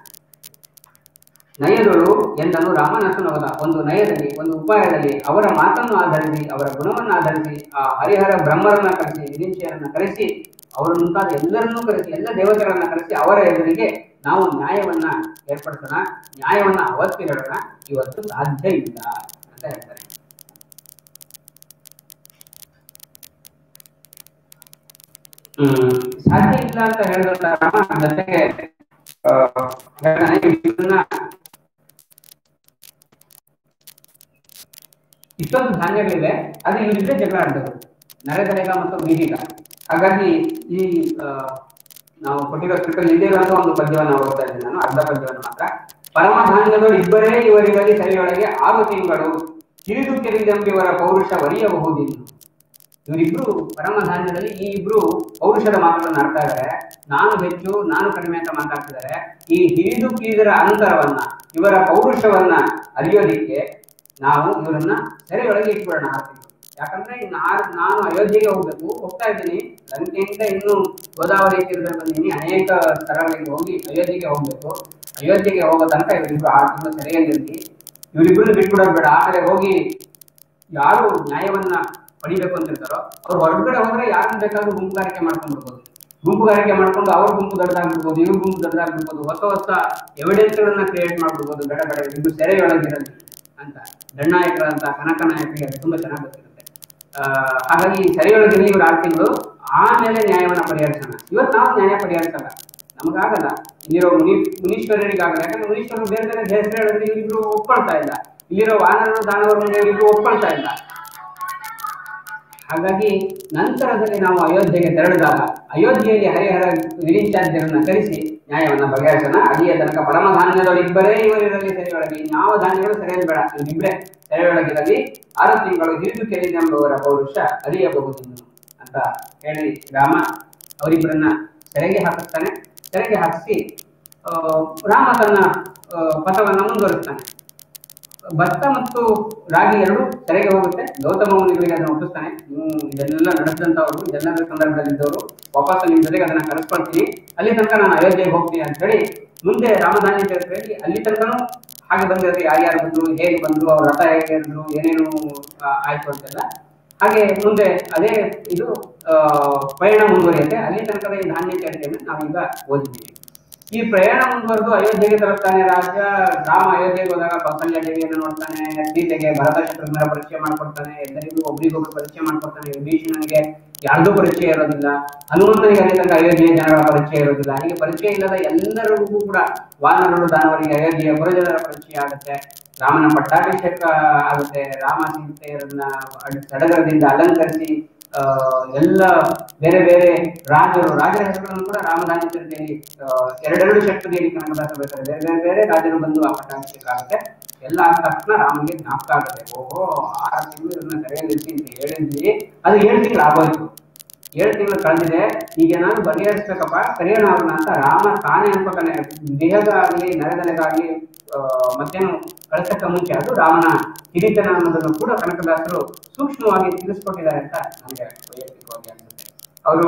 ನಯದೊಳು ಎಂದನು ರಾಮ ನಸು ನಗುತ್ತಾ. ಒಂದು ನಯದಲ್ಲಿ, ಒಂದು ಉಪಾಯದಲ್ಲಿ ಅವರ ಮಾತನ್ನು ಆಧರಿಸಿ, ಅವರ ಗುಣವನ್ನು ಆಧರಿಸಿ ಆ ಹರಿಹರ ಬ್ರಹ್ಮರನ್ನ ಕರೆಸಿ, ವಿರಿಂಚಿಯರನ್ನ ಕರೆಸಿ, ಅವರ ಮುಂತಾದ ಎಲ್ಲರನ್ನೂ ಕರೆಸಿ, ಎಲ್ಲ ದೇವತೆಗಳನ್ನ ಕರೆಸಿ ಅವರ ಎದುರಿಗೆ ನಾವು ನ್ಯಾಯವನ್ನ ಏರ್ಪಡಿಸೋಣ. ನ್ಯಾಯವನ್ನ ಅವತ್ತು ಹೇಳೋಣ, ಇವತ್ತು ಸಾಧ್ಯ ಇಲ್ಲ ಅಂತ ಹೇಳ್ತಾರೆ. ಹ್ಮ್ ಸಾಧ್ಯ ಇಲ್ಲ ಅಂತ ಹೇಳಿದ ರಾಮ ಜೊತೆಗೆ ಇಷ್ಟೊಂದು ಧಾನ್ಯಗಳಿವೆ, ಅದು ಇವರಿದ್ರೆ ಜಗಳ ಆಡಿದವರು, ನರೆದರೆಗ ಮತ್ತು ಬೀದಿಗ. ಹಾಗಾಗಿ ಈ ನಾವು ಕೊಟ್ಟಿರೋ ಸ್ಕ್ರಿಪ್ಟಲ್ಲಿ ಇಲ್ಲೇ ಇರುವಂತಹ ಒಂದು ಪದ್ಯವನ್ನು ಓದ್ತಾ ಇದ್ದೀನಿ ನಾನು, ಅರ್ಧ ಪದ್ಯವನ್ನು ಮಾತ್ರ. ಪರಮಧಾನ್ಯಗಳು ಇಬ್ಬರೇ ಇವರಿಗಾಗಿ ಸರಿಯೊಳಗೆ ಆರು ತಿಂಗಳು ಹಿರಿದು ಕೆರಿದಂಬಿವರ ಪೌರುಷ ವರಿಯಬಹುದಿನ್ನು. ಇವರಿಬ್ರು ಪರಮಧಾನ್ಯದಲ್ಲಿ ಈ ಇಬ್ರು ಪೌರುಷದ ಮಾತುಗಳನ್ನು ಆಡ್ತಾ ಇದ್ದಾರೆ. ನಾನು ಹೆಚ್ಚು, ನಾನು ಕಡಿಮೆ ಅಂತ ಮಾತಾಡ್ತಿದ್ದಾರೆ. ಈ ಹಿರಿದು ಕಿರಿದರ ಅಂತರವನ್ನ, ಇವರ ಪೌರುಷವನ್ನ ಅರಿಯೋದಿಕ್ಕೆ ನಾವು ಇವರನ್ನ ಸೆರೆಯೊಳಗೆ ಇಟ್ಬಿಡೋಣ ಆರು ತಿಂಗಳು. ಯಾಕಂದ್ರೆ ನಾನು ನಾನು ಅಯೋಧ್ಯೆಗೆ ಹೋಗ್ಬೇಕು, ಹೋಗ್ತಾ ಇದ್ದೀನಿ, ಲಂಕೆಯಿಂದ ಇನ್ನು ಗೋದಾವರಿ ತೀರದಲ್ಲಿ ಬಂದಿದ್ದೀನಿ, ಅನೇಕ ಸ್ಥಳಗಳಿಗೆ ಹೋಗಿ ಅಯೋಧ್ಯೆಗೆ ಹೋಗ್ಬೇಕು. ಅಯೋಧ್ಯೆಗೆ ಹೋಗೋ ತನಕ ಇವರಿಬ್ರು ಆರು ತಿಂಗಳು ಸೆರೆಯಲ್ಲಿರಲಿ, ಇವರಿಬ್ರು ಬಿಟ್ಬಿಡೋದು ಬೇಡ. ಆಮೇಲೆ ಹೋಗಿ ಯಾರು ನ್ಯಾಯವನ್ನ ಪಡಿಬೇಕು ಅಂತಿರ್ತಾರೋ ಅವ್ರು ಹೊರಗಡೆ ಹೋದ್ರೆ ಯಾರನ್ನ ಬೇಕಾದ್ರೂ ಗುಂಪುಗಾರಿಕೆ ಮಾಡ್ಕೊಂಡ್ಬಿಡ್ಬೋದು. ಗುಂಪುಗಾರಿಕೆ ಮಾಡ್ಕೊಂಡು ಅವ್ರ ಗುಂಪು ದೊಡ್ಡದಾಗ್ಬಿಡ್ಬೋದು, ಇವ್ರ ಗುಂಪು ದೊಡ್ಡದಾಗ್ಬಿಡ್ಬೋದು, ಹೊಸ ಹೊಸ ಎವಿಡೆನ್ಸ್ ಗಳನ್ನ ಕ್ರಿಯೇಟ್ ಮಾಡ್ಬಿಡ್ಬೋದು ಬೇಡ ಬೇಡ ಇದು ಸೆರೆಯೊಳಗಿರಲಿ ಅಂತ ದಂಡನಾಯಕರಂತ ಕನಕ ನಾಯಕರಿಗೆ ಅದು ತುಂಬಾ ಚೆನ್ನಾಗಿ ಗೊತ್ತಿರುತ್ತೆ. ಅಹ್ ಹಾಗಾಗಿ ಸೆರೆಯೊಳಗಿರಲಿ ಇವ್ರು ಆರು ತಿಂಗಳು, ಆಮೇಲೆ ನ್ಯಾಯವನ್ನ ಪರಿಹರಿಸೋಣ. ಇವತ್ತು ನಾವು ನ್ಯಾಯ ಪರಿಹರಿಸಲ್ಲ, ನಮಗಾಗಲ್ಲ, ಇಲ್ಲಿರೋ ಮುನಿ ಮುನೀಶ್ವರರಿಗಾಗಲ್ಲ. ಯಾಕಂದ್ರೆ ಮುನೀಶ್ವರರು ಬೇರೆ ಬೇರೆ ಹೆಸರು ಹೇಳಿದ್ರೆ ಇವರಿಬ್ರು ಒಪ್ಕೊಳ್ತಾ ಇಲ್ಲ. ಇಲ್ಲಿರೋ ವಾನರರು ದಾನವರು ಮುಂದೆ ಇಬ್ಬರು ಒಪ್ಕೊಳ್ತಾ ಇಲ್ಲ. ಹಾಗಾಗಿ ನಂತರದಲ್ಲಿ ನಾವು ಅಯೋಧ್ಯೆಗೆ ತೆರಳಿದಾಗ ಅಯೋಧ್ಯೆಯಲ್ಲಿ ಹರಿಹರ ವಿರಿಂಚಾದ್ಯರನ್ನ ಕರೆಸಿ ನ್ಯಾಯವನ್ನ ಬಗೆಹರಿಸೋಣ. ಅಡಿಯ ತನಕ ಪರಮಧಾನ್ಯದವರು ಇಬ್ಬರೇ ಇವರಿರಲಿ ಸೆರೆಯೊಳಗೆ, ಯಾವ ಧಾನ್ಯಗಳು ಸೆರೆಯಲ್ಲಿ ಬೇಡ, ಇವರಿಬ್ಬರೇ ಸೆರೆಯೊಳಗಿರಲಿ, ಆರು ತಿಂಗಳು ಹಿರಿದು ಕೆರಿದೆಂಬುವರ ಪೌರುಷ ಅರಿಯಬಹುದು ಅಂತ ಹೇಳಿ ರಾಮ ಅವರಿಬ್ಬರನ್ನ ಸೆರೆಗೆ ಹಾಕಿಸ್ತಾನೆ. ಸೆರೆಗೆ ಹಾಕಿಸಿ ರಾಮ ತನ್ನ ಪಥವನ್ನ ಮುಂದುವರಿಸ್ತಾನೆ. ಭತ್ತ ಮತ್ತು ರಾಗಿ ಎರಡು ಸೆರೆಗೆ ಹೋಗುತ್ತೆ. ಗೌತಮ ಮುನಿಗಳಿಗೆ ಅದನ್ನು ಒಪ್ಪಿಸ್ತಾನೆ. ನೀವು ಇದೆಲ್ಲ ನಡೆಸಿದಂತವ್ರು, ಇದೆಲ್ಲ ಸಂದರ್ಭದಲ್ಲಿದ್ದವರು, ವಾಪಸ್ ನಿಮ್ ಜೊತೆಗೆ ಅದನ್ನ ಕರೆಸ್ಕೊಳ್ತೀನಿ, ಅಲ್ಲಿ ತನಕ ನಾನು ಅಯೋಧ್ಯೆಗೆ ಹೋಗ್ತೀನಿ ಅಂತ ಹೇಳಿ ಮುಂದೆ ರಾಮಧಾನ್ಯ ಹೇಳಿ ಅಲ್ಲಿ ತನಕನೂ ಹಾಗೆ ಬಂದಿರುತ್ತೆ. ಯಾರ್ಯಾರು ಬಂದ್ರು, ಹೇಗೆ ಬಂದ್ರು, ಅವ್ರ ರಥ ಹೇಗೆ ಹೇಳಿದ್ರು, ಏನೇನು ಆಯ್ತು ಅಂತೆಲ್ಲ ಹಾಗೆ ಮುಂದೆ ಅದೇ ಇದು ಪ್ರಯಾಣ ಮುಂದುವರಿಯುತ್ತೆ. ಅಲ್ಲಿ ತನಕದ ಈ ಧಾನ್ಯ ಚರಿತೆಯನ್ನು ನಾವೀಗ ಓದಿದ್ದೀವಿ. ಈ ಪ್ರಯಾಣ ಮುಂದುವರೆದು ಅಯೋಧ್ಯೆಗೆ ತಲುಪ್ತಾನೆ ರಾಜ ರಾಮ. ಅಯೋಧ್ಯೆಗೆ ಹೋದಾಗ ಕೌಸಲ್ಯ ದೇವಿಯನ್ನು ನೋಡ್ತಾನೆ, ಸೀತೆಗೆ ಭರತ ಶತ್ರುಘ್ನರ ಪರಿಚಯ ಮಾಡ್ಕೊಡ್ತಾನೆ, ಎಲ್ಲರಿಗೂ ಒಬ್ರಿಗೊಬ್ರು ಪರಿಚಯ ಮಾಡ್ಕೊಡ್ತಾನೆ. ವಿಭೀಷಣನಿಗೆ ಯಾರ್ದೂ ಪರಿಚಯ ಇರೋದಿಲ್ಲ, ಹನುಮಂತನಿಗೆ ಅಲ್ಲಿ ತನಕ ಅಯೋಧ್ಯೆಯ ಜನರ ಪರಿಚಯ ಇರೋದಿಲ್ಲ. ಹೀಗೆ ಪರಿಚಯ ಇಲ್ಲದ ಎಲ್ಲರಿಗೂ ಕೂಡ ವಾನರರು ದಾನವರಿಗೆ ಅಯೋಧ್ಯೆಯ ಪುರಜನರ ಪರಿಚಯ ಆಗುತ್ತೆ. ರಾಮನ ಪಟ್ಟಾಭಿಷೇಕ ಆಗುತ್ತೆ. ರಾಮ ಸೀತೆಯರನ್ನ ಸಡಗರದಿಂದ ಅಲಂಕರಿಸಿ ಎಲ್ಲ ಬೇರೆ ಬೇರೆ ರಾಜರು ರಾಜರ ಹೆಸರುಗಳನ್ನು ಕೂಡ ರಾಮಧಾನ್ಯ ಚರಿತೆಯಲ್ಲಿ ಎರಡೆರಡು ಷಟ್ಪದಿಯಲ್ಲಿ ಕನಕದಾಸ ಬರ್ತಾರೆ. ಬೇರೆ ಬೇರೆ ಬೇರೆ ರಾಜರು ಬಂದು ಆ ಪಟ್ಟಾಭಿಷೇಕ ಆಗುತ್ತೆ. ಎಲ್ಲ ಆದ ತಕ್ಷಣ ರಾಮನಿಗೆ ಜ್ಞಾಪಕ ಆಗುತ್ತೆ, ಓಹೋ ಆರು ತಿಂಗಳು ಇದನ್ನ ಸರಿಯಾಗಿರ್ತಿ ಅಂತ ಹೇಳಿದ್ವಿ, ಅದು ಏಳು ತಿಂಗಳು ಆಗೋಯ್ತು. ಏಳು ತಿಂಗಳು ಕಳೆದಿದೆ, ಈಗ ನಾನು ಬಗೆಹರಿಸ್ಬೇಕಪ್ಪ ಕರೆಯೋಣ ಅವ್ರನ್ನ ಅಂತ ರಾಮ ತಾನೇ ಅನ್ಕೋತಾನೆ. ದೇಹದಾಗ್ಲಿ ನರದಲೆಗಾಗ್ಲಿ ಮತ್ತೇನು ಕಳಿಸಕ್ಕ ಮುಂಚೆ ಅದು ರಾಮನ ಹಿರಿತನ ಅನ್ನೋದನ್ನು ಕೂಡ ಕನಕದಾಸರು ಸೂಕ್ಷ್ಮವಾಗಿ ತಿಳಿಸ್ಕೊಟ್ಟಿದ್ದಾರೆ ಅಂತ ನನಗೆ ವೈಯಕ್ತಿಕವಾಗಿ ಅನ್ಸುತ್ತೆ. ಅವರು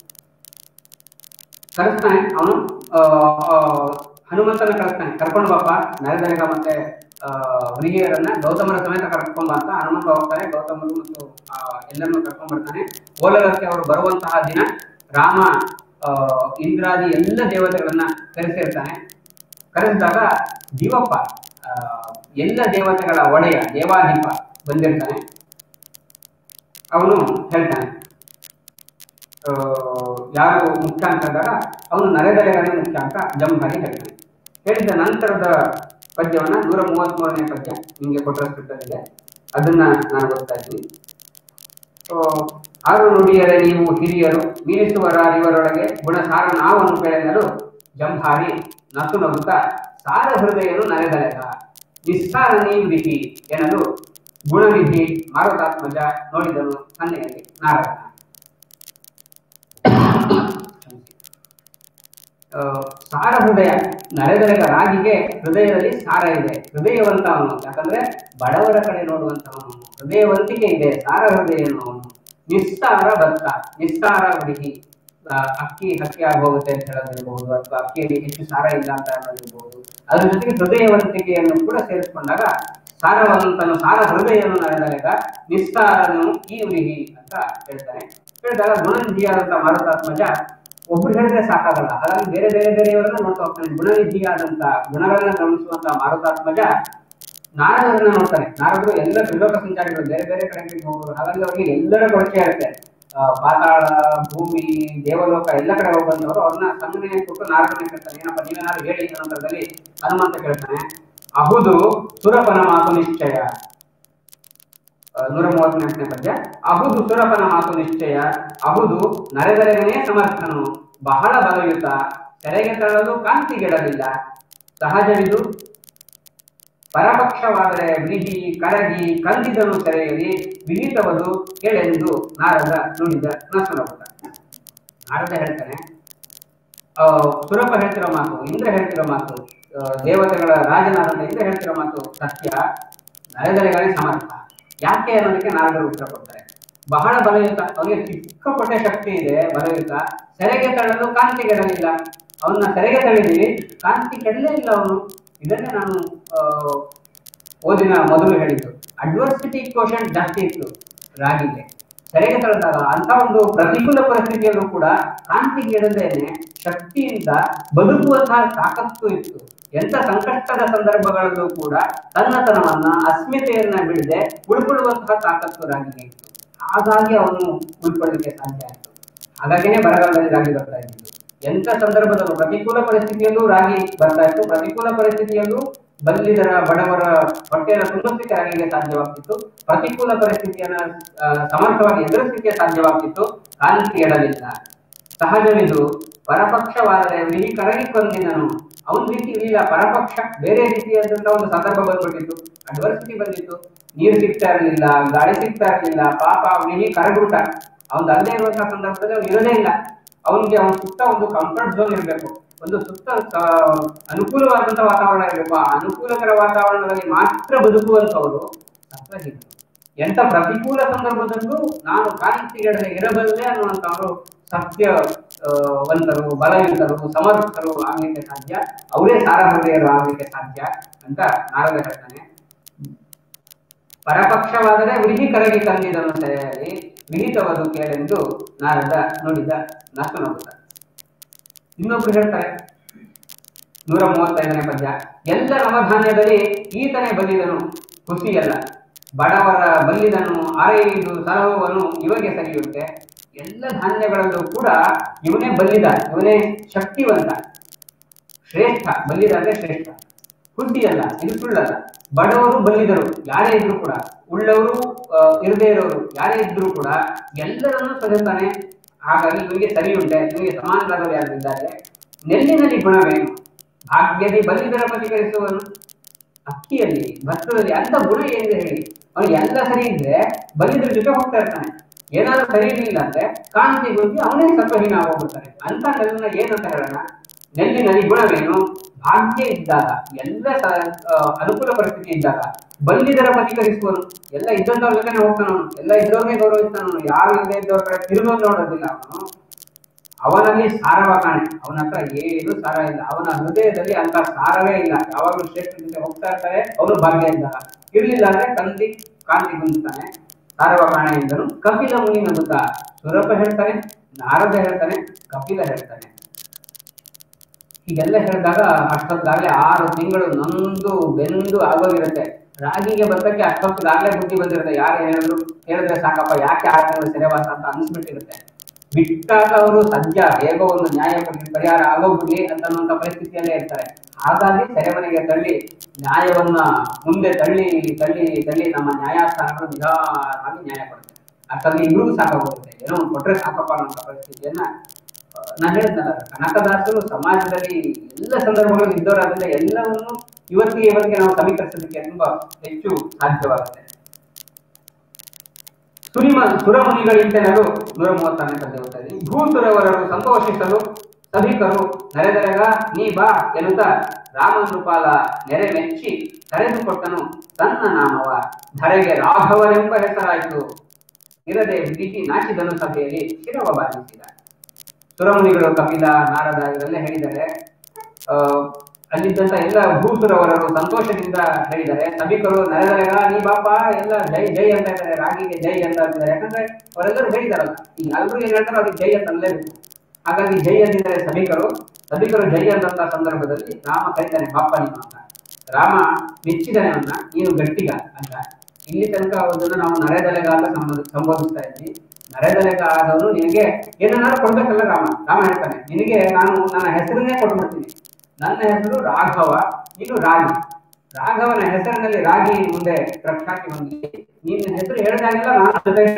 ಕರೆಸ್ತಾನೆ, ಅವನು ಹನುಮಂತನ ಕಳಿಸ್ತಾನೆ, ಕರ್ಕೊಂಡು ಬಾಪ ನರದಲೆಗ ಮತ್ತೆ ಹುಲಿಗೆಯರನ್ನ ಗೌತಮರ ಸಮೇತ ಕರ್ಕೊಂಡ್ ಅಂತ. ಹನುಮಂತ ಹೋಗ್ತಾರೆ, ಗೌತಮರು ಮತ್ತು ಎಲ್ಲರನ್ನು ಕರ್ಕೊಂಡ್ ಬರ್ತಾನೆ. ಓಲಗಕ್ಕೆ ಅವರು ಬರುವಂತಹ ದಿನ ರಾಮ ಇಂದ್ರಾದಿ ಎಲ್ಲ ದೇವತೆಗಳನ್ನ ಕರೆಸಿರ್ತಾನೆ. ಕರೆಸಿದಾಗ ಜೀವಪ್ಪ ಎಲ್ಲ ದೇವತೆಗಳ ಒಡೆಯ ದೇವಾದೀಪ ಬಂದಿರ್ತಾನೆ. ಅವನು ಹೇಳ್ತಾನೆ ಯಾರು ಮುಖ್ಯ ಅಂತ ಹೇಳಿದಾಗ ಅವನು ನರೆದಲೆಗಳೇ ಮುಖ್ಯ ಅಂತ ಜಂಭಾರಿ ಹೇಳ್ತಾನೆ. ಹೇಳಿದ ನಂತರದ ಪದ್ಯವನ್ನ ನೂರ ಮೂವತ್ತ್ ಮೂರನೇ ಪದ್ಯ ನಿಮಗೆ ಕೊಟ್ಟರೆ ಸ್ಕ್ರಿಪ್ಟಲ್ಲಿದೆ, ಅದನ್ನ ನಾನು ಓದ್ತಾ ಇದ್ದೀನಿ. ಆರು ನುಡಿಯರೆ ನೀವು ಹಿರಿಯರು ಮೀರಿಸುವರ ಇವರೊಳಗೆ ಗುಣಸಾರ ನಾವನ್ನು ಬೆಳೆಯಲು ಜಂಭಾರಿ ನಸು ನಗುತ್ತಾ ಸಾರ ಹೃದಯನು ನರೆದಲೆಗ ನಿಸ್ಸಾರ ನೀವಿರಿಸಿ ಎನ್ನಲು ಗುಣವಿಧಿ ಮಾರುತಾತ್ಮಜ ನೋಡಿದನು ಸನ್ನೆಯಲ್ಲಿ ನಾರಾಯಣ. ಸಾರ ಹೃದಯ ನರೆದಲೆಗ ರಾಗಿಗೆ ಹೃದಯದಲ್ಲಿ ಸಾರ ಇದೆ, ಹೃದಯವಂತ ಅವನು, ಯಾಕಂದ್ರೆ ಬಡವರ ಕಡೆ ನೋಡುವಂತವನು, ಹೃದಯವಂತಿಕೆ ಇದೆ, ಸಾರ ಹೃದಯನು ಅವನು. ನಿಸ್ಸಾರ ಭತ್ತ, ನಿಸ್ಸಾರ ಹುಡುಗಿ ಅಕ್ಕಿ ಹಕ್ಕಿ ಆಗೋಗುತ್ತೆ ಅಂತ ಹೇಳೋದಿರ್ಬಹುದು, ಅಥವಾ ಅಕ್ಕಿಯಲ್ಲಿ ಹೆಚ್ಚು ಸಾರ ಇಲ್ಲ ಅಂತ ಹೇಳೋದಿರ್ಬಹುದು. ಅದ್ರ ಜೊತೆಗೆ ಹೃದಯವಂತಿಕೆಯನ್ನು ಕೂಡ ಸೇರಿಸ್ಕೊಂಡಾಗ ಸಾರವಂತನು ಸಾರ ಹೃದಯನು ನರೆದಲೆಗ ನಿಸ್ಸಾರನು ಈ ಹುಡುಗಿ ಅಂತ ಹೇಳ್ತಾನೆ. ಹೇಳಿದಾಗ ಗುಣನಿಧಿಯಾದಂತ ಮಾರುತಾತ್ಮಜ ಒಬ್ರು ಹೇಳಿದ್ರೆ ಸಾಕಾಗಲ್ಲ, ಹಾಗಾಗಿ ಬೇರೆ ಬೇರೆ ಬೇರೆಯವರನ್ನ ನೋಡ್ತಾ ಹೋಗ್ತಾನೆ. ಗುಣನಿಧಿಯಾದಂತ ಗುಣಗಳನ್ನ ಗಮನಿಸುವಂತ ಮಾರುತಾತ್ಮಜ ನಾರದರನ್ನ ನೋಡ್ತಾನೆ. ನಾರದರು ಎಲ್ಲ ತ್ರಿಲೋಕ ಸಂಚಾರಿಗಳು, ಬೇರೆ ಬೇರೆ ಕಡೆಗಳಿಗೆ ಹೋಗೋರು, ಹಾಗಾಗಿ ಅವರಿಗೆ ಎಲ್ಲರ ಪರಿಚಯ ಇರುತ್ತೆ. ಪಾತಾಳ, ಭೂಮಿ, ದೇವಲೋಕ ಎಲ್ಲ ಕಡೆ ಹೋಗುವಂತವ್ರು. ಅವ್ರನ್ನ ಸಂಗನೆ ಕೊಟ್ಟು ನಾರದನ್ನ ಕೇಳ್ತಾನೆ, ಏನಪ್ಪ ನೀವೇನಾದ್ರು ಹೇಳಿ ನಂತರದಲ್ಲಿ ಹನುಮಂತ ಕೇಳ್ತಾನೆ. ಅಹುದು ಸುರಪನ ಮಾತು ನಿಶ್ಚಯ, ನೂರ ಮೂವತ್ತ್ ನಾಲ್ಕನೇ ಪದ್ಯ. ಅಹುದು ಸುರಪನ ಮಾತು ನಿಶ್ಚಯ, ಅಹುದು ನರೆದಲೆಗನೇ ಸಮರ್ಥನು, ಬಹಳ ಬಲಯುತ, ಸೆರೆಗೆ ತಳ್ಳಲು ಕಾಂತಿಗೆಡಲಿಲ್ಲ, ಸಹಜವಿದು ಪರಪಕ್ಷವಾದರೆ ವಿಧಿ ಕರಗಿ ಕಂದಿದನು ಸೆರೆಯಲ್ಲಿ, ವಿನೀತವದು ಕೇಳೆಂದು ನಾರದ ನುಡಿದ ನಸುನಗುತ್ತ. ನಾರದ ಹೇಳ್ತಾನೆ, ಸುರಪ ಹೇಳ್ತಿರೋ ಮಾತು, ಇಂದ್ರ ಹೇಳ್ತಿರೋ ಮಾತು, ದೇವತೆಗಳ ರಾಜನಾದಂತ ಇಂದ್ರ ಹೇಳ್ತಿರೋ ಮಾತು ಸತ್ಯ, ನರೆದಲೆಗಳೇ ಸಮರ್ಥ. ಯಾಕೆ ಅನ್ನೋದಕ್ಕೆ ನಾರದರು ಉತ್ತರ ಕೊಡ್ತಾರೆ. ಬಹಳ ಬಲಯುತ, ಅವನಿಗೆ ಸಿಕ್ಕಾಪಟ್ಟೆ ಶಕ್ತಿ ಇದೆ, ಬಲಯುತ, ಸೆರೆಗೆ ತಳ್ಳಲು ಕಾಂತಿ ಕೆಡಲಿಲ್ಲ. ಅವನ್ನ ಸೆರೆಗೆ ತಳ್ಳಿದೀವಿ, ಕಾಂತಿ ಕೆಡಲೇ ಇಲ್ಲ ಅವನು. ಇದನ್ನೇ ನಾನು ಓದಿನ ಮೊದಲು ಹೇಳಿದ್ದು. ಅಡ್ವರ್ಸಿಟಿ ಕೋಶನ್ ಜಾಸ್ತಿ ಇತ್ತು ರಾಗಿಗೆ. ಸೆರೆಗೆ ತಳ್ಳಿದಾಗ ಅಂತ ಒಂದು ಪ್ರತಿಕೂಲ ಪರಿಸ್ಥಿತಿಯಲ್ಲೂ ಕೂಡ ಕಾಂತಿಗೆಡದೇನೆ ಶಕ್ತಿಯಿಂದ ಬದುಕುವಂತಹ ತಾಕತ್ತು ಇತ್ತು. ಎಂತ ಸಂಕಷ್ಟದ ಸಂದರ್ಭಗಳಲ್ಲೂ ಕೂಡ ತನ್ನತನವನ್ನ ಅಸ್ಮಿತೆಯನ್ನ ಬಿಡದೆ ಉಳ್ಕೊಳ್ಳುವಂತಹ ತಾಕತ್ತು ರಾಗಿಗೆ ಇತ್ತು. ಹಾಗಾಗಿ ಅವನು ಉಳ್ಕೊಳ್ಳಲಿಕ್ಕೆ ಸಾಧ್ಯ ಆಯಿತು. ಹಾಗಾಗಿನೇ ಬರಗಾಲದಲ್ಲಿ ರಾಗಿ ಬರ್ತಾ ಇದ್ದಿದ್ದು. ಎಂತ ಸಂದರ್ಭದಲ್ಲೂ ಪ್ರತಿಕೂಲ ಪರಿಸ್ಥಿತಿಯಲ್ಲೂ ರಾಗಿ ಬರ್ತಾ ಇತ್ತು. ಪ್ರತಿಕೂಲ ಪರಿಸ್ಥಿತಿಯಲ್ಲೂ ಬಲ್ಲಿದರ ಬಡವರ ಹೊಟ್ಟೆಯನ್ನು ತುಂಬಿಸಲಿಕ್ಕೆ ರಾಗಿಗೆ ಸಾಧ್ಯವಾಗ್ತಿತ್ತು. ಪ್ರತಿಕೂಲ ಪರಿಸ್ಥಿತಿಯನ್ನ ಸಮರ್ಥವಾಗಿ ಎದುರಿಸಲಿಕ್ಕೆ ಸಾಧ್ಯವಾಗ್ತಿತ್ತು. ಕಾಂತಿ ಎಡಲಿಲ್ಲ. ಸಹಜವಿದು ಪರಪಕ್ಷವಾದರೆ ವಿಹಿ ಕರಗಿ ಕೊಂದಿದನು. ಅವನ ರೀತಿ ಇಲ್ಲ, ಪರಪಕ್ಷ ಬೇರೆ ರೀತಿಯಾದಂತ ಒಂದು ಸಂದರ್ಭ ಬಂದ್ಬಿಟ್ಟಿತ್ತು, ಅಡ್ವರ್ಸಿಟಿ ಬಂದಿತ್ತು. ನೀರು ಸಿಗ್ತಾ ಇರಲಿಲ್ಲ, ಗಾಳಿ ಸಿಗ್ತಾ ಇರಲಿಲ್ಲ, ಪಾಪ ಅವನಿಗೆ ಕರಗುಟ. ಅವನ್ ಅಲ್ಲೇ ಇರುವಂತಹ ಸಂದರ್ಭದಲ್ಲಿ ಅವ್ನು ಇರೋದೇ ಇಲ್ಲ. ಅವನಿಗೆ ಅವನ ಸುತ್ತ ಒಂದು ಕಂಫರ್ಟ್ ಝೋನ್ ಇರಬೇಕು, ಒಂದು ಸುತ್ತ ಅನುಕೂಲವಾದಂತಹ ವಾತಾವರಣ ಇರಬೇಕು. ಆ ಅನುಕೂಲಕರ ವಾತಾವರಣದಲ್ಲಿ ಮಾತ್ರ ಬದುಕುವಂತವರು ಸತ್ವಹೀನರು. ಎಂತ ಪ್ರತಿಕೂಲ ಸಂದರ್ಭದಲ್ಲೂ ನಾನು ಕಾಂತಿಗೆಡದೆ ಇರಬಲ್ಲೆ ಅನ್ನುವಂಥವ್ರು ಸತ್ಯವಂತರು, ಬಲವಂತರು, ಸಮರ್ಥರು ಆಗ್ಲಿಕ್ಕೆ ಸಾಧ್ಯ, ಅವರೇ ಸಾರಹೃದಯರು ಆಗ್ಲಿಕ್ಕೆ ಸಾಧ್ಯ ಅಂತ ನಾರದ ಹೇಳ್ತಾನೆ. ಪರಪಕ್ಷವಾದರೆ ವಿಹಿ ಕರಗಿ ತಂದಿದನು ಸೆರೆಯಲ್ಲಿ, ವಿಹಿತವದು ಕೇಳೆಂದು ನಾರದ ನೋಡಿದ ನಸು ನಗುತ್ತ. ಇನ್ನೊಬ್ರು ಹೇಳ್ತಾರೆ ನೂರ ಮೂವತ್ತೈದನೇ ಪದ್ಯ, ಎಲ್ಲ ನವಧಾನ್ಯದಲ್ಲಿ ಈತನೇ ಬಲ್ಲಿದನು ಖುಷಿಯಲ್ಲ, ಬಡವರ ಬಲ್ಲಿದನು ಆರೈದು ಸಲಹುವನು ಇವಗೆ ಸರಿಯುತ್ತೆ. ಎಲ್ಲ ಧಾನ್ಯಗಳಲ್ಲೂ ಕೂಡ ಇವನೇ ಬಲ್ಲಿದ, ಇವನೇ ಶಕ್ತಿವಂತ, ಶ್ರೇಷ್ಠ. ಬಲ್ಲಿದ ಅಂದ್ರೆ ಶ್ರೇಷ್ಠ. ಖುಷಿಯಲ್ಲ, ಇದು ಸುಳ್ಳಲ್ಲ. ಬಡವರು ಬಲ್ಲಿದರು ಯಾರೇ ಇದ್ರು ಕೂಡ, ಉಳ್ಳವರು ಇರದೇ ಇರೋರು ಯಾರೇ ಇದ್ರು ಕೂಡ ಎಲ್ಲರನ್ನೂ ಸಹಿಸ್ತಾನೆ. ಹಾಗಾಗಿ ಇವರಿಗೆ ಸರಿ ಉಂಟೆ, ಇವರಿಗೆ ಸಮಾನರಾದವರು ಯಾರಿದ್ದಾರೆ. ನೆಲ್ಲಿನಲ್ಲಿ ಗುಣವೇನು, ಭಾಗ್ಯದಿ ಬಲ್ಲಿದರ ಪ್ರತಿಕರಿಸುವನು. ಅಕ್ಕಿಯಲ್ಲಿ, ಭತ್ತದಲ್ಲಿ ಅಂತ ಗುಣ ಏನಿದೆ ಹೇಳಿ. ಅವನು ಎಲ್ಲ ಸರಿ ಇದ್ರೆ ಬಲ್ಲಿದ್ರ ಜೊತೆ ಹೋಗ್ತಾ ಇರ್ತಾನೆ. ಏನಾದ್ರೂ ಸರಿ ಇರಲಿಲ್ಲ ಅಂದ್ರೆ ಕಾಂತಿ ಗುಂಪಿ ಅವನೇ ಸತ್ವಹೀನ ಆಗೋಗ್ಬಿಡ್ತಾನೆ. ಅಂತ ನೆಲನ ಏನಂತ ಹೇಳೋಣ, ನೆಲ್ಲಿನಲ್ಲಿ ಗುಣವೇನು, ಭಾಗ್ಯ ಇದ್ದಾಗ, ಎಲ್ಲ ಅನುಕೂಲ ಪರಿಸ್ಥಿತಿ ಇದ್ದಾಗ ಬಲ್ಲಿದರ ಪ್ರತಿಕರಿಸುವನು. ಎಲ್ಲ ಇದ್ದಂಥವ್ರ ಜೊತೆ ಹೋಗ್ತಾನವನು, ಎಲ್ಲ ಇದ್ದವ್ರನ್ನೇ ಗೌರವಿಸ್ತಾನವನು, ಯಾರು ಇಲ್ಲದೆ ಇದ್ದವ್ರ ಕಡೆ ತಿರುಗೋದು ನೋಡೋದಿಲ್ಲ ಅವನು. ಅವನಲ್ಲಿ ಸಾರವ ಕಾಣೆ, ಅವನ ಹತ್ರ ಏನು ಸಾರ ಇಲ್ಲ, ಅವನ ಹೃದಯದಲ್ಲಿ ಅಂತ ಸಾರವೇ ಇಲ್ಲ. ಯಾವಾಗಲೂ ಶ್ರೇಷ್ಠ ಜೊತೆ ಹೋಗ್ತಾ ಇರ್ತಾರೆ, ಅವನು ಭಾಗ್ಯ ಇದ್ದಾಗ. ಇರ್ಲಿಲ್ಲ ಅಂದ್ರೆ ಕಂದಿ ಕಾಂತಿ ಗುಂತಾನೆ. ಸಾರವ ಕಾಣೆ ಎಂದನು ಕಪಿಲ ಮುನಿ ನಗುತ್ತಾ. ಸುರಪ ಹೇಳ್ತಾನೆ, ನಾರದ ಹೇಳ್ತಾನೆ, ಕಪಿಲ ಹೇಳ್ತಾನೆ. ಹೀಗೆಲ್ಲ ಹೇಳಿದಾಗ ಅಷ್ಟೊತ್ತಾಗ್ಲೇ ಆರು ತಿಂಗಳು ನೊಂದು ಬೆಂದು ಆಗೋಗಿರುತ್ತೆ. ರಾಗಿಗೆ ಬರ್ತಕ್ಕೆ ಅಷ್ಟೊತ್ತಿಗಾಗ್ಲೇ ಬುದ್ಧಿ ಬಂದಿರುತ್ತೆ. ಯಾರು ಹೇಳಿದ್ರು ಹೇಳಿದ್ರೆ ಸಾಕಪ್ಪ, ಯಾಕೆ ಆರು ತಿಂಗಳು ಸೆರೆವಾಸ ಅಂತ ಅನ್ಸ್ಬಿಟ್ಟಿರುತ್ತೆ. ಬಿಟ್ಟಾಗ ಅವರು ಸದ್ಯ ಹೇಗೋ ಒಂದು ನ್ಯಾಯ ಪರಿಹಾರ ಆಗೋಗ್ಬಿಡ್ಲಿ ಅಂತನ್ನುವಂತ ಪರಿಸ್ಥಿತಿಯಲ್ಲೇ ಇರ್ತಾರೆ. ಹಾಗಾಗಿ ಸೆರೆಮನೆಗೆ ತಳ್ಳಿ ನ್ಯಾಯವನ್ನ ಮುಂದೆ ತಳ್ಳಿ ತಳ್ಳಿ ತಳ್ಳಿ ನಮ್ಮ ನ್ಯಾಯಸ್ಥಾನಗಳು ನಿಧಾನವಾಗಿ ನ್ಯಾಯ ಕೊಡುತ್ತೆ. ಅಷ್ಟಲ್ಲಿ ಇಬ್ರಿಗೂ ಸಾಕಾಗೋಗುತ್ತೆ, ಏನೋ ಒಂದು ಕೊಟ್ರೆ ಸಾಕಪ್ಪ ಅನ್ನೋ ಪರಿಸ್ಥಿತಿಯನ್ನ ನಾನು ಹೇಳಿದ್ನಲ್ಲ. ಕನಕದಾಸರು ಸಮಾಜದಲ್ಲಿ ಎಲ್ಲ ಸಂದರ್ಭಗಳು ಇದ್ದವರಾದ್ರಿಂದ ಎಲ್ಲವನ್ನು ಇವತ್ತಿಗೆ ಇವತ್ತಿಗೆ ನಾವು ಸಮೀಕರಿಸೋದಕ್ಕೆ ತುಂಬಾ ಹೆಚ್ಚು ಸಾಧ್ಯವಾಗುತ್ತೆ. ಸುರಿಮ ಸುರಮುನಿಗಳಿಂತೆನಲು ನೂರ ಮೂವತ್ತಾರನೇ ಪದ್ಯ ಓದ್ತಾರೆ. ಭೂಸುರವರರು ಸಂತೋಷಿಸಲು ಸಭಿಕರು ನೆರೆದರೆಗ ನೀ ಬಾ ಎನ್ನುತ್ತಾ ರಾಮನೃಪಾಲ ನೆರೆ ಮೆಚ್ಚಿ ಕರೆದುಕೊಟ್ಟನು ತನ್ನ ನಾಮವ. ಧರೆಗೆ ರಾಘವನೆಂಬ ಹೆಸರಾಯಿತು, ಇರದೆ ಬಿಗಿ ನಾಚಿದನು ಸಭೆಯಲ್ಲಿ ಶಿರವ ಬಾಧಿಸಿದ. ಸುರಮುನಿಗಳು ಕಪಿಲ, ನಾರದ ಇವರೆಲ್ಲ ಹೇಳಿದ್ದಾರೆ. ಅಹ್ ಅಲ್ಲಿದ್ದಂತ ಎಲ್ಲ ಭೂಸುರವರರು ಸಂತೋಷದಿಂದ ಹೇಳಿದ್ದಾರೆ. ಸಭಿಕರು ನೆರೆದರೆಗ ನೀ ಬಾಪ ಎಲ್ಲ ಜೈ ಜೈ ಅಂತ ಇದ್ದಾರೆ, ರಾಗಿಗೆ ಜೈ ಅಂತ ಅಂತಿದ್ದಾರೆ. ಯಾಕಂದ್ರೆ ಅವರೆಲ್ಲರೂ ಹೇಳಿದಾರಲ್ಲ, ಈಗ ಎಲ್ಲರೂ ಏನ್ ಹೇಳ್ತಾರೋ ಅದಕ್ಕೆ ಜೈ ಅಂತ ಅನ್ಲೇಬೇಕು. ಹಾಗಾಗಿ ಜೈ ಅಂದಿದ್ದಾರೆ ಸಭಿಕರು. ಸಭಿಕರು ಜೈ ಅಂದಂತ ಸಂದರ್ಭದಲ್ಲಿ ರಾಮ ಕರೀತಾನೆ ಬಾಪ ನಿಮ್ಮ ಅಂತ. ರಾಮ ಮೆಚ್ಚಿದಾನೆ ಅವನ್ನ, ನೀನು ಗಟ್ಟಿಗ ಅಂತ. ಇಲ್ಲಿ ತನಕ ಅದನ್ನ ನಾವು ನರೆದಲೆಗ ಅಂತ ಸಂಬೋಧ ಸಂಬೋಧಿಸ್ತಾ ಇದ್ವಿ. ನರೆದಲೆಗ ಆದವನು ನಿನಗೆ ಏನನ್ನಾದ್ರೂ ಕೊಡ್ಬೇಕಲ್ಲ ರಾಮ. ರಾಮ ಹೇಳ್ತಾನೆ, ನಿನಗೆ ನಾನು ನನ್ನ ಹೆಸರನ್ನೇ ಕೊಟ್ಬಿಡ್ತೀನಿ. ನನ್ನ ಹೆಸರು ರಾಘವ, ನೀನು ರಾಗಿ. ರಾಘವನ ಹೆಸರಿನಲ್ಲಿ ರಾಗಿ ಮುಂದೆ ಪ್ರಖ್ಯಾತಿ ಹೊಂದಿ, ನಿನ್ನ ಹೆಸರು ಹೇಳಿದಾಗೆಲ್ಲ ನಾನು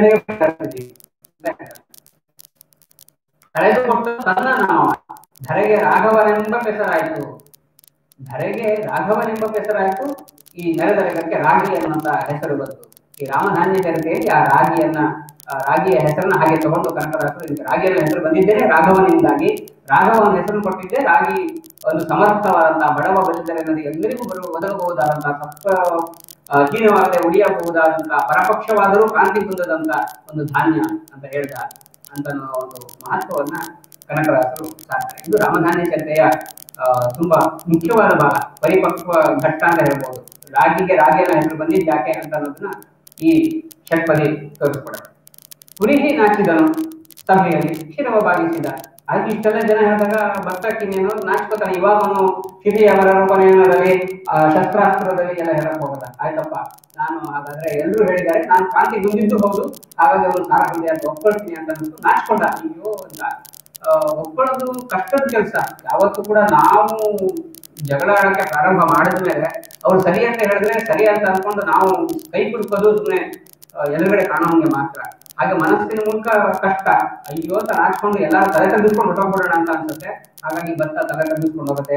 ಕಳೆದುಕೊಟ್ಟು ತನ್ನ ನಾಮ ಧರೆಗೆ ರಾಘವನೆಂಬ ಹೆಸರಾಯಿತು. ಧರೆಗೆ ರಾಘವನೆಂಬ ಹೆಸರಾಯಿತು. ಈ ನೆರೆದರೆಗಕ್ಕೆ ರಾಗಿ ಅನ್ನುವಂತ ಹೆಸರು ಬಂತು. ಈ ರಾಮಧಾನ್ಯ ಜನತೆಯಲ್ಲಿ ಆ ರಾಗಿಯನ್ನ ರಾಗಿಯ ಹೆಸರನ್ನ ಹಾಗೆ ತಗೊಂಡು ಕನಕದಾಸರು ರಾಗಿಯ ಹೆಸರು ಬಂದಿದ್ದೇನೆ ರಾಘವನಿಂದಾಗಿ. ರಾಘವನ ಹೆಸರು ಕೊಟ್ಟಿದ್ದೆ ರಾಗಿ ಒಂದು ಸಮರ್ಥವಾದಂತಹ ಬಡವ ಬಲಿದರೆನ್ನದೆ ಎಲ್ಲರಿಗೂ ಬರುವ ಒದಗಬಹುದಾದಂತಹ ಸತ್ವ ಹೀನವಾಗದೆ ಉಳಿಯಬಹುದಾದಂತಹ ಪರಪಕ್ಷವಾದರೂ ಕಾಂತಿ ಹೊಂದದಂತ ಒಂದು ಧಾನ್ಯ ಅಂತ ಹೇಳ್ದ ಅಂತ ಒಂದು ಮಹತ್ವವನ್ನ ಕನಕದಾಸರು ಸಾಕ್ತಾರೆ. ಇದು ರಾಮಧಾನ್ಯ ಚರಿತೆಯ ತುಂಬಾ ಮುಖ್ಯವಾದ ಭಾಗ, ಪರಿಪಕ್ವ ಘಟ್ಟ ಅಂತ ಹೇಳ್ಬೋದು. ರಾಗಿಗೆ ರಾಗಿಯನ್ನ ಹೆಸರು ಬಂದಿದ್ದು ಯಾಕೆ ಅಂತ ಅನ್ನೋದನ್ನ ಈ ಷಟ್ಪದಿ ತೋರಿಸ್ಕೊಡುತ್ತೆ. ಹುರಿಹಿ ನಾಚಿದನು ಸಭೆಯಲ್ಲಿ ಶಿರವ ಬಾಗಿಸಿದ. ಹಾಗೆ ಇಷ್ಟೆಲ್ಲ ಜನ ಹೇಳಿದಾಗ ಭಕ್ತಕ್ಕಿನ್ನೇನೋ ನಾಚ್ಕೋತಾನೆ. ಇವಾಗನು ಶಿರಿಯವರ ರೂಪನೇನದಲ್ಲಿ ಆ ಶಸ್ತ್ರಾಸ್ತ್ರದಲ್ಲಿ ಎಲ್ಲ ಹೇಳಕ್ ಹೋಗಲ್ಲ. ಆಯ್ತಪ್ಪ, ನಾನು ಹಾಗಾದ್ರೆ ಎಲ್ಲರೂ ಹೇಳಿದ್ದಾರೆ, ನಾನು ಕಾಂತಿ ಗುಂದಿದ್ದು ಹೌದು, ಹಾಗಾಗಿ ಅವನು ಸಾರ ಬಂದೆ ಅಂತ ಒಪ್ಕೊಳ್ತೀನಿ ಅಂತ ಅನ್ಸ್ತು. ನಾಚ್ಕೊಂಡ. ಅಯ್ಯೋ ಅಂತ ಒಪ್ಕೊಳ್ಳೋದು ಕಷ್ಟದ ಕೆಲಸ. ಯಾವತ್ತು ಕೂಡ ನಾವು ಜಗಳ ಆಡಕ್ಕೆ ಪ್ರಾರಂಭ ಮಾಡಿದ್ಮೇಲೆ ಅವ್ರು ಸರಿ ಅಂತ ಹೇಳಿದ್ರೆ ಸರಿ ಅಂತ ಅನ್ಕೊಂಡು ನಾವು ಕೈ ಕುಡ್ಕೋದು ಸುಮ್ಮನೆ ಎದುರುಗಡೆ ಕಾಣೋಂಗೆ ಮಾತ್ರ. ಹಾಗೆ ಮನಸ್ಸಿನ ಮೂಲಕ ಕಷ್ಟ, ಅಯ್ಯೋ ಅಂತ ನಾಚ್ಕೊಂಡು ಎಲ್ಲಾರು ತಲೆ ತಗ್ಗಿಸ್ಕೊಂಡು ಹೊಟ್ಟೋಗ್ಬಿಡೋಣ ಅಂತ ಅನ್ಸುತ್ತೆ. ಹಾಗಾಗಿ ಭತ್ತ ತಲೆ ತಗ್ಗಿಸ್ಕೊಂಡು ಹೋಗುತ್ತೆ.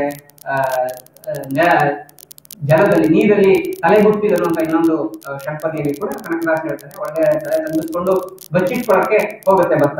ಅಹ್ ಜಲದಲ್ಲಿ ನೀರಲ್ಲಿ ತಲೆ ಹುಟ್ಟಿದರು ಅಂತ ಇನ್ನೊಂದು ಷಟ್ಪದಿಯಲ್ಲಿ ಕೂಡ ಕನಕದಾಸ ಹೇಳ್ತಾರೆ. ಒಳ್ಳೆ ತಲೆ ತಗ್ಗಿಸ್ಕೊಂಡು ಬಚ್ಚಿಟ್ಕೊಳ್ಳಕ್ಕೆ ಹೋಗುತ್ತೆ ಭತ್ತ.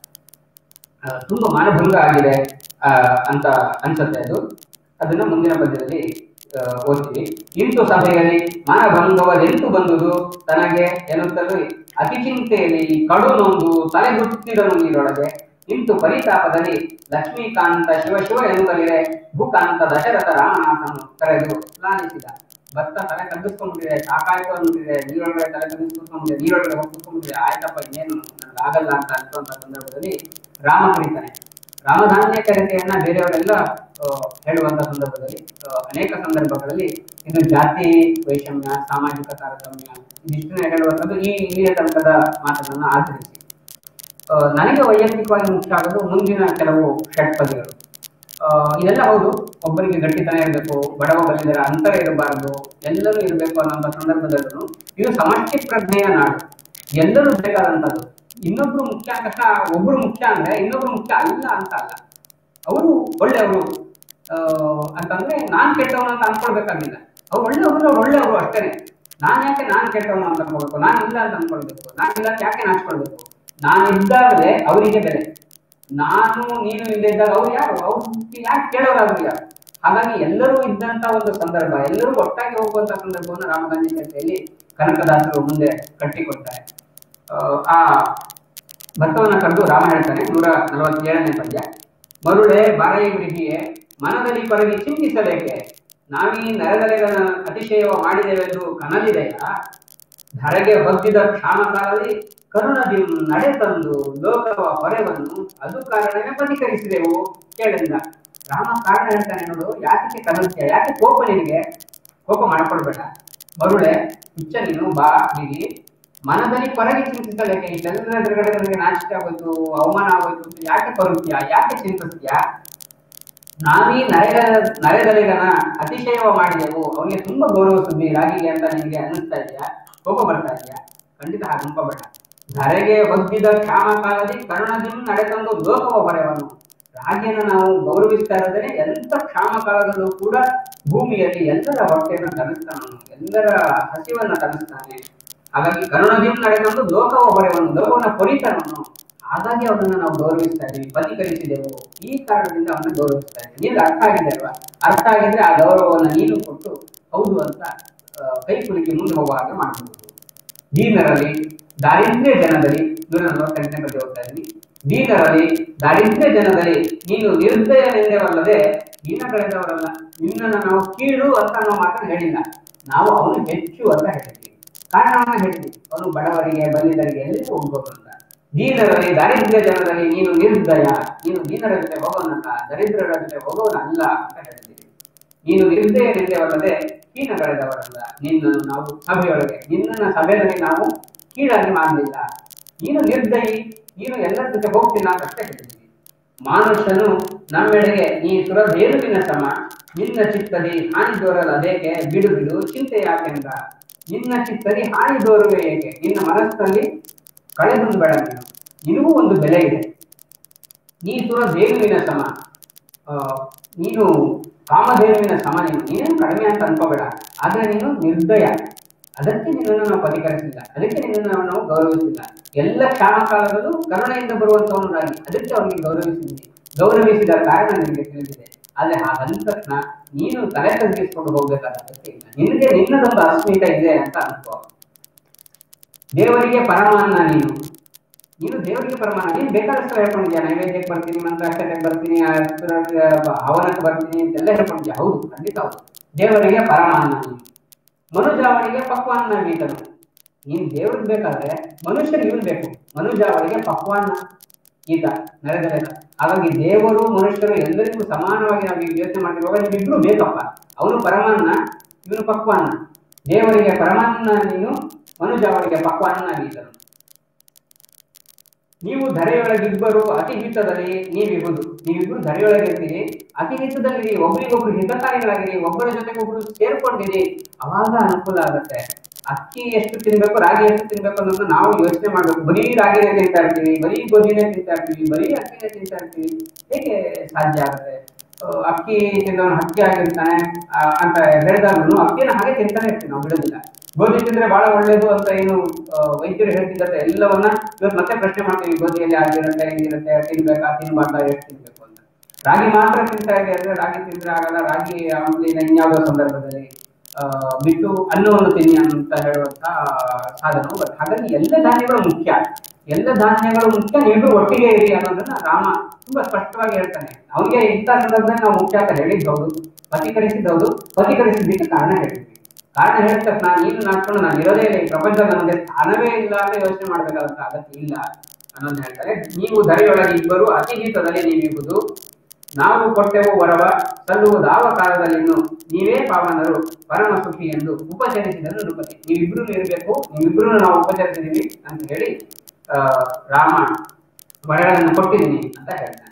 ತುಂಬಾ ಮಾನಭಂಗ ಆಗಿದೆ ಆ ಅಂತ ಅನ್ಸುತ್ತೆ ಅದು. ಅದನ್ನ ಮುಂದಿನ ಪದ್ಯದಲ್ಲಿ ಓದ್ತೀವಿ. ಇಂತು ಸಭೆಯಲ್ಲಿ ಮಾನಭಂಗವದೆಂತು ಬಂದುದು ತನಗೆ ಎನ್ನುತ್ತಲೂ ಅತಿ ಚಿಂತೆಯಲ್ಲಿ ಕಡು ನೊಂದು ತಲೆ ಹುಟ್ಟಿದನು ನೀರೊಳಗೆ. ಇಂತು ಪರಿತಾಪದಲ್ಲಿ ಲಕ್ಷ್ಮೀಕಾಂತ ಶಿವ ಶಿವ ಎನ್ನುತ್ತಲಿದೆ ಭೂಕಾಂತ ದಶರಥ ರಾಮನಾಥನು ಕರೆದು ಲಾಲಿಸಿದ. ಭತ್ತ ತಲೆ ತಗ್ಗಿಸ್ಕೊಂಡ್ಬಿಟ್ಟಿದೆ, ಸಾಕಾಯ್ತು ಅಂದ್ಬಿಟ್ಟಿದೆ, ನೀರೊಳಗಡೆ ತಲೆ ತಗ್ಗಿಸ್ಕೊಂಡ್ಬಿಟ್ಟಿದೆ, ನೀರೊಳಗಡೆ ಹೋಗಿ ಕುತ್ಕೊಂಡ್ಬಿಟ್ಟಿದೆ, ಆಯ್ತಪ್ಪ ಇನ್ನೇನು ನನಗೆ ಆಗಲ್ಲ ಅಂತ ಅನ್ಸುವಂತ ಸಂದರ್ಭದಲ್ಲಿ ರಾಮ ಕರೀತಾನೆ. ರಾಮಧಾನ್ಯ ಕರೆತೆಯನ್ನ ಬೇರೆಯವರೆಲ್ಲ ಹೇಳುವಂತ ಸಂದರ್ಭದಲ್ಲಿ ಅನೇಕ ಸಂದರ್ಭಗಳಲ್ಲಿ ಇದು ಜಾತಿ ವೈಷಮ್ಯ, ಸಾಮಾಜಿಕ ತಾರತಮ್ಯ ಇದಿಷ್ಟನ್ನೇ ಹೇಳುವಂಥದ್ದು ಈ ಹಿರಿಯ ತನಕದ ಮಾತುಗಳನ್ನ ಆಧರಿಸಿ. ನನಗೆ ವೈಯಕ್ತಿಕವಾಗಿ ಮುಖ್ಯ ಆಗೋದು ಮುಂದಿನ ಕೆಲವು ಷಟ್ಪದಿಗಳು. ಇದೆಲ್ಲ ಹೌದು, ಒಬ್ಬರಿಗೆ ಗಟ್ಟಿತನ ಇರಬೇಕು, ಬಡವ ಬಲ್ಲಿದರ ಅಂತರ ಇರಬಾರದು, ಎಲ್ಲರೂ ಇರಬೇಕು ಅನ್ನೋ ಸಂದರ್ಭದಲ್ಲೂ ಇದು ಸಮಷ್ಟಿ ಪ್ರಜ್ಞೆಯ ನಾಡು, ಎಲ್ಲರೂ ಬೇಕಾದಂಥದ್ದು. ಇನ್ನೊಬ್ರು ಮುಖ್ಯ ಅಂದ ತಕ್ಷಣ ಒಬ್ರು ಮುಖ್ಯ ಅಂದ್ರೆ ಇನ್ನೊಬ್ರು ಮುಖ್ಯ ಅಲ್ಲ ಅಂತ ಅಲ್ಲ. ಅವರು ಒಳ್ಳೆಯವರು ಅಂತಂದ್ರೆ ನಾನ್ ಕೆಟ್ಟವನು ಅಂತ ಅನ್ಕೊಳ್ಬೇಕಾಗಿಲ್ಲ. ಅವ್ರು ಒಳ್ಳೆಯವರು, ಅವ್ರು ಒಳ್ಳೆಯವರು ಅಷ್ಟೇನೆ. ನಾನ್ ಯಾಕೆ ನಾನ್ ಕೆಟ್ಟವನು ಅಂತ ಅನ್ಕೊಳ್ಬೇಕು, ನಾನು ಇಲ್ಲ ಅಂತ ಅನ್ಕೊಳ್ಬೇಕು, ನಾನು ಇಲ್ಲ ಯಾಕೆ ನಾಚ್ಕೊಳ್ಬೇಕು. ನಾನು ಇದ್ದಾಗಲೇ ಅವರಿಗೆ ಬೆಲೆ, ನಾನು ನೀನು ಇಲ್ಲದೆ ಇದ್ದಾಗ ಅವ್ರು ಯಾರು, ಅವ್ರು ಯಾಕೆ ಕೇಳೋರಾದ್ರು ಯಾರು. ಹಾಗಾಗಿ ಎಲ್ಲರೂ ಇದ್ದಂತ ಒಂದು ಸಂದರ್ಭ, ಎಲ್ಲರೂ ಒಟ್ಟಾಗಿ ಹೋಗುವಂತ ಸಂದರ್ಭವನ್ನು ರಾಮಗಾಂಧಿ ಚರಿತೆಯಲ್ಲಿ ಕನಕದಾಸರು ಮುಂದೆ ಕಟ್ಟಿಕೊಡ್ತಾರೆ. ಆ ಭತ್ತವನ್ನ ಕರೆದು ರಾಮ ಹೇಳ್ತಾನೆ, ನೂರ ನಲವತ್ತೇಳನೇ ಪದ್ಯ. ಮರುಳೆ ಬಾರೈ ಮೃಗಿಯೇ ಮನದಲ್ಲಿ ಕೊರಗಿ ಚಿಂತಿಸಲೇಕೆ, ನಾವೀ ನರದಲೆಗಳ ಅತಿಶಯವ ಮಾಡಿದೆವೆಂದು ಕನಲಿದೆಯ. ಧರೆಗೆ ಹೊದ್ದಿದ ಕ್ಷಾಮಕಾಲದಲ್ಲಿ ಕರುಣದಿ ನಡೆ ತಂದು ಲೋಕವ ಹೊರೆವನ್ನು ಅದು ಕಾರಣವೇ ಪ್ರತಿಕರಿಸಿದೆವು ಕೇಳಿಲ್ಲ. ರಾಮ ಕಾರಣ ಹೇಳ್ತಾನೆ ನೋಡು, ಯಾಕೆ ಕನಲ್ತೀಯ, ಯಾಕೆ ಕೋಪ, ನಿನಗೆ ಕೋಪ ಮಾಡ್ಕೊಳ್ಬೇಡ. ಮರುಳೆ ಹುಚ್ಚ ನೀನು, ಬಾ ಬಿಗಿ ಮನದಲ್ಲಿ ಕೊರಗಿ ಚಿಂತಿಸಲೇಕೆ. ಇಷ್ಟೆಲ್ಲ ಎದುರುಗಡೆ ನನಗೆ ನಾಚಿಕೆ ಆಗೋಯ್ತು, ಅವಮಾನ ಆಗೋಯ್ತು, ಯಾಕೆ ಕೊರಗ್ತೀಯ, ಯಾಕೆ ಚಿಂತಿಸ್ತೀಯ. ನಾವೀ ನರೆ ನರೆದಲಿಗನ ಅತಿಶಯವ ಮಾಡಿದೆವು, ಅವನಿಗೆ ತುಂಬಾ ಗೌರವ ಸುದ್ದಿ ರಾಗಿಗೆ ಅಂತ ನಿನಗೆ ಅನ್ನಿಸ್ತಾ ಇದೆಯಾ, ಕೋಪ ಬರ್ತಾ ಇದೆಯಾ? ಖಂಡಿತ ಹಾಗೆ ಅನ್ಕೋಬೇಡ. ಧರೆಗೆ ಹೊದ್ದಿದ ಕ್ಷಾಮ ಕಾಲದಲ್ಲಿ ಕರುಣದಿಂದ ನಡೆತಂದು ಲೋಕವ ಹೊರೆವನ್ನು. ರಾಗಿಯನ್ನು ನಾವು ಗೌರವಿಸ್ತಾ ಇರೋದ್ರೆ ಎಂತ ಕ್ಷಾಮ ಕಾಲದಲ್ಲೂ ಕೂಡ ಭೂಮಿಯಲ್ಲಿ ಎಲ್ಲರ ಹೊಟ್ಟೆಯನ್ನು ತರಿಸ್ತಾನೆ, ಎಲ್ಲರ ಹಸಿವನ್ನ ತರಿಸ್ತಾನೆ. ಹಾಗಾಗಿ ಕರುಣದಿಂದ ನಡೆತಂದು ಲೋಕವ ಹೊರೆವನ್ನು, ಲೋಕವನ್ನ ಕೊರಿತಾನವನು. ಹಾಗಾಗಿ ಅವನನ್ನು ನಾವು ಗೌರವಿಸ್ತಾ ಇದ್ದೀವಿ, ಬದಿಕರಿಸಿದೆವು. ಈ ಕಾರಣದಿಂದ ಅವನ್ನ ಗೌರವಿಸ್ತಾ ಇದ್ದೀವಿ. ನಿನ್ಗೆ ಅರ್ಥ ಆಗಿದೆ ಅಲ್ವಾ? ಅರ್ಥ ಆಗಿದ್ರೆ ಆ ಗೌರವವನ್ನು ನೀನು ಕೊಟ್ಟು ಹೌದು ಅಂತ ಕೈ ಕುಲುಕಿ ಮುಂದೆ ಹೋಗುವ ಹಾಗೆ ಮಾಡಬಹುದು. ದೀನರಲ್ಲಿ ದಾರಿದ್ರ್ಯ ಜನದಲ್ಲಿ, ನೂರ ನಲವತ್ತೆಂಟನೇ ಬಗ್ಗೆ ಹೋಗ್ತಾ ಇದ್ದೀನಿ. ದೀನರಲ್ಲಿ ದಾರಿದ್ರ್ಯ ಜನದಲ್ಲಿ ನೀನು ನಿರ್ದಯನೆಂದೇವಲ್ಲದೆ ದೀನ ಕಳೆದವರಲ್ಲ. ನಿನ್ನನ್ನು ನಾವು ಕೀಳು ಅಂತ ನಾವು ಮಾತ್ರ ಹೇಳಿಲ್ಲ, ನಾವು ಅವನು ಹೆಚ್ಚು ಅಂತ ಹೇಳಿದ್ವಿ. ಕಾರಣವನ್ನ ಹೇಳಿದ್ವಿ, ಅವನು ಬಡವರಿಗೆ ಬಲ್ಲಿದರಿಗೆ ಎಲ್ಲರಿಗೂ ಹೋಗ್ಬೋದು ಅಂತ. ದೀನರಲ್ಲಿ ದಾರಿದ್ರ್ಯ ಜನರಲ್ಲಿ ನೀನು ನಿರ್ದಯ, ನೀನು ದೀನರ ಜೊತೆ ಹೋಗೋನಲ್ಲ, ದರಿದ್ರರ ಜೊತೆ ಹೋಗೋನಲ್ಲ ಅಂತ ಹೇಳಿದ್ದೀವಿ. ನೀನು ನಿರ್ದಯನೆಂದೇವಲ್ಲದೆ ಹೀನ ಕಳೆದವರಲ್ಲ. ನಿನ್ನನ್ನು ನಾವು ಸಭೆಯೊಳಗೆ, ನಿನ್ನನ್ನ ಸಭೆಯಲ್ಲಿ ನಾವು ಕೀಳಾಗಿ ಮಾಡಲಿಲ್ಲ. ನೀನು ನಿರ್ದಯಿ, ನೀನು ಎಲ್ಲರ ಜೊತೆ ಹೋಗ್ತಿಲ್ಲ ಅಂತ ಅಷ್ಟೇ ಹೇಳಿದ್ದೀವಿ. ಮಾನುಷನು ನಮ್ಮೆಡೆಗೆ ನೀ ಸುರದೇರುವಿನ ಸಮ, ನಿನ್ನ ಚಿತ್ತದಿ ಹಾನಿ ದೋರಲು ಅದೇಕೆ, ಬಿಡು ಬಿಡು ಚಿಂತೆ ಯಾಕೆಂದ. ನಿನ್ನ ಚಿತ್ತದಿ ಹಾನಿ ದೋರುವೆ ಏಕೆ, ನಿನ್ನ ಮನಸ್ಸಲ್ಲಿ ಕಳೆದೊಂದು ಬೇಡ. ನೀನು ನಿನಗೂ ಒಂದು ಬೆಲೆ ಇದೆ. ನೀ ಸುರದೇರುವಿನ ಸಮ, ನೀನು ಕಾಮಧೇನುವಿನ ಸಮ, ನೀನು ನೀನೇನು ಕಡಿಮೆ ಅಂತ ಅನ್ಕೋಬೇಡ. ಆದ್ರೆ ನೀನು ನಿರ್ದಯ, ಅದಕ್ಕೆ ನಿನ್ನನ್ನು ನಾವು ಪರಿಕರಿಸಿಲ್ಲ, ಅದಕ್ಕೆ ನಿನ್ನನ್ನು ನಾವು ಗೌರವಿಸಿಲ್ಲ. ಎಲ್ಲ ಕ್ಷಾಮ ಕಾಲದಲ್ಲೂ ಕರುಣೆಯಿಂದ ಬರುವಂತವನಾಗಿ ಅದಕ್ಕೆ ಅವನಿಗೆ ಗೌರವಿಸಿದ್ವಿ. ಗೌರವಿಸಿದ ಕಾರಣ ನಿನಗೆ ತಿಳಿದಿದೆ. ಆದ್ರೆ ಹಾಗಂದ ತಕ್ಷಣ ನೀನು ತಲೆ ತಗ್ಗಿಸ್ಕೊಂಡು ಹೋಗ್ಬೇಕಾದ ಅಗತ್ಯ ಇಲ್ಲ. ನಿನಗೆ ನಿನ್ನದೊಂದು ಅಸ್ಮಿತೆ ಇದೆ ಅಂತ ಅನ್ಕೋ. ದೇವರಿಗೆ ಪರಮಾನ್ನ ನೀನು, ನೀನು ದೇವರಿಗೆ ಪರಮಾನ್ನ. ನೀನು ಬೇಕಾದಷ್ಟು ಹೇಳ್ಕೊಂಡಿದ್ಯಾ, ನೈವೇದ್ಯಕ್ಕೆ ಬರ್ತೀನಿ, ಮಂತ್ರಾಕ್ಷತೆಗೆ ಬರ್ತೀನಿ, ಹವನಕ್ಕೆ ಬರ್ತೀನಿ ಅಂತೆಲ್ಲ ಹೇಳ್ಕೊಂಡಿದ್ಯಾ. ಹೌದು, ಖಂಡಿತ ಹೌದು. ದೇವರಿಗೆ ಪರಮಾನ್ನ ನೀನು, ಮನುಜಾವಳಿಗೆ ಪಕ್ವಾನ್ನ ಈತನು. ನೀನು ದೇವ್ರಿಗೆ ಬೇಕಾದ್ರೆ ಮನುಷ್ಯರಿಗೆ ಇವನು ಬೇಕು. ಮನುಜಾವಳಿಗೆ ಪಕ್ವಾನ್ನ ಈತ ನಡೆದಲೆಲ್ಲ. ಹಾಗಾಗಿ ದೇವರು ಮನುಷ್ಯರು ಎಲ್ಲರಿಗೂ ಸಮಾನವಾಗಿ ನಾವು ಯೋಚನೆ ಮಾಡಿರುವಾಗ ನೀವಿಬ್ರು ಬೇಕಪ್ಪ. ಅವನು ಪರಮಾನ್ನ, ಇವನು ಪಕ್ವಾನ್ನ. ದೇವರಿಗೆ ಪರಮಾನ್ನ ನೀನು, ಮನುಜಾವಳಿಗೆ ಪಕ್ವಾನ್ನ ಈತನು. ನೀವು ಧರೆಯೊಳಗಿಬ್ಬರು ಅತಿ ಹಿತದಲ್ಲಿ ನೀವಿರುವುದು. ನೀವಿಬ್ರು ಧರೆಯೊಳಗಿರ್ತೀರಿ, ಅತಿ ಹಿತದಲ್ಲಿ ಒಬ್ರಿಗೊಬ್ರು ಹಿತಕಾರಿಗಳಾಗಿರಿ, ಒಬ್ಬರ ಜೊತೆಗೆ ಒಬ್ರು ಸೇರ್ಕೊಂಡಿರಿ, ಅವಾಗ ಅನುಕೂಲ ಆಗುತ್ತೆ. ಅಕ್ಕಿ ಎಷ್ಟು ತಿನ್ಬೇಕು, ರಾಗಿ ಎಷ್ಟು ತಿನ್ಬೇಕು ಅನ್ನೋದನ್ನ ನಾವು ಯೋಚನೆ ಮಾಡ್ಬೇಕು. ಬರೀ ರಾಗಿನೇ ತಿಂತಾ ಇರ್ತೀವಿ, ಬರೀ ಗೋಧಿನೇ ತಿಂತಾ ಇರ್ತೀವಿ, ಬರೀ ಅಕ್ಕಿನೇ ತಿಂತಾ ಇರ್ತೀವಿ, ಹೇಗೆ ಸಾಧ್ಯ ಆಗುತ್ತೆ? ಅಕ್ಕಿ ತಿಂದವನು ಹಕ್ಕಿ ಆಗಿರ್ತಾನೆ ಅಂತ ಹೇಳಿದಾಗ್ಲೂ ಅಕ್ಕಿನ ಹಾಗೆ ತಿಂತಾನೆ ಇರ್ತೀವಿ, ನಾವು ಬಿಡೋದಿಲ್ಲ. ಗೋಧಿ ತಿಂದ್ರೆ ಬಹಳ ಒಳ್ಳೇದು ಅಂತ ಏನು ವೈದ್ಯರು ಹೇಳ್ತಿದ್ದಾರೆ ಎಲ್ಲವನ್ನ ಇವತ್ತು ಮತ್ತೆ ಪ್ರಶ್ನೆ ಮಾಡ್ತೀವಿ. ಗೋಧಿಯಲ್ಲಿ ಆಗಿರುತ್ತೆ, ಹಿಂಗಿರುತ್ತೆ, ತಿನ್ಬೇಕಾ ತಿನ್ಬಾರ್ದ, ಎಷ್ಟು ತಿನ್ಬೇಕು ಅಂತ. ರಾಗಿ ಮಾತ್ರ ತಿಂತಾ ಇದೆ ಅಂದ್ರೆ ರಾಗಿ ತಿಂದ್ರೆ ಆಗಲ್ಲ, ರಾಗಿ ಆಮೇಲೆ ಇನ್ಯಾವುದೋ ಸಂದರ್ಭದಲ್ಲಿ ಅಹ್ ಬಿಟ್ಟು ಅನ್ನವನ್ನು ತಿನ್ನಿ ಅಂತ ಹೇಳುವಂತ ಸಾಧನವು ಬರುತ್ತೆ. ಹಾಗಾಗಿ ಎಲ್ಲ ಧಾನ್ಯಗಳು ಮುಖ್ಯ, ಎಲ್ಲ ಧಾನ್ಯಗಳು ಮುಖ್ಯ, ನೀರು ಒಟ್ಟಿಗೆ ಇರಿ ಅನ್ನೋದನ್ನ ರಾಮ ತುಂಬಾ ಸ್ಪಷ್ಟವಾಗಿ ಹೇಳ್ತಾನೆ. ಅವ್ರಿಗೆ ಇಂಥ ಸಂದರ್ಭದಲ್ಲಿ ನಾವು ಮುಖ್ಯ ಅಂತ ಹೇಳಿದ್ದೌದು, ಪಥೀಕರಿಸಿದ್ದೌದು, ಪಥೀಕರಿಸಿದ್ದಕ್ಕೆ ಕಾರಣ ಹೇಳ್ತೀವಿ. ಕಾರಣ ಹೇಳಿದ ತಕ್ಷಣ ನೀನು ನಾಟ್ಕೊಂಡು ನಾನು ಇರೋದೇ ಇಲ್ಲ, ಈ ಪ್ರಪಂಚದಲ್ಲಿ ನನಗೆ ಸ್ಥಾನವೇ ಇಲ್ಲ ಅಂತ ಯೋಚನೆ ಮಾಡ್ಬೇಕಾದಂತ ಅಗತ್ಯ ಇಲ್ಲ ಅನ್ನೋದನ್ನ ಹೇಳ್ತಾರೆ. ನೀವು ಧರೆಯೊಳಗೆ ಇಬ್ಬರು ಅತಿ ಹಿತದಲ್ಲಿ ನೀವಿರುವುದು, ನಾವು ಕೊಟ್ಟೆವು ವರವ ಸಲ್ಲುವುದಾವ ಕಾಲದಲ್ಲಿನ್ನು ನೀವೇ ಪಾವನರು ಪರಮ ಸುಖಿ ಎಂದು ಉಪಚರಿಸಿದನು ನೃಪತಿ. ನೀವಿಬ್ರು ಇರಬೇಕು, ನೀವಿಬ್ರು ನಾವು ಉಪಚರಿಸಿದೀವಿ ಅಂತ ಹೇಳಿ ಆ ರಾಮ ವರಗಳನ್ನು ಕೊಟ್ಟಿದ್ದೀನಿ ಅಂತ ಹೇಳ್ತಾನೆ.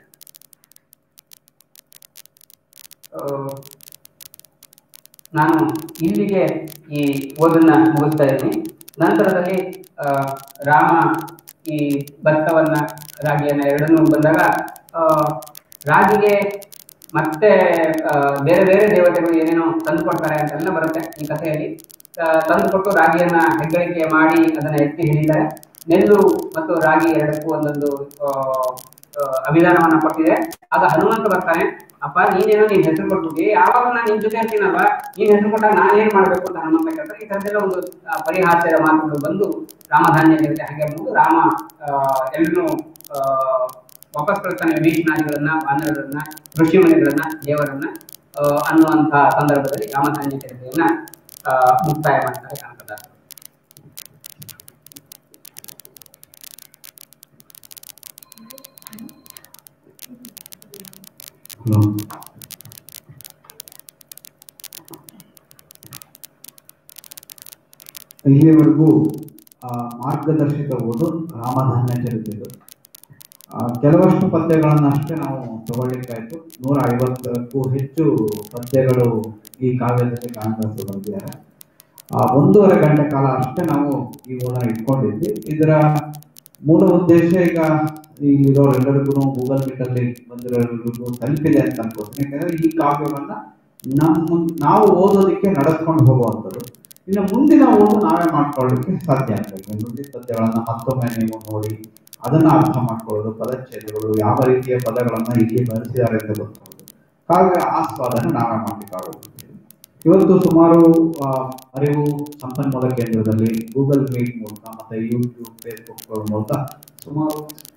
ನಾನು ಇಲ್ಲಿಗೆ ಈ ಓದನ್ನ ಮುಗಿಸ್ತಾ ಇದ್ದೀನಿ. ನಂತರದಲ್ಲಿ ಆ ರಾಮ ಈ ಭತ್ತವನ್ನ ರಾಗಿಯನ್ನ ಎರಡನ್ನೂ ಬಂದಾಗ ಆ ರಾಗಿಗೆ ಮತ್ತೆ ಬೇರೆ ಬೇರೆ ದೇವತೆಗಳು ಏನೇನೋ ತಂದು ಕೊಡ್ತಾರೆ ಅಂತೆಲ್ಲ ಬರುತ್ತೆ ಈ ಕಥೆಯಲ್ಲಿ. ತಂದು ಕೊಟ್ಟು ರಾಗಿಯನ್ನ ಹೆಗ್ಗಳಿಕೆ ಮಾಡಿ ಅದನ್ನ ಎತ್ತಿ ಹಿಡಿತಾರೆ. ನೆಲ್ಲು ಮತ್ತು ರಾಗಿ ಎರಡಕ್ಕೂ ಒಂದೊಂದು ಅಭಿಧಾನವನ್ನ ಕೊಟ್ಟಿದೆ. ಆಗ ಹನುಮಂತ ಬರ್ತಾನೆ, ಅಪ್ಪ ನೀನೇನೋ ನೀನ್ ಹೆಸರು ಕೊಟ್ಬಿಟ್ಟು ಯಾವಾಗ ನಾನು ನಿನ್ ಜೊತೆ ಇರ್ತೀನಲ್ವಾ, ನೀನ್ ಹೆಸರು ಕೊಟ್ಟಾಗ ನಾನು ಏನ್ ಮಾಡ್ಬೇಕು ಅಂತ ಹನುಮಂತ ಕೇಳ್ತಾರೆ. ಈ ಥರದ್ದೆಲ್ಲ ಒಂದು ಪರಿಹಾಸ್ಯದ ಮಾತುಗಳು ಬಂದು ರಾಮಧಾನ್ಯ ಇರುತ್ತೆ. ಹಾಗೆ ಬಂದು ರಾಮ ಎಲ್ಲರೂ ಅಹ್ ವಾಪಸ್ ಕಳಿಸ್ತಾನೆ ಭೀಷ್ಮಾದಿಗಳನ್ನ, ವಾನರರನ್ನ, ಋಷಿ ಮುನಿಗಳನ್ನ, ದೇವರನ್ನ ಅಹ್ ಅನ್ನುವಂತಹ ಸಂದರ್ಭದಲ್ಲಿ ರಾಮಧಾನ್ಯ ಚರಿತೆಯನ್ನ ಅಹ್ ಮುಕ್ತಾಯ ಮಾಡ್ತಾರೆ ಕನಕದಾಸರು. ಇಲ್ಲಿವರೆಗೂ ಮಾರ್ಗದರ್ಶಕ ಓದು ರಾಮಧಾನ್ಯ ಚರಿತ್ರೆದು ಕೆಲವಷ್ಟು ಪದ್ಯಗಳನ್ನಷ್ಟೇ ನಾವು ತಗೊಳ್ಳಿಕ್ಕಾಯ್ತು. ನೂರ ಐವತ್ತಕ್ಕೂ ಹೆಚ್ಚು ಪದ್ಯಗಳು ಈ ಕಾವ್ಯದಲ್ಲಿ ಕಾಳಿದಾಸರು ಬರೆದಿದ್ದಾರೆ. ಒಂದೂವರೆ ಗಂಟೆ ಕಾಲ ಅಷ್ಟೇ ನಾವು ಈ ಓದನ್ನು ಇಟ್ಕೊಂಡಿದ್ವಿ. ಇದರ ಮೂಲ ಉದ್ದೇಶ ಈಗ ಇಲ್ಲಿರೋರೆಲ್ಲರಿಗೂ ಗೂಗಲ್ ಮೀಟಲ್ಲಿ ಬಂದಿರೋರಿಗೂ ತಲುಪಿದೆ ಅಂತ ಅನ್ಕೋತೀನಿ. ಯಾಕಂದ್ರೆ ಈ ಕಾವ್ಯವನ್ನ ನಮ್ಮ ನಾವು ಓದೋದಕ್ಕೆ ನಡೆಸ್ಕೊಂಡು ಹೋಗುವಂಥದ್ದು. ಇನ್ನು ಮುಂದಿನ ಓದು ನಾವೇ ಮಾಡ್ಕೊಳ್ಳಿಕ್ಕೆ ಸಾಧ್ಯ ಆಗ್ತದೆ. ಮುಂದಿನ ಪದ್ಯಗಳನ್ನ ಮತ್ತೊಮ್ಮೆ ನೀವು ನೋಡಿ ಅದನ್ನ ಅರ್ಥ ಮಾಡ್ಕೊಳ್ಳೋದು, ಪದಚ್ಛೇದಗಳು ಯಾವ ರೀತಿಯ ಪದಗಳನ್ನ ಇಲ್ಲಿ ಬಳಸಿದ್ದಾರೆ ಅಂತ ಗೊತ್ತಾಗೋದು, ಕಾವ್ಯ ಆಸ್ವಾದನ ನಾವೇ ಮಾಡ್ಲಿಕ್ಕಾಗೋದು. ಇವತ್ತು ಸುಮಾರು ಅರಿವು ಸಂಪನ್ಮೂಲ ಕೇಂದ್ರದಲ್ಲಿ ಗೂಗಲ್ ಮೀಟ್ ಮೂಲಕ ಮತ್ತೆ ಯೂಟ್ಯೂಬ್, ಫೇಸ್ಬುಕ್ ಮೂಲಕ ಸುಮಾರು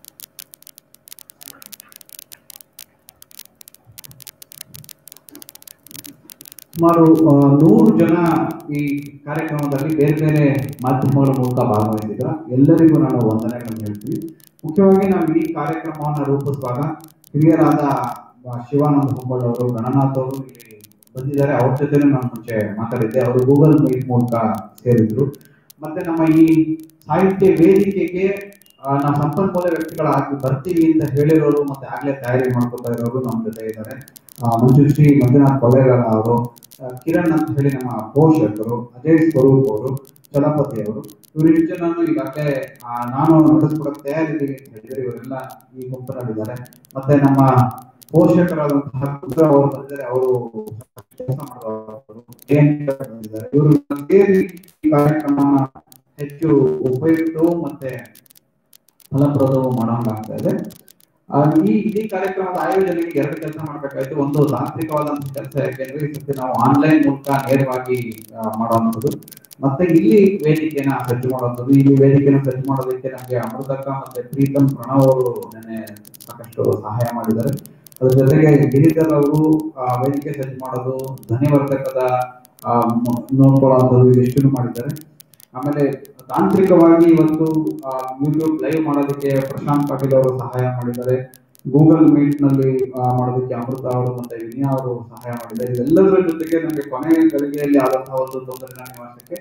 ಸುಮಾರು ನೂರು ಜನ ಈ ಕಾರ್ಯಕ್ರಮದಲ್ಲಿ ಬೇರೆ ಬೇರೆ ಮಾಧ್ಯಮಗಳ ಮೂಲಕ ಭಾಗವಹಿಸಿದ್ರ ಎಲ್ಲರಿಗೂ ನಾನು ವಂದನೆಗಳನ್ನು ಹೇಳ್ತೀವಿ. ಮುಖ್ಯವಾಗಿ ನಾವು ಇಡೀ ಕಾರ್ಯಕ್ರಮವನ್ನು ರೂಪಿಸುವಾಗ ಹಿರಿಯರಾದ ಶಿವಾನಂದ ಹೊಂಬಾಳ್ ಅವರು, ಗಣನಾಥ್ ಅವರು ಇಲ್ಲಿ ಬಂದಿದ್ದಾರೆ. ಅವ್ರ ಜೊತೆನೂ ನಾನು ಮುಂಚೆ ಮಾತಾಡಿದ್ದೆ. ಅವರು ಗೂಗಲ್ ಮೀಟ್ ಮೂಲಕ ಸೇರಿದ್ರು. ಮತ್ತೆ ನಮ್ಮ ಈ ಸಾಹಿತ್ಯ ವೇದಿಕೆಗೆ ನಾವು ಸಂಪನ್ಮೂಲ ವ್ಯಕ್ತಿಗಳಾಗಿ ಬರ್ತೀವಿ ಅಂತ ಹೇಳಿರೋರು ಮತ್ತೆ ಆಗ್ಲೇ ತಯಾರಿ ಮಾಡ್ಕೊತಾ ಇರೋರು ನಮ್ಮ ಜೊತೆ ಇದ್ದಾರೆ. ಮಂಜುಶ್ರೀ ಮಂಜುನಾಥ್ ಕೊಳ್ಳೇಗಾಲ ಅವರು, ಕಿರಣ್ ಅಂತ ಹೇಳಿ ನಮ್ಮ ಪೋಷಕರು, ಅಜಯ್ ಸ್ವರೂಪ್ ಅವರು, ಚಲಪತಿ ಅವರು, ಇವರಿಷ್ಟು ಜನನು ಈಗಾಗಲೇ ನಾನು ನಡೆಸ್ಕೊಡಕ್ಕೆ ತಯಾರಿದ್ದೀವಿ ಅಂತ ಹೇಳಿದ್ರೆ ಇವರೆಲ್ಲ ಈ ಗುಂಪಿನಲ್ಲಿದ್ದಾರೆ. ಮತ್ತೆ ನಮ್ಮ ಪೋಷಕರಾದಂತಹ ರುದ್ರ ಅವರು ಬಂದಿದ್ದಾರೆ, ಅವರು ಕೆಲಸ ಮಾಡುವವರು ಬಂದಿದ್ದಾರೆ. ಇವರು ಸೇರಿ ಈ ಕಾರ್ಯಕ್ರಮನ ಹೆಚ್ಚು ಉಪಯುಕ್ತವು ಮತ್ತೆ ಫಲಪ್ರದವು ಮಾಡೋಂಗಾಗ್ತಾ ಇದೆ. ಈ ಇಡೀ ಕಾರ್ಯಕ್ರಮದ ಆಯೋಜನೆಗೆ ಎರಡು ಕೆಲಸ ಮಾಡ್ಬೇಕಾಯ್ತು. ಒಂದು ತಾಂತ್ರಿಕವಾದಂತಹ ಕೆಲಸ, ಯಾಕೆಂದ್ರೆ ಈ ಸತಿ ನಾವು ಆನ್ಲೈನ್ ಮೂಲಕ ನೇರವಾಗಿ ಮಾಡುವಂಥದ್ದು, ಮತ್ತೆ ಇಲ್ಲಿ ವೇದಿಕೆನ ಸಜ್ಜು ಮಾಡುವಂಥದ್ದು. ಇಲ್ಲಿ ವೇದಿಕೆನ ಸಜ್ಜು ಮಾಡೋದಕ್ಕೆ ನಮಗೆ ಅಮೃತಕ್ಕ ಮತ್ತೆ ಪ್ರೀತಮ್ ಪ್ರಣವ್ ಅವರು ನೆನ್ನೆ ಸಾಕಷ್ಟು ಸಹಾಯ ಮಾಡಿದ್ದಾರೆ. ಅದ್ರ ಜೊತೆಗೆ ಗಿರಿಧರ್ ಅವರು ವೇದಿಕೆ ಸಜ್ಜು ಮಾಡೋದು, ಧ್ವನಿವರ್ಧಕದ ನೋಡ್ಕೊಳ್ಳುವಂಥದ್ದು ಇದಿಷ್ಟು ಮಾಡಿದ್ದಾರೆ. ಆಮೇಲೆ ತಾಂತ್ರಿಕವಾಗಿ ಇವತ್ತು ಯೂಟ್ಯೂಬ್ ಲೈವ್ ಮಾಡೋದಕ್ಕೆ ಪ್ರಶಾಂತ್ ಪಾಟೀಲ್ ಅವರು ಸಹಾಯ ಮಾಡಿದ್ದಾರೆ. ಗೂಗಲ್ ಮೀಟ್ ನಲ್ಲಿ ಮಾಡೋದಕ್ಕೆ ಅಮೃತ ಅವರು ಮತ್ತೆ ವಿನಯಾ ಅವರು ಸಹಾಯ ಮಾಡಿದ್ದಾರೆ. ಇದೆಲ್ಲದರ ಜೊತೆಗೆ ನಮಗೆ ಕೊನೆಯ ಗಳಿಗೆಯಲ್ಲಿ ಆದಂತಹ ಒಂದು ತೊಂದರೆಗಳ ನಿವಾಸಕ್ಕೆ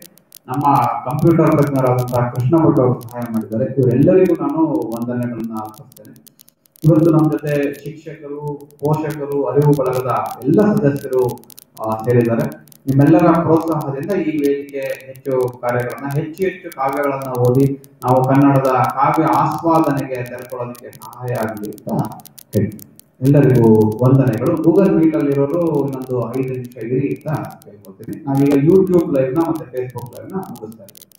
ನಮ್ಮ ಕಂಪ್ಯೂಟರ್ ತಜ್ಞರಾದಂತಹ ಕೃಷ್ಣ ಭಟ್ ಅವರು ಸಹಾಯ ಮಾಡಿದ್ದಾರೆ. ಇವರೆಲ್ಲರಿಗೂ ನಾನು ವಂದನೆಗಳನ್ನ ಅರ್ಪಿಸ್ತೇನೆ. ಇವತ್ತು ನಮ್ಮ ಜೊತೆ ಶಿಕ್ಷಕರು, ಪೋಷಕರು, ಅರಿವು ಬಳಗದ ಎಲ್ಲ ಸದಸ್ಯರು ಸೇರಿದ್ದಾರೆ. ನಿಮ್ಮೆಲ್ಲರ ಪ್ರೋತ್ಸಾಹದಿಂದ ಈ ವೇದಿಕೆ ಹೆಚ್ಚು ಕಾರ್ಯಗಳನ್ನ ಹೆಚ್ಚು ಹೆಚ್ಚು ಕಾವ್ಯಗಳನ್ನ ಓದಿ ನಾವು ಕನ್ನಡದ ಕಾವ್ಯ ಆಸ್ವಾದನೆಗೆ ತೆರೆಕೊಳ್ಳೋದಕ್ಕೆ ಸಹಾಯ ಆಗಲಿ ಅಂತ ಹೇಳಿ ಎಲ್ಲರಿಗೂ ವಂದನೆಗಳು. ಗೂಗಲ್ ಮೀಟ್ ಅಲ್ಲಿ ಇರೋರು ಇನ್ನೊಂದು ಐದು ನಿಮಿಷ ಇರಿ ಅಂತ ಕೇಳ್ಕೊಳ್ತೀನಿ. ನಾವೀಗ ಯೂಟ್ಯೂಬ್ ಲೈವ್ ನ ಮತ್ತೆ ಫೇಸ್ಬುಕ್ ಲೈವ್ ನ ಮುಗಿಸ್ತಾ ಇದ್ದೀವಿ.